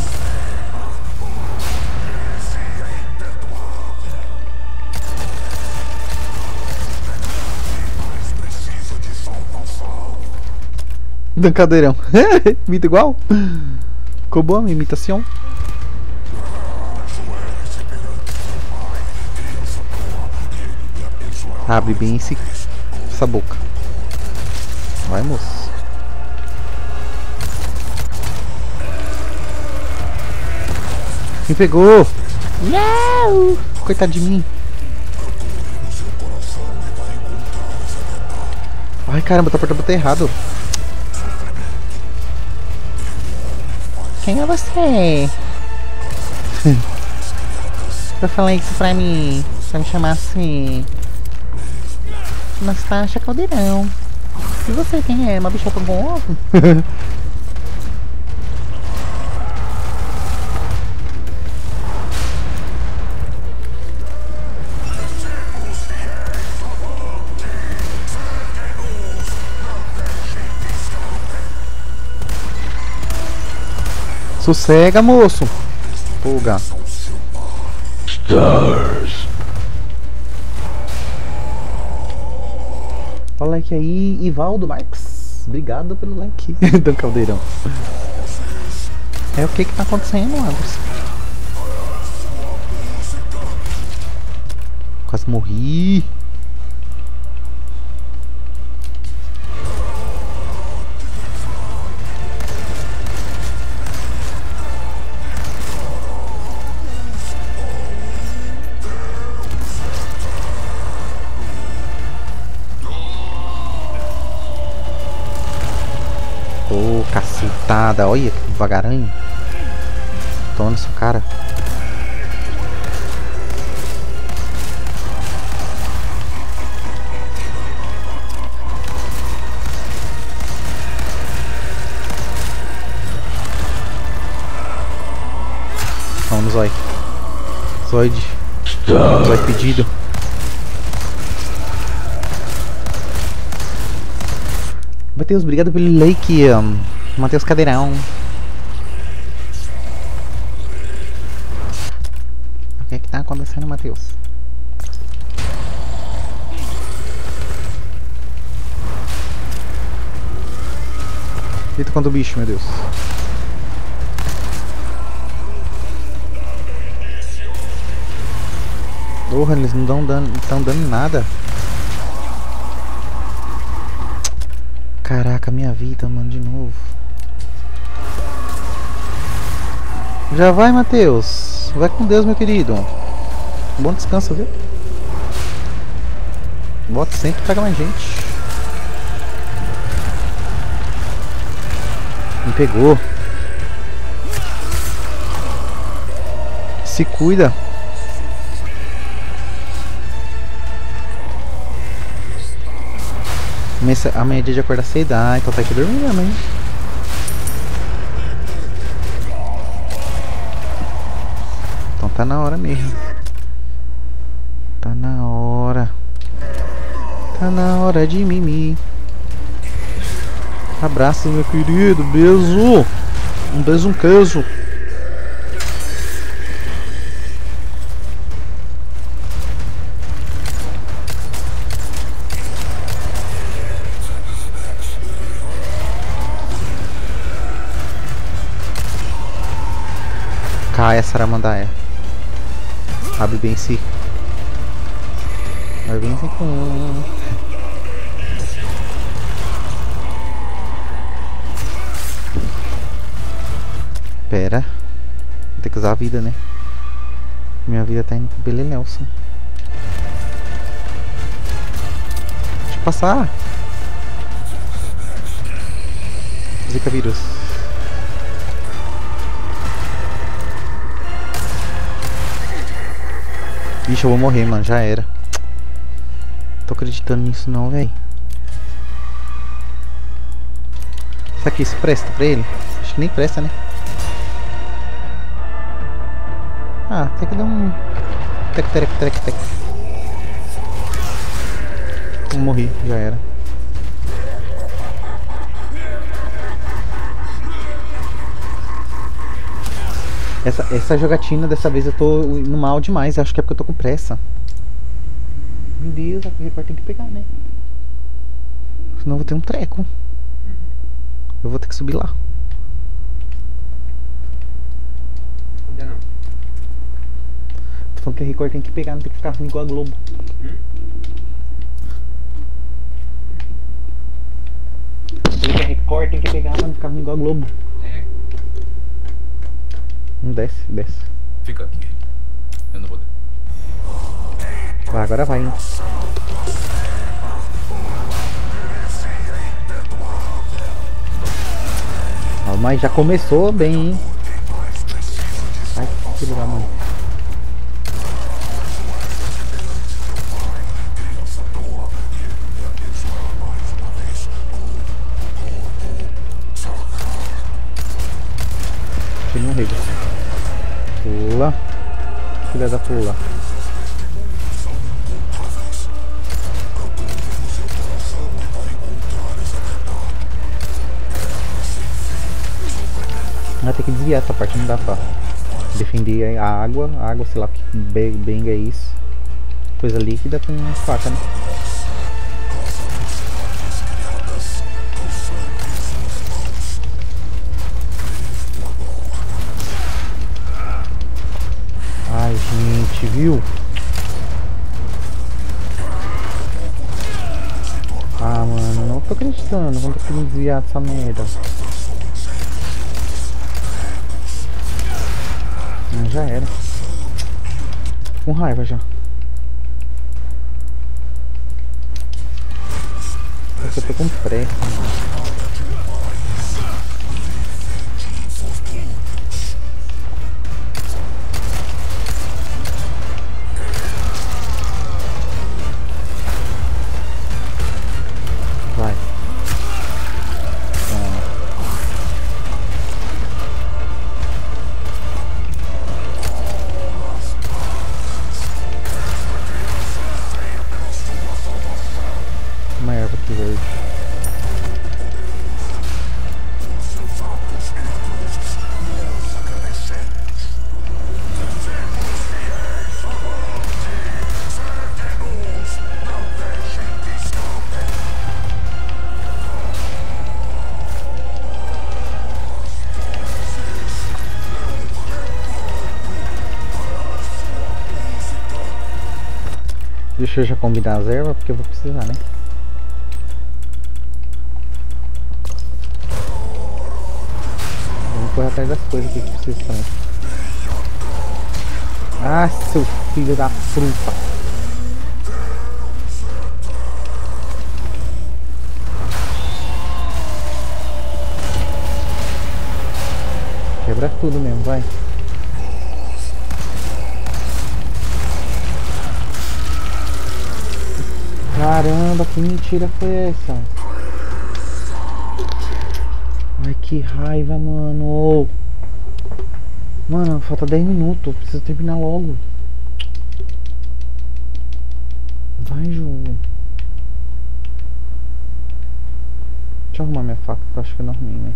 Dan Caldeirão. Imita igual? Ficou boa a minha imitação? Abre bem esse, essa boca. Vai, moço. Me pegou! Não! Coitado de mim. Ai, caramba, tá apertando o botão errado. Quem é você? Eu falei isso pra mim. Pra me chamar assim. Natasha Caldeirão. E você, quem é? Uma bichota com ovo? Sossega, moço. Pulga. Stars. Olha o like aí, Ivaldo Marques. Obrigado pelo like. Dan Caldeirão. É o que que tá acontecendo, Anderson? Quase morri. cacetada. Olha que devagaranho. Toma na sua cara. Vamos, Zói. Zoide. Zói pedido. Matheus, obrigado pelo like. Um, Matheus Cadeirão. O que é que tá acontecendo, Matheus? Eita, quanto bicho, meu Deus. Porra, eles não dão dano, não estão dando nada. Caraca, minha vida, mano, de novo. Já vai, Matheus. Vai com Deus, meu querido. Bom descanso, viu? Bota sempre e pega mais gente. Me pegou. Se cuida. Amanhã é dia de acordar cedo. Ah, então tá aqui dormindo mesmo, hein? Então tá na hora mesmo. Tá na hora. Tá na hora de mimir. Abraço, meu querido. Beijo. Um beijo, um queijo. Caia, Saramandaia. Abre bem se. Abre bem se com. Pera. Vou ter que usar a vida, né? Minha vida tá indo pro Belelelson. Deixa eu passar. Zika vírus. Ixi, eu vou morrer, mano, já era. Tô acreditando nisso não, velho. Isso aqui, isso presta pra ele? Acho que nem presta, né? Ah, tem que dar um... Tec, tec, tec, tec. Eu morri, já era. Essa, essa jogatina dessa vez eu tô indo mal demais. Acho que é porque eu tô com pressa. Meu Deus, a Record tem que pegar, né? Senão eu vou ter um treco. Eu vou ter que subir lá. Ainda não. Tô falando que a Record tem que pegar, não tem que ficar ruim igual a Globo. Hum? Falei que a Record tem que pegar, mas não ficar ruim igual a Globo. É. Não desce, desce. Fica aqui. Eu não vou. Vai, agora vai, hein? Ah, mas já começou bem, hein? Ai, que lugar, mano. Deixa ele morrer. Pula. Filha da pula. Vai ter que desviar essa parte, não dá pra defender a água. A água, sei lá que benga é isso. Coisa líquida com faca, né? Ai, gente, viu? Ah, mano, não tô acreditando. Vamos ter que desviar dessa merda. Ah, já era. Com raiva já. Porque eu tô com pressa, mano. Deixa eu já combinar as ervas, porque eu vou precisar, né? Vamos correr atrás das coisas que precisa também. Ah, seu filho da fruta! Quebra tudo mesmo, vai. Caramba, que mentira foi essa? Ai, que raiva, mano. Mano, falta dez minutos. Preciso terminar logo. Vai, jogo. Deixa eu arrumar minha faca, que eu acho que eu não arrumei, né?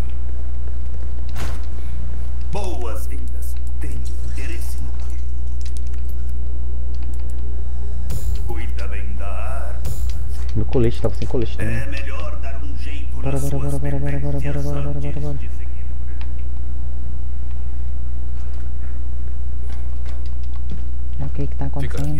Boas-vindas. Tem interesse no quê? Cuida bem da arma. Meu colete, tava sem colete também. É melhor dar um jeito Bora, nas bora, suas bora, bora, bora, bora, pendências bora, bora, bora, antes bora. de seguir. O que que tá Fica acontecendo? aqui.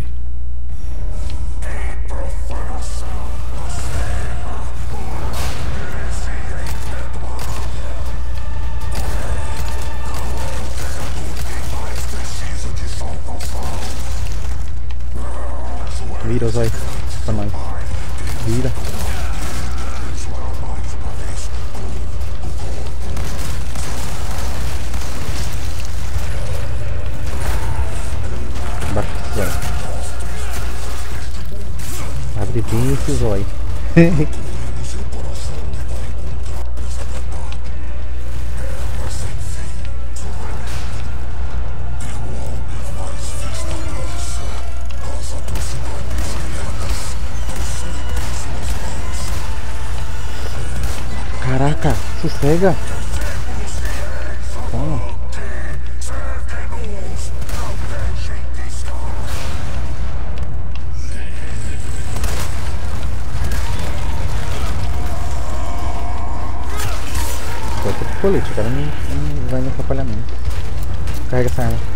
Vira, Zói. Pra nós. Vira. Baixa esse zóio. Abre bem esse zóio. Caraca, sossega. Toma. Vou ter que colete, o cara não, não vai me atrapalhar mesmo. Carrega essa arma.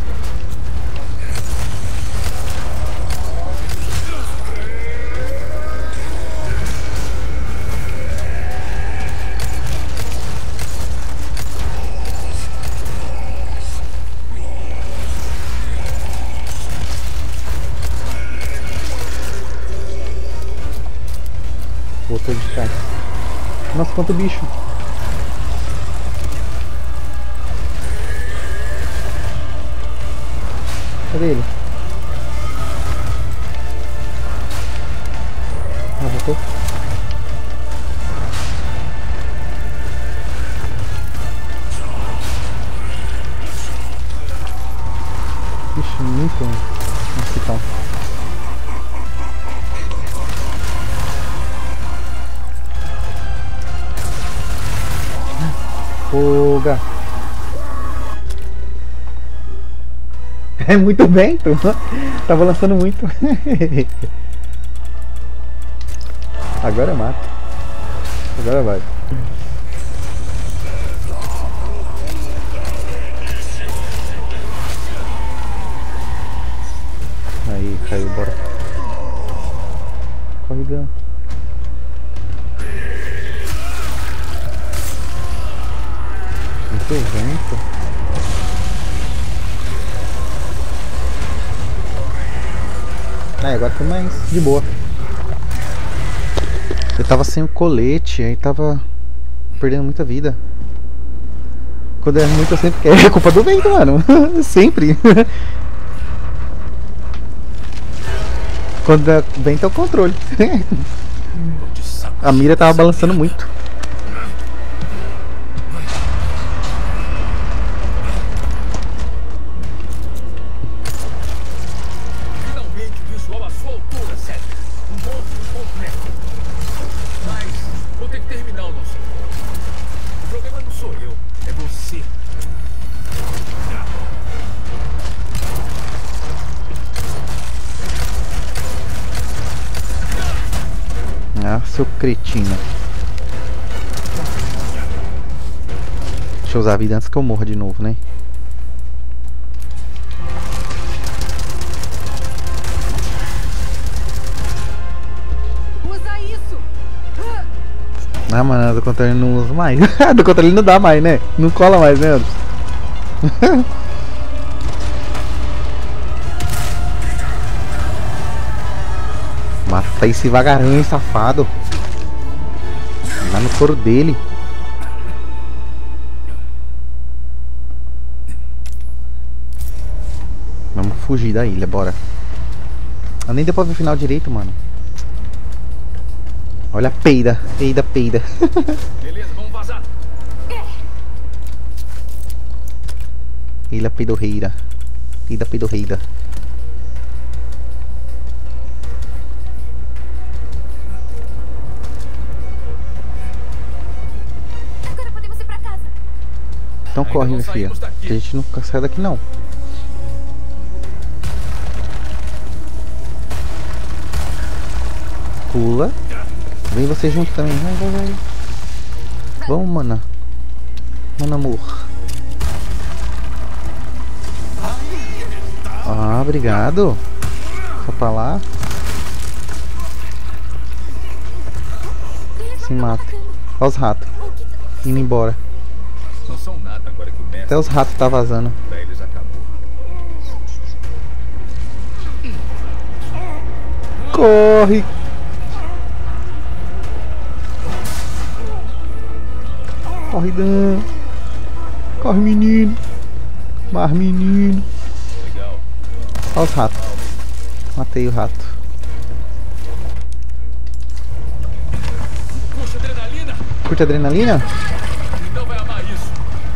Voltou de trás. Nossa, quanto bicho! Cadê ele? Ah, voltou? Ixi, muito mosquitão. Fuga! É muito vento! Tava lançando muito! Agora eu mato! Agora vai! Aí, caiu, bora! Corre, Gun! Muito vento. Ah, agora tô mais de boa. Eu tava sem o colete, aí tava perdendo muita vida. Quando é muito eu sempre quero. É culpa do vento, mano. Sempre. Quando é vento é o controle. A mira tava balançando muito. Ah, seu cretino. Deixa eu usar a vida antes que eu morra de novo, né? Ah, mano, do controle não uso mais. Do controle não dá mais, né? Não cola mais, né? Mata esse vagarão, safado. Lá no couro dele. Vamos fugir da ilha, bora. Eu nem deu pra ver o final direito, mano. Olha a peida, peida, peida. Beleza, vamos vazar. Ilha peidorreira. Peida, peidorreira. Agora podemos ir pra casa. Então Ainda corre, não minha filha. saímos daqui. Que a gente não sai daqui, não. Pula. Vem você junto também. Vai, vai, vai. Vamos, mana. Mano, amor. Ah, obrigado. Só pra lá. Se mata. Olha os ratos. Indo embora. Não são nada agora que o mestre. Até os ratos tá vazando. Pra eles acabou. Corre. Corre, Dan. Corre, menino. Mas, menino. Legal. Olha os ratos. Matei o rato. Puxa, adrenalina. Curte adrenalina? Então vai amar isso.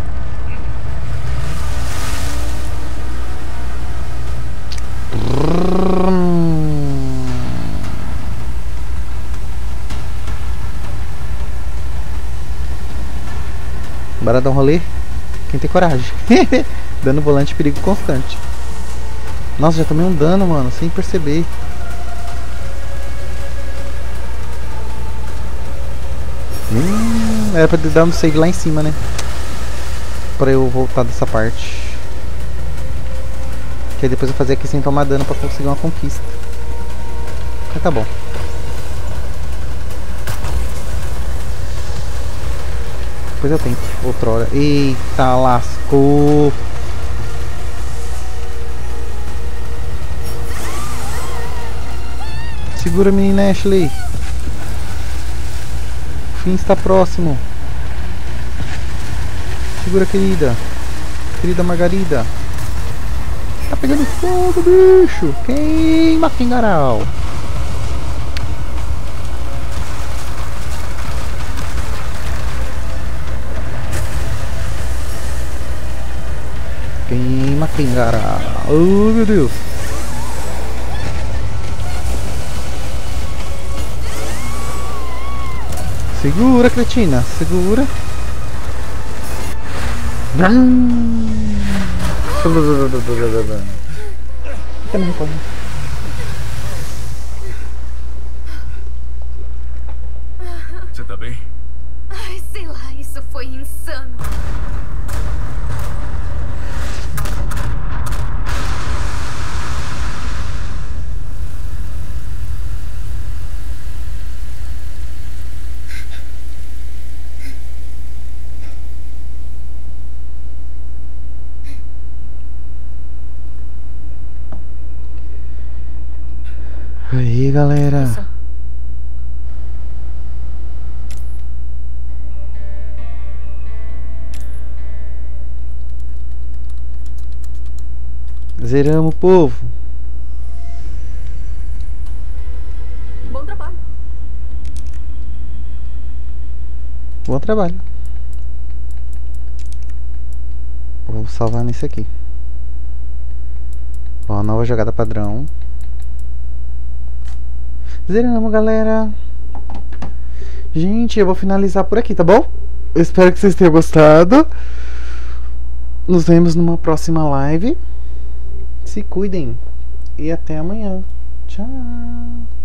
Bora dar um rolê? Quem tem coragem? Dano volante, perigo constante. Nossa, já tomei um dano, mano, sem perceber. Hum, era pra ter dado um save lá em cima, né? Pra eu voltar dessa parte. Que aí depois eu fazer aqui sem tomar dano pra conseguir uma conquista. Mas tá bom. Depois eu tento, outrora. Eita, lascou. Segura, menina Ashley. O fim está próximo. Segura, querida. Querida Margarida. Tá pegando fogo, bicho. Queima, Kingaral. Queima, Kingaral. Oh, meu Deus. Segura, cretina. Segura. Fica no retorno. Você tá bem? Ai, sei lá, isso foi insano. Aí, galera. Zeramos, povo. Bom trabalho. Bom trabalho. Vou salvar nesse aqui. Ó, nova jogada padrão. Zeramos, galera. Gente, eu vou finalizar por aqui, tá bom? Eu espero que vocês tenham gostado. Nos vemos numa próxima live. Se cuidem. E até amanhã. Tchau.